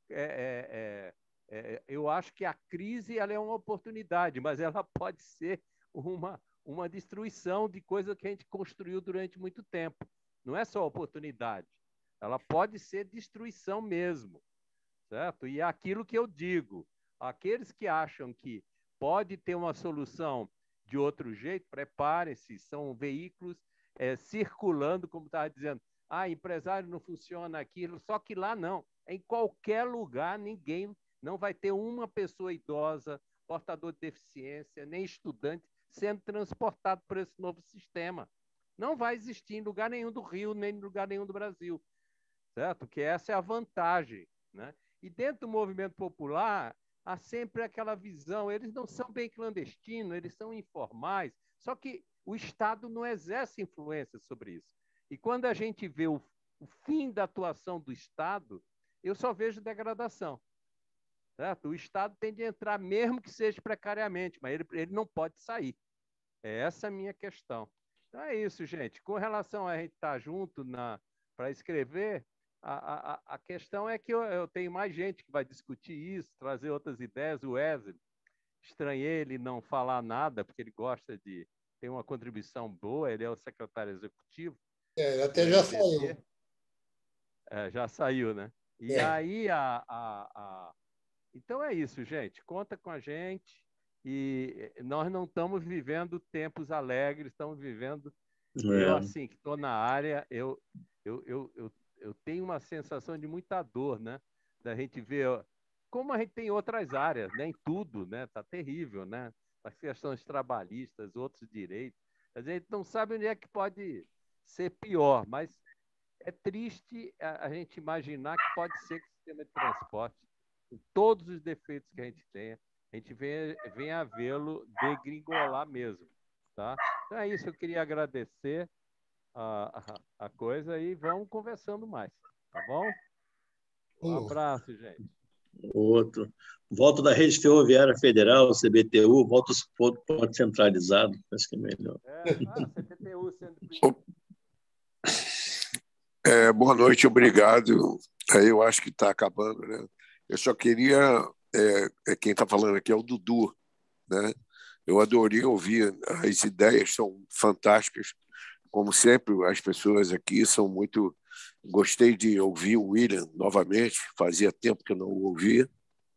É, é, é, eu acho que a crise ela é uma oportunidade, mas ela pode ser uma, uma destruição de coisa que a gente construiu durante muito tempo. Não é só oportunidade. Ela pode ser destruição mesmo. Certo? E é aquilo que eu digo, aqueles que acham que pode ter uma solução de outro jeito, preparem-se, são veículos é, circulando, como estava dizendo, ah, empresário não funciona aquilo, só que lá não, em qualquer lugar ninguém, não vai ter uma pessoa idosa, portador de deficiência, nem estudante, sendo transportado por esse novo sistema. Não vai existir em lugar nenhum do Rio, nem em lugar nenhum do Brasil, certo? Que essa é a vantagem, né? E dentro do movimento popular, há sempre aquela visão, eles não são bem clandestinos, eles são informais, só que o Estado não exerce influência sobre isso. E quando a gente vê o, o fim da atuação do Estado, eu só vejo degradação. Certo? O Estado tem de entrar, mesmo que seja precariamente, mas ele, ele não pode sair. É essa a minha questão. Então é isso, gente. Com relação a gente estar junto para escrever, A, a, a questão é que eu, eu tenho mais gente que vai discutir isso, trazer outras ideias. O Wesley, estranhei ele não falar nada, porque ele gosta de ter uma contribuição boa, ele é o secretário executivo. É, ele até já saiu. É, já saiu, né? E é. aí, a, a, a... então é isso, gente. Conta com a gente. E nós não estamos vivendo tempos alegres, estamos vivendo... É. Eu, assim, que estou na área, eu... eu, eu, eu eu tenho uma sensação de muita dor, né? Da gente ver como a gente tem outras áreas, né? Em tudo, né? Tá terrível, né? As questões trabalhistas, outros direitos. A gente não sabe onde é que pode ser pior, mas é triste a, a gente imaginar que pode ser que o sistema de transporte, com todos os defeitos que a gente tenha, a gente venha, venha a vê-lo degringolar mesmo, tá? Então é isso, eu queria agradecer A, a, a coisa e vamos conversando mais, tá bom? Um abraço, gente. Outro. Volta da Rede Ferroviária Federal, C B T U, volta o ponto centralizado, acho que é melhor. É, ah, C B T U sendo... é, boa noite, obrigado. Eu acho que está acabando, né? Eu só queria... É, quem está falando aqui é o Dudu, né? Eu adorei ouvir, as ideias são fantásticas. Como sempre, as pessoas aqui são muito... Gostei de ouvir o William novamente, fazia tempo que eu não o ouvia.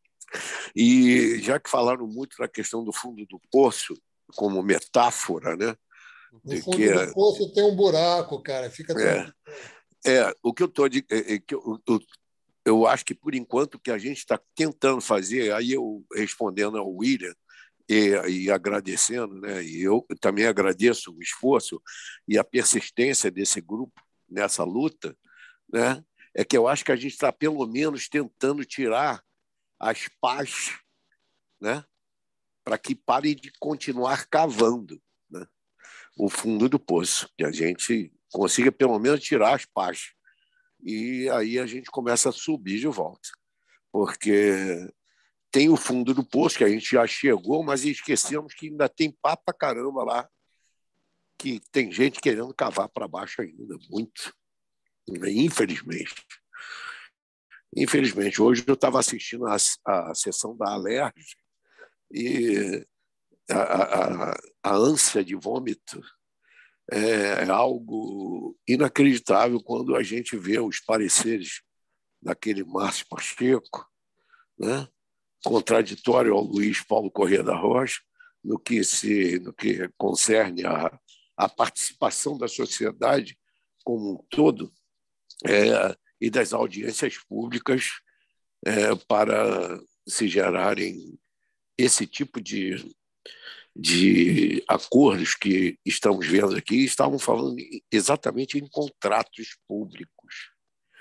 E já que falaram muito da questão do fundo do poço, como metáfora, né? No fundo que, do poço tem um buraco, cara. Fica é, é, o que eu estou... É, é, que eu, eu, eu acho que, por enquanto, o que a gente está tentando fazer, aí eu respondendo ao William, E, e agradecendo, né? E eu também agradeço o esforço e a persistência desse grupo nessa luta, né? É que eu acho que a gente está, pelo menos, tentando tirar as pás, né? Para que pare de continuar cavando, né? O fundo do poço, que a gente consiga, pelo menos, tirar as pás. E aí a gente começa a subir de volta. Porque... tem o fundo do poço, que a gente já chegou, mas esquecemos que ainda tem papo pra caramba lá, que tem gente querendo cavar para baixo ainda, muito. Infelizmente. Infelizmente. Hoje eu estava assistindo a, a sessão da Alerj e a, a, a ânsia de vômito é algo inacreditável quando a gente vê os pareceres daquele Márcio Pacheco, né? Contraditório ao Luiz Paulo Corrêa da Rocha, no que, se, no que concerne a, a participação da sociedade como um todo é, e das audiências públicas é, para se gerarem esse tipo de, de acordos que estamos vendo aqui. Estavam falando exatamente em contratos públicos.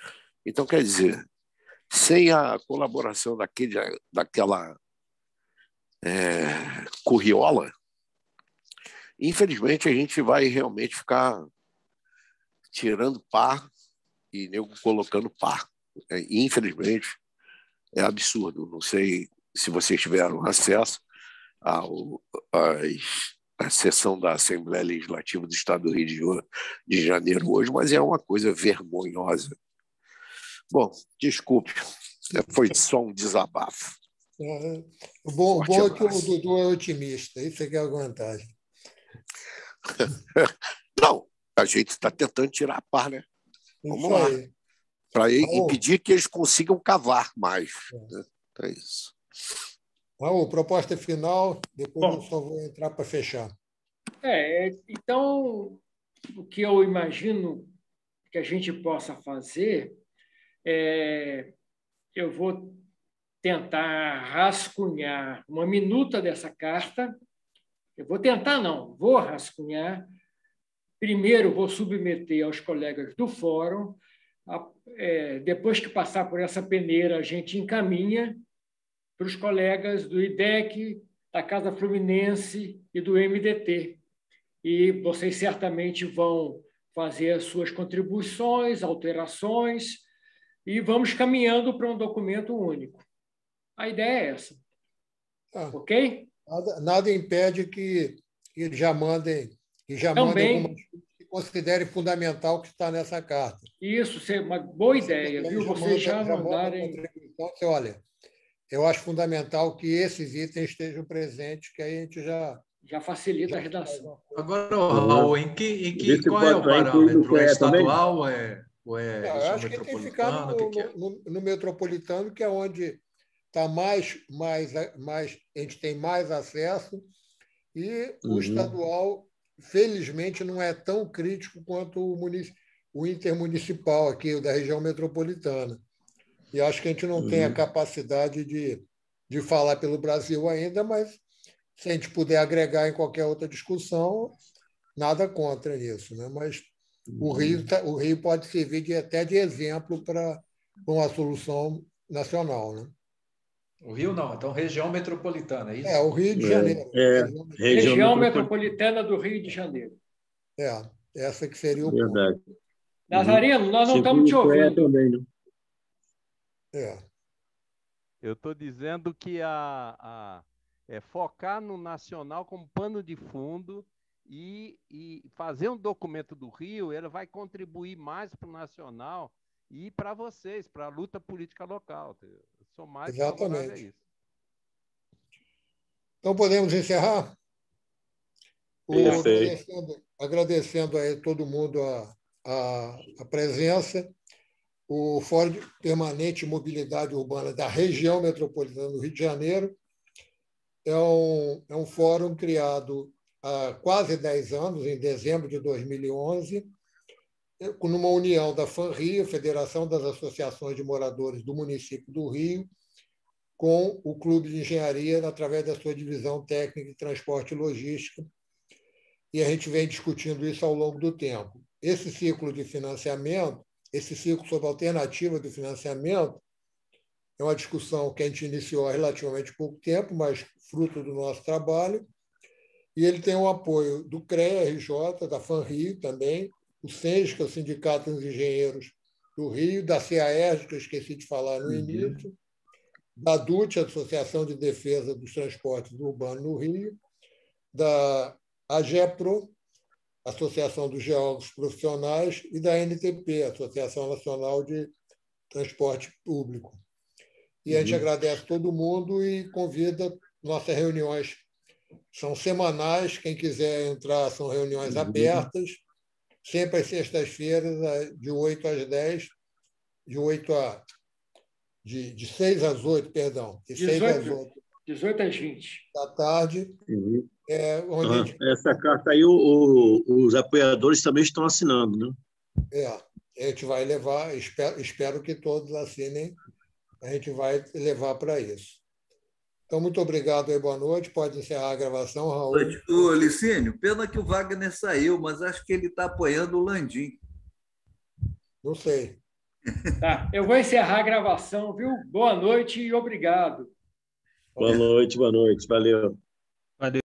Então, quer dizer, sem a colaboração daquele, daquela é, curriola, infelizmente, a gente vai realmente ficar tirando par e nego colocando par. É, infelizmente, é absurdo. Não sei se vocês tiveram acesso ao, às, à sessão da Assembleia Legislativa do Estado do Rio de Janeiro hoje, mas é uma coisa vergonhosa. Bom, desculpe, foi só um desabafo. É, o bom, bom é que o Dudu é otimista, isso é que é a vantagem. Não, a gente está tentando tirar a par, né? Vamos isso lá. Aí. Para impedir que eles consigam cavar mais. É, né? É isso. Raul, proposta final, depois Bom, eu só vou entrar para fechar. É, então, o que eu imagino que a gente possa fazer é, eu vou tentar rascunhar uma minuta dessa carta. Eu vou tentar, não, vou rascunhar. Primeiro, vou submeter aos colegas do fórum. A, é, depois que passar por essa peneira, a gente encaminha para os colegas do I D E C, da Casa Fluminense e do M D T. E vocês certamente vão fazer as suas contribuições, alterações, e vamos caminhando para um documento único. A ideia é essa. Ah, ok? Nada, nada impede que, que eles já mandem, que já mandem alguma coisa que considerem fundamental que está nessa carta. Isso, é uma boa ideia, viu? Já vocês já, já mandarem... Então, você olha, eu acho fundamental que esses itens estejam presentes, que aí a gente já... Já facilita já a redação. Agora, Raul, em que, em que, qual é o parâmetro? É estadual ou é, ou é Não, eu acho que tem que ficar no, que é? no, no metropolitano, que é onde está mais, mais, mais, a gente tem mais acesso, e uhum. o estadual, felizmente, não é tão crítico quanto o, munic... o intermunicipal aqui, o da região metropolitana. E acho que a gente não uhum. tem a capacidade de, de falar pelo Brasil ainda, mas se a gente puder agregar em qualquer outra discussão, nada contra nisso, né? Mas uhum. o, Rio, o Rio pode servir de, até de exemplo para uma solução nacional, né? O Rio não, então região metropolitana, é isso? É, o Rio de Janeiro. É, é, região, região, região metropolitana do Rio de Janeiro. É, essa que seria o Verdade. ponto. Nazareno, nós não estamos te ouvindo. Também, né? É. Eu estou dizendo que a, a, é focar no nacional como pano de fundo e, e fazer um documento do Rio, ele vai contribuir mais para o nacional e para vocês, para a luta política local. Eu sou mais favorável a isso. Então, podemos encerrar? O, agradecendo, agradecendo a todo mundo a, a, a presença. O Fórum Permanente de Mobilidade Urbana da região metropolitana do Rio de Janeiro é um, é um fórum criado há quase dez anos, em dezembro de dois mil e onze, numa união da FANRIO, Federação das Associações de Moradores do Município do Rio, com o Clube de Engenharia, através da sua divisão técnica de transporte e logística, e a gente vem discutindo isso ao longo do tempo. Esse ciclo de financiamento, esse ciclo sobre alternativa de financiamento, é uma discussão que a gente iniciou há relativamente pouco tempo, mas fruto do nosso trabalho, e ele tem o apoio do CREA-R J, da FANRIO também, o SENS, que é o Sindicato dos Engenheiros do Rio, da CEAERJ, que eu esqueci de falar no início, da DUT, Associação de Defesa dos Transportes Urbanos no Rio, da AGEPRO, Associação dos Geólogos Profissionais, e da N T P, Associação Nacional de Transporte Público. E a gente uhum. agradece todo mundo e convida. Nossas reuniões são semanais, quem quiser entrar, são reuniões uhum. abertas, sempre às sextas-feiras, de oito às dez, de oito a de, de seis às oito, perdão, de seis às oito. dezoito às vinte. Da tarde. Uhum. É, onde uhum. gente... Essa carta aí, o, o, os apoiadores também estão assinando, né? É, a gente vai levar, espero, espero que todos assinem, a gente vai levar para isso. Então, muito obrigado e boa noite. Pode encerrar a gravação, Raul. Ô, Licínio, pena que o Wagner saiu, mas acho que ele está apoiando o Landim. Não sei. Tá, eu vou encerrar a gravação, viu? Boa noite e obrigado. Boa noite, boa noite. Valeu.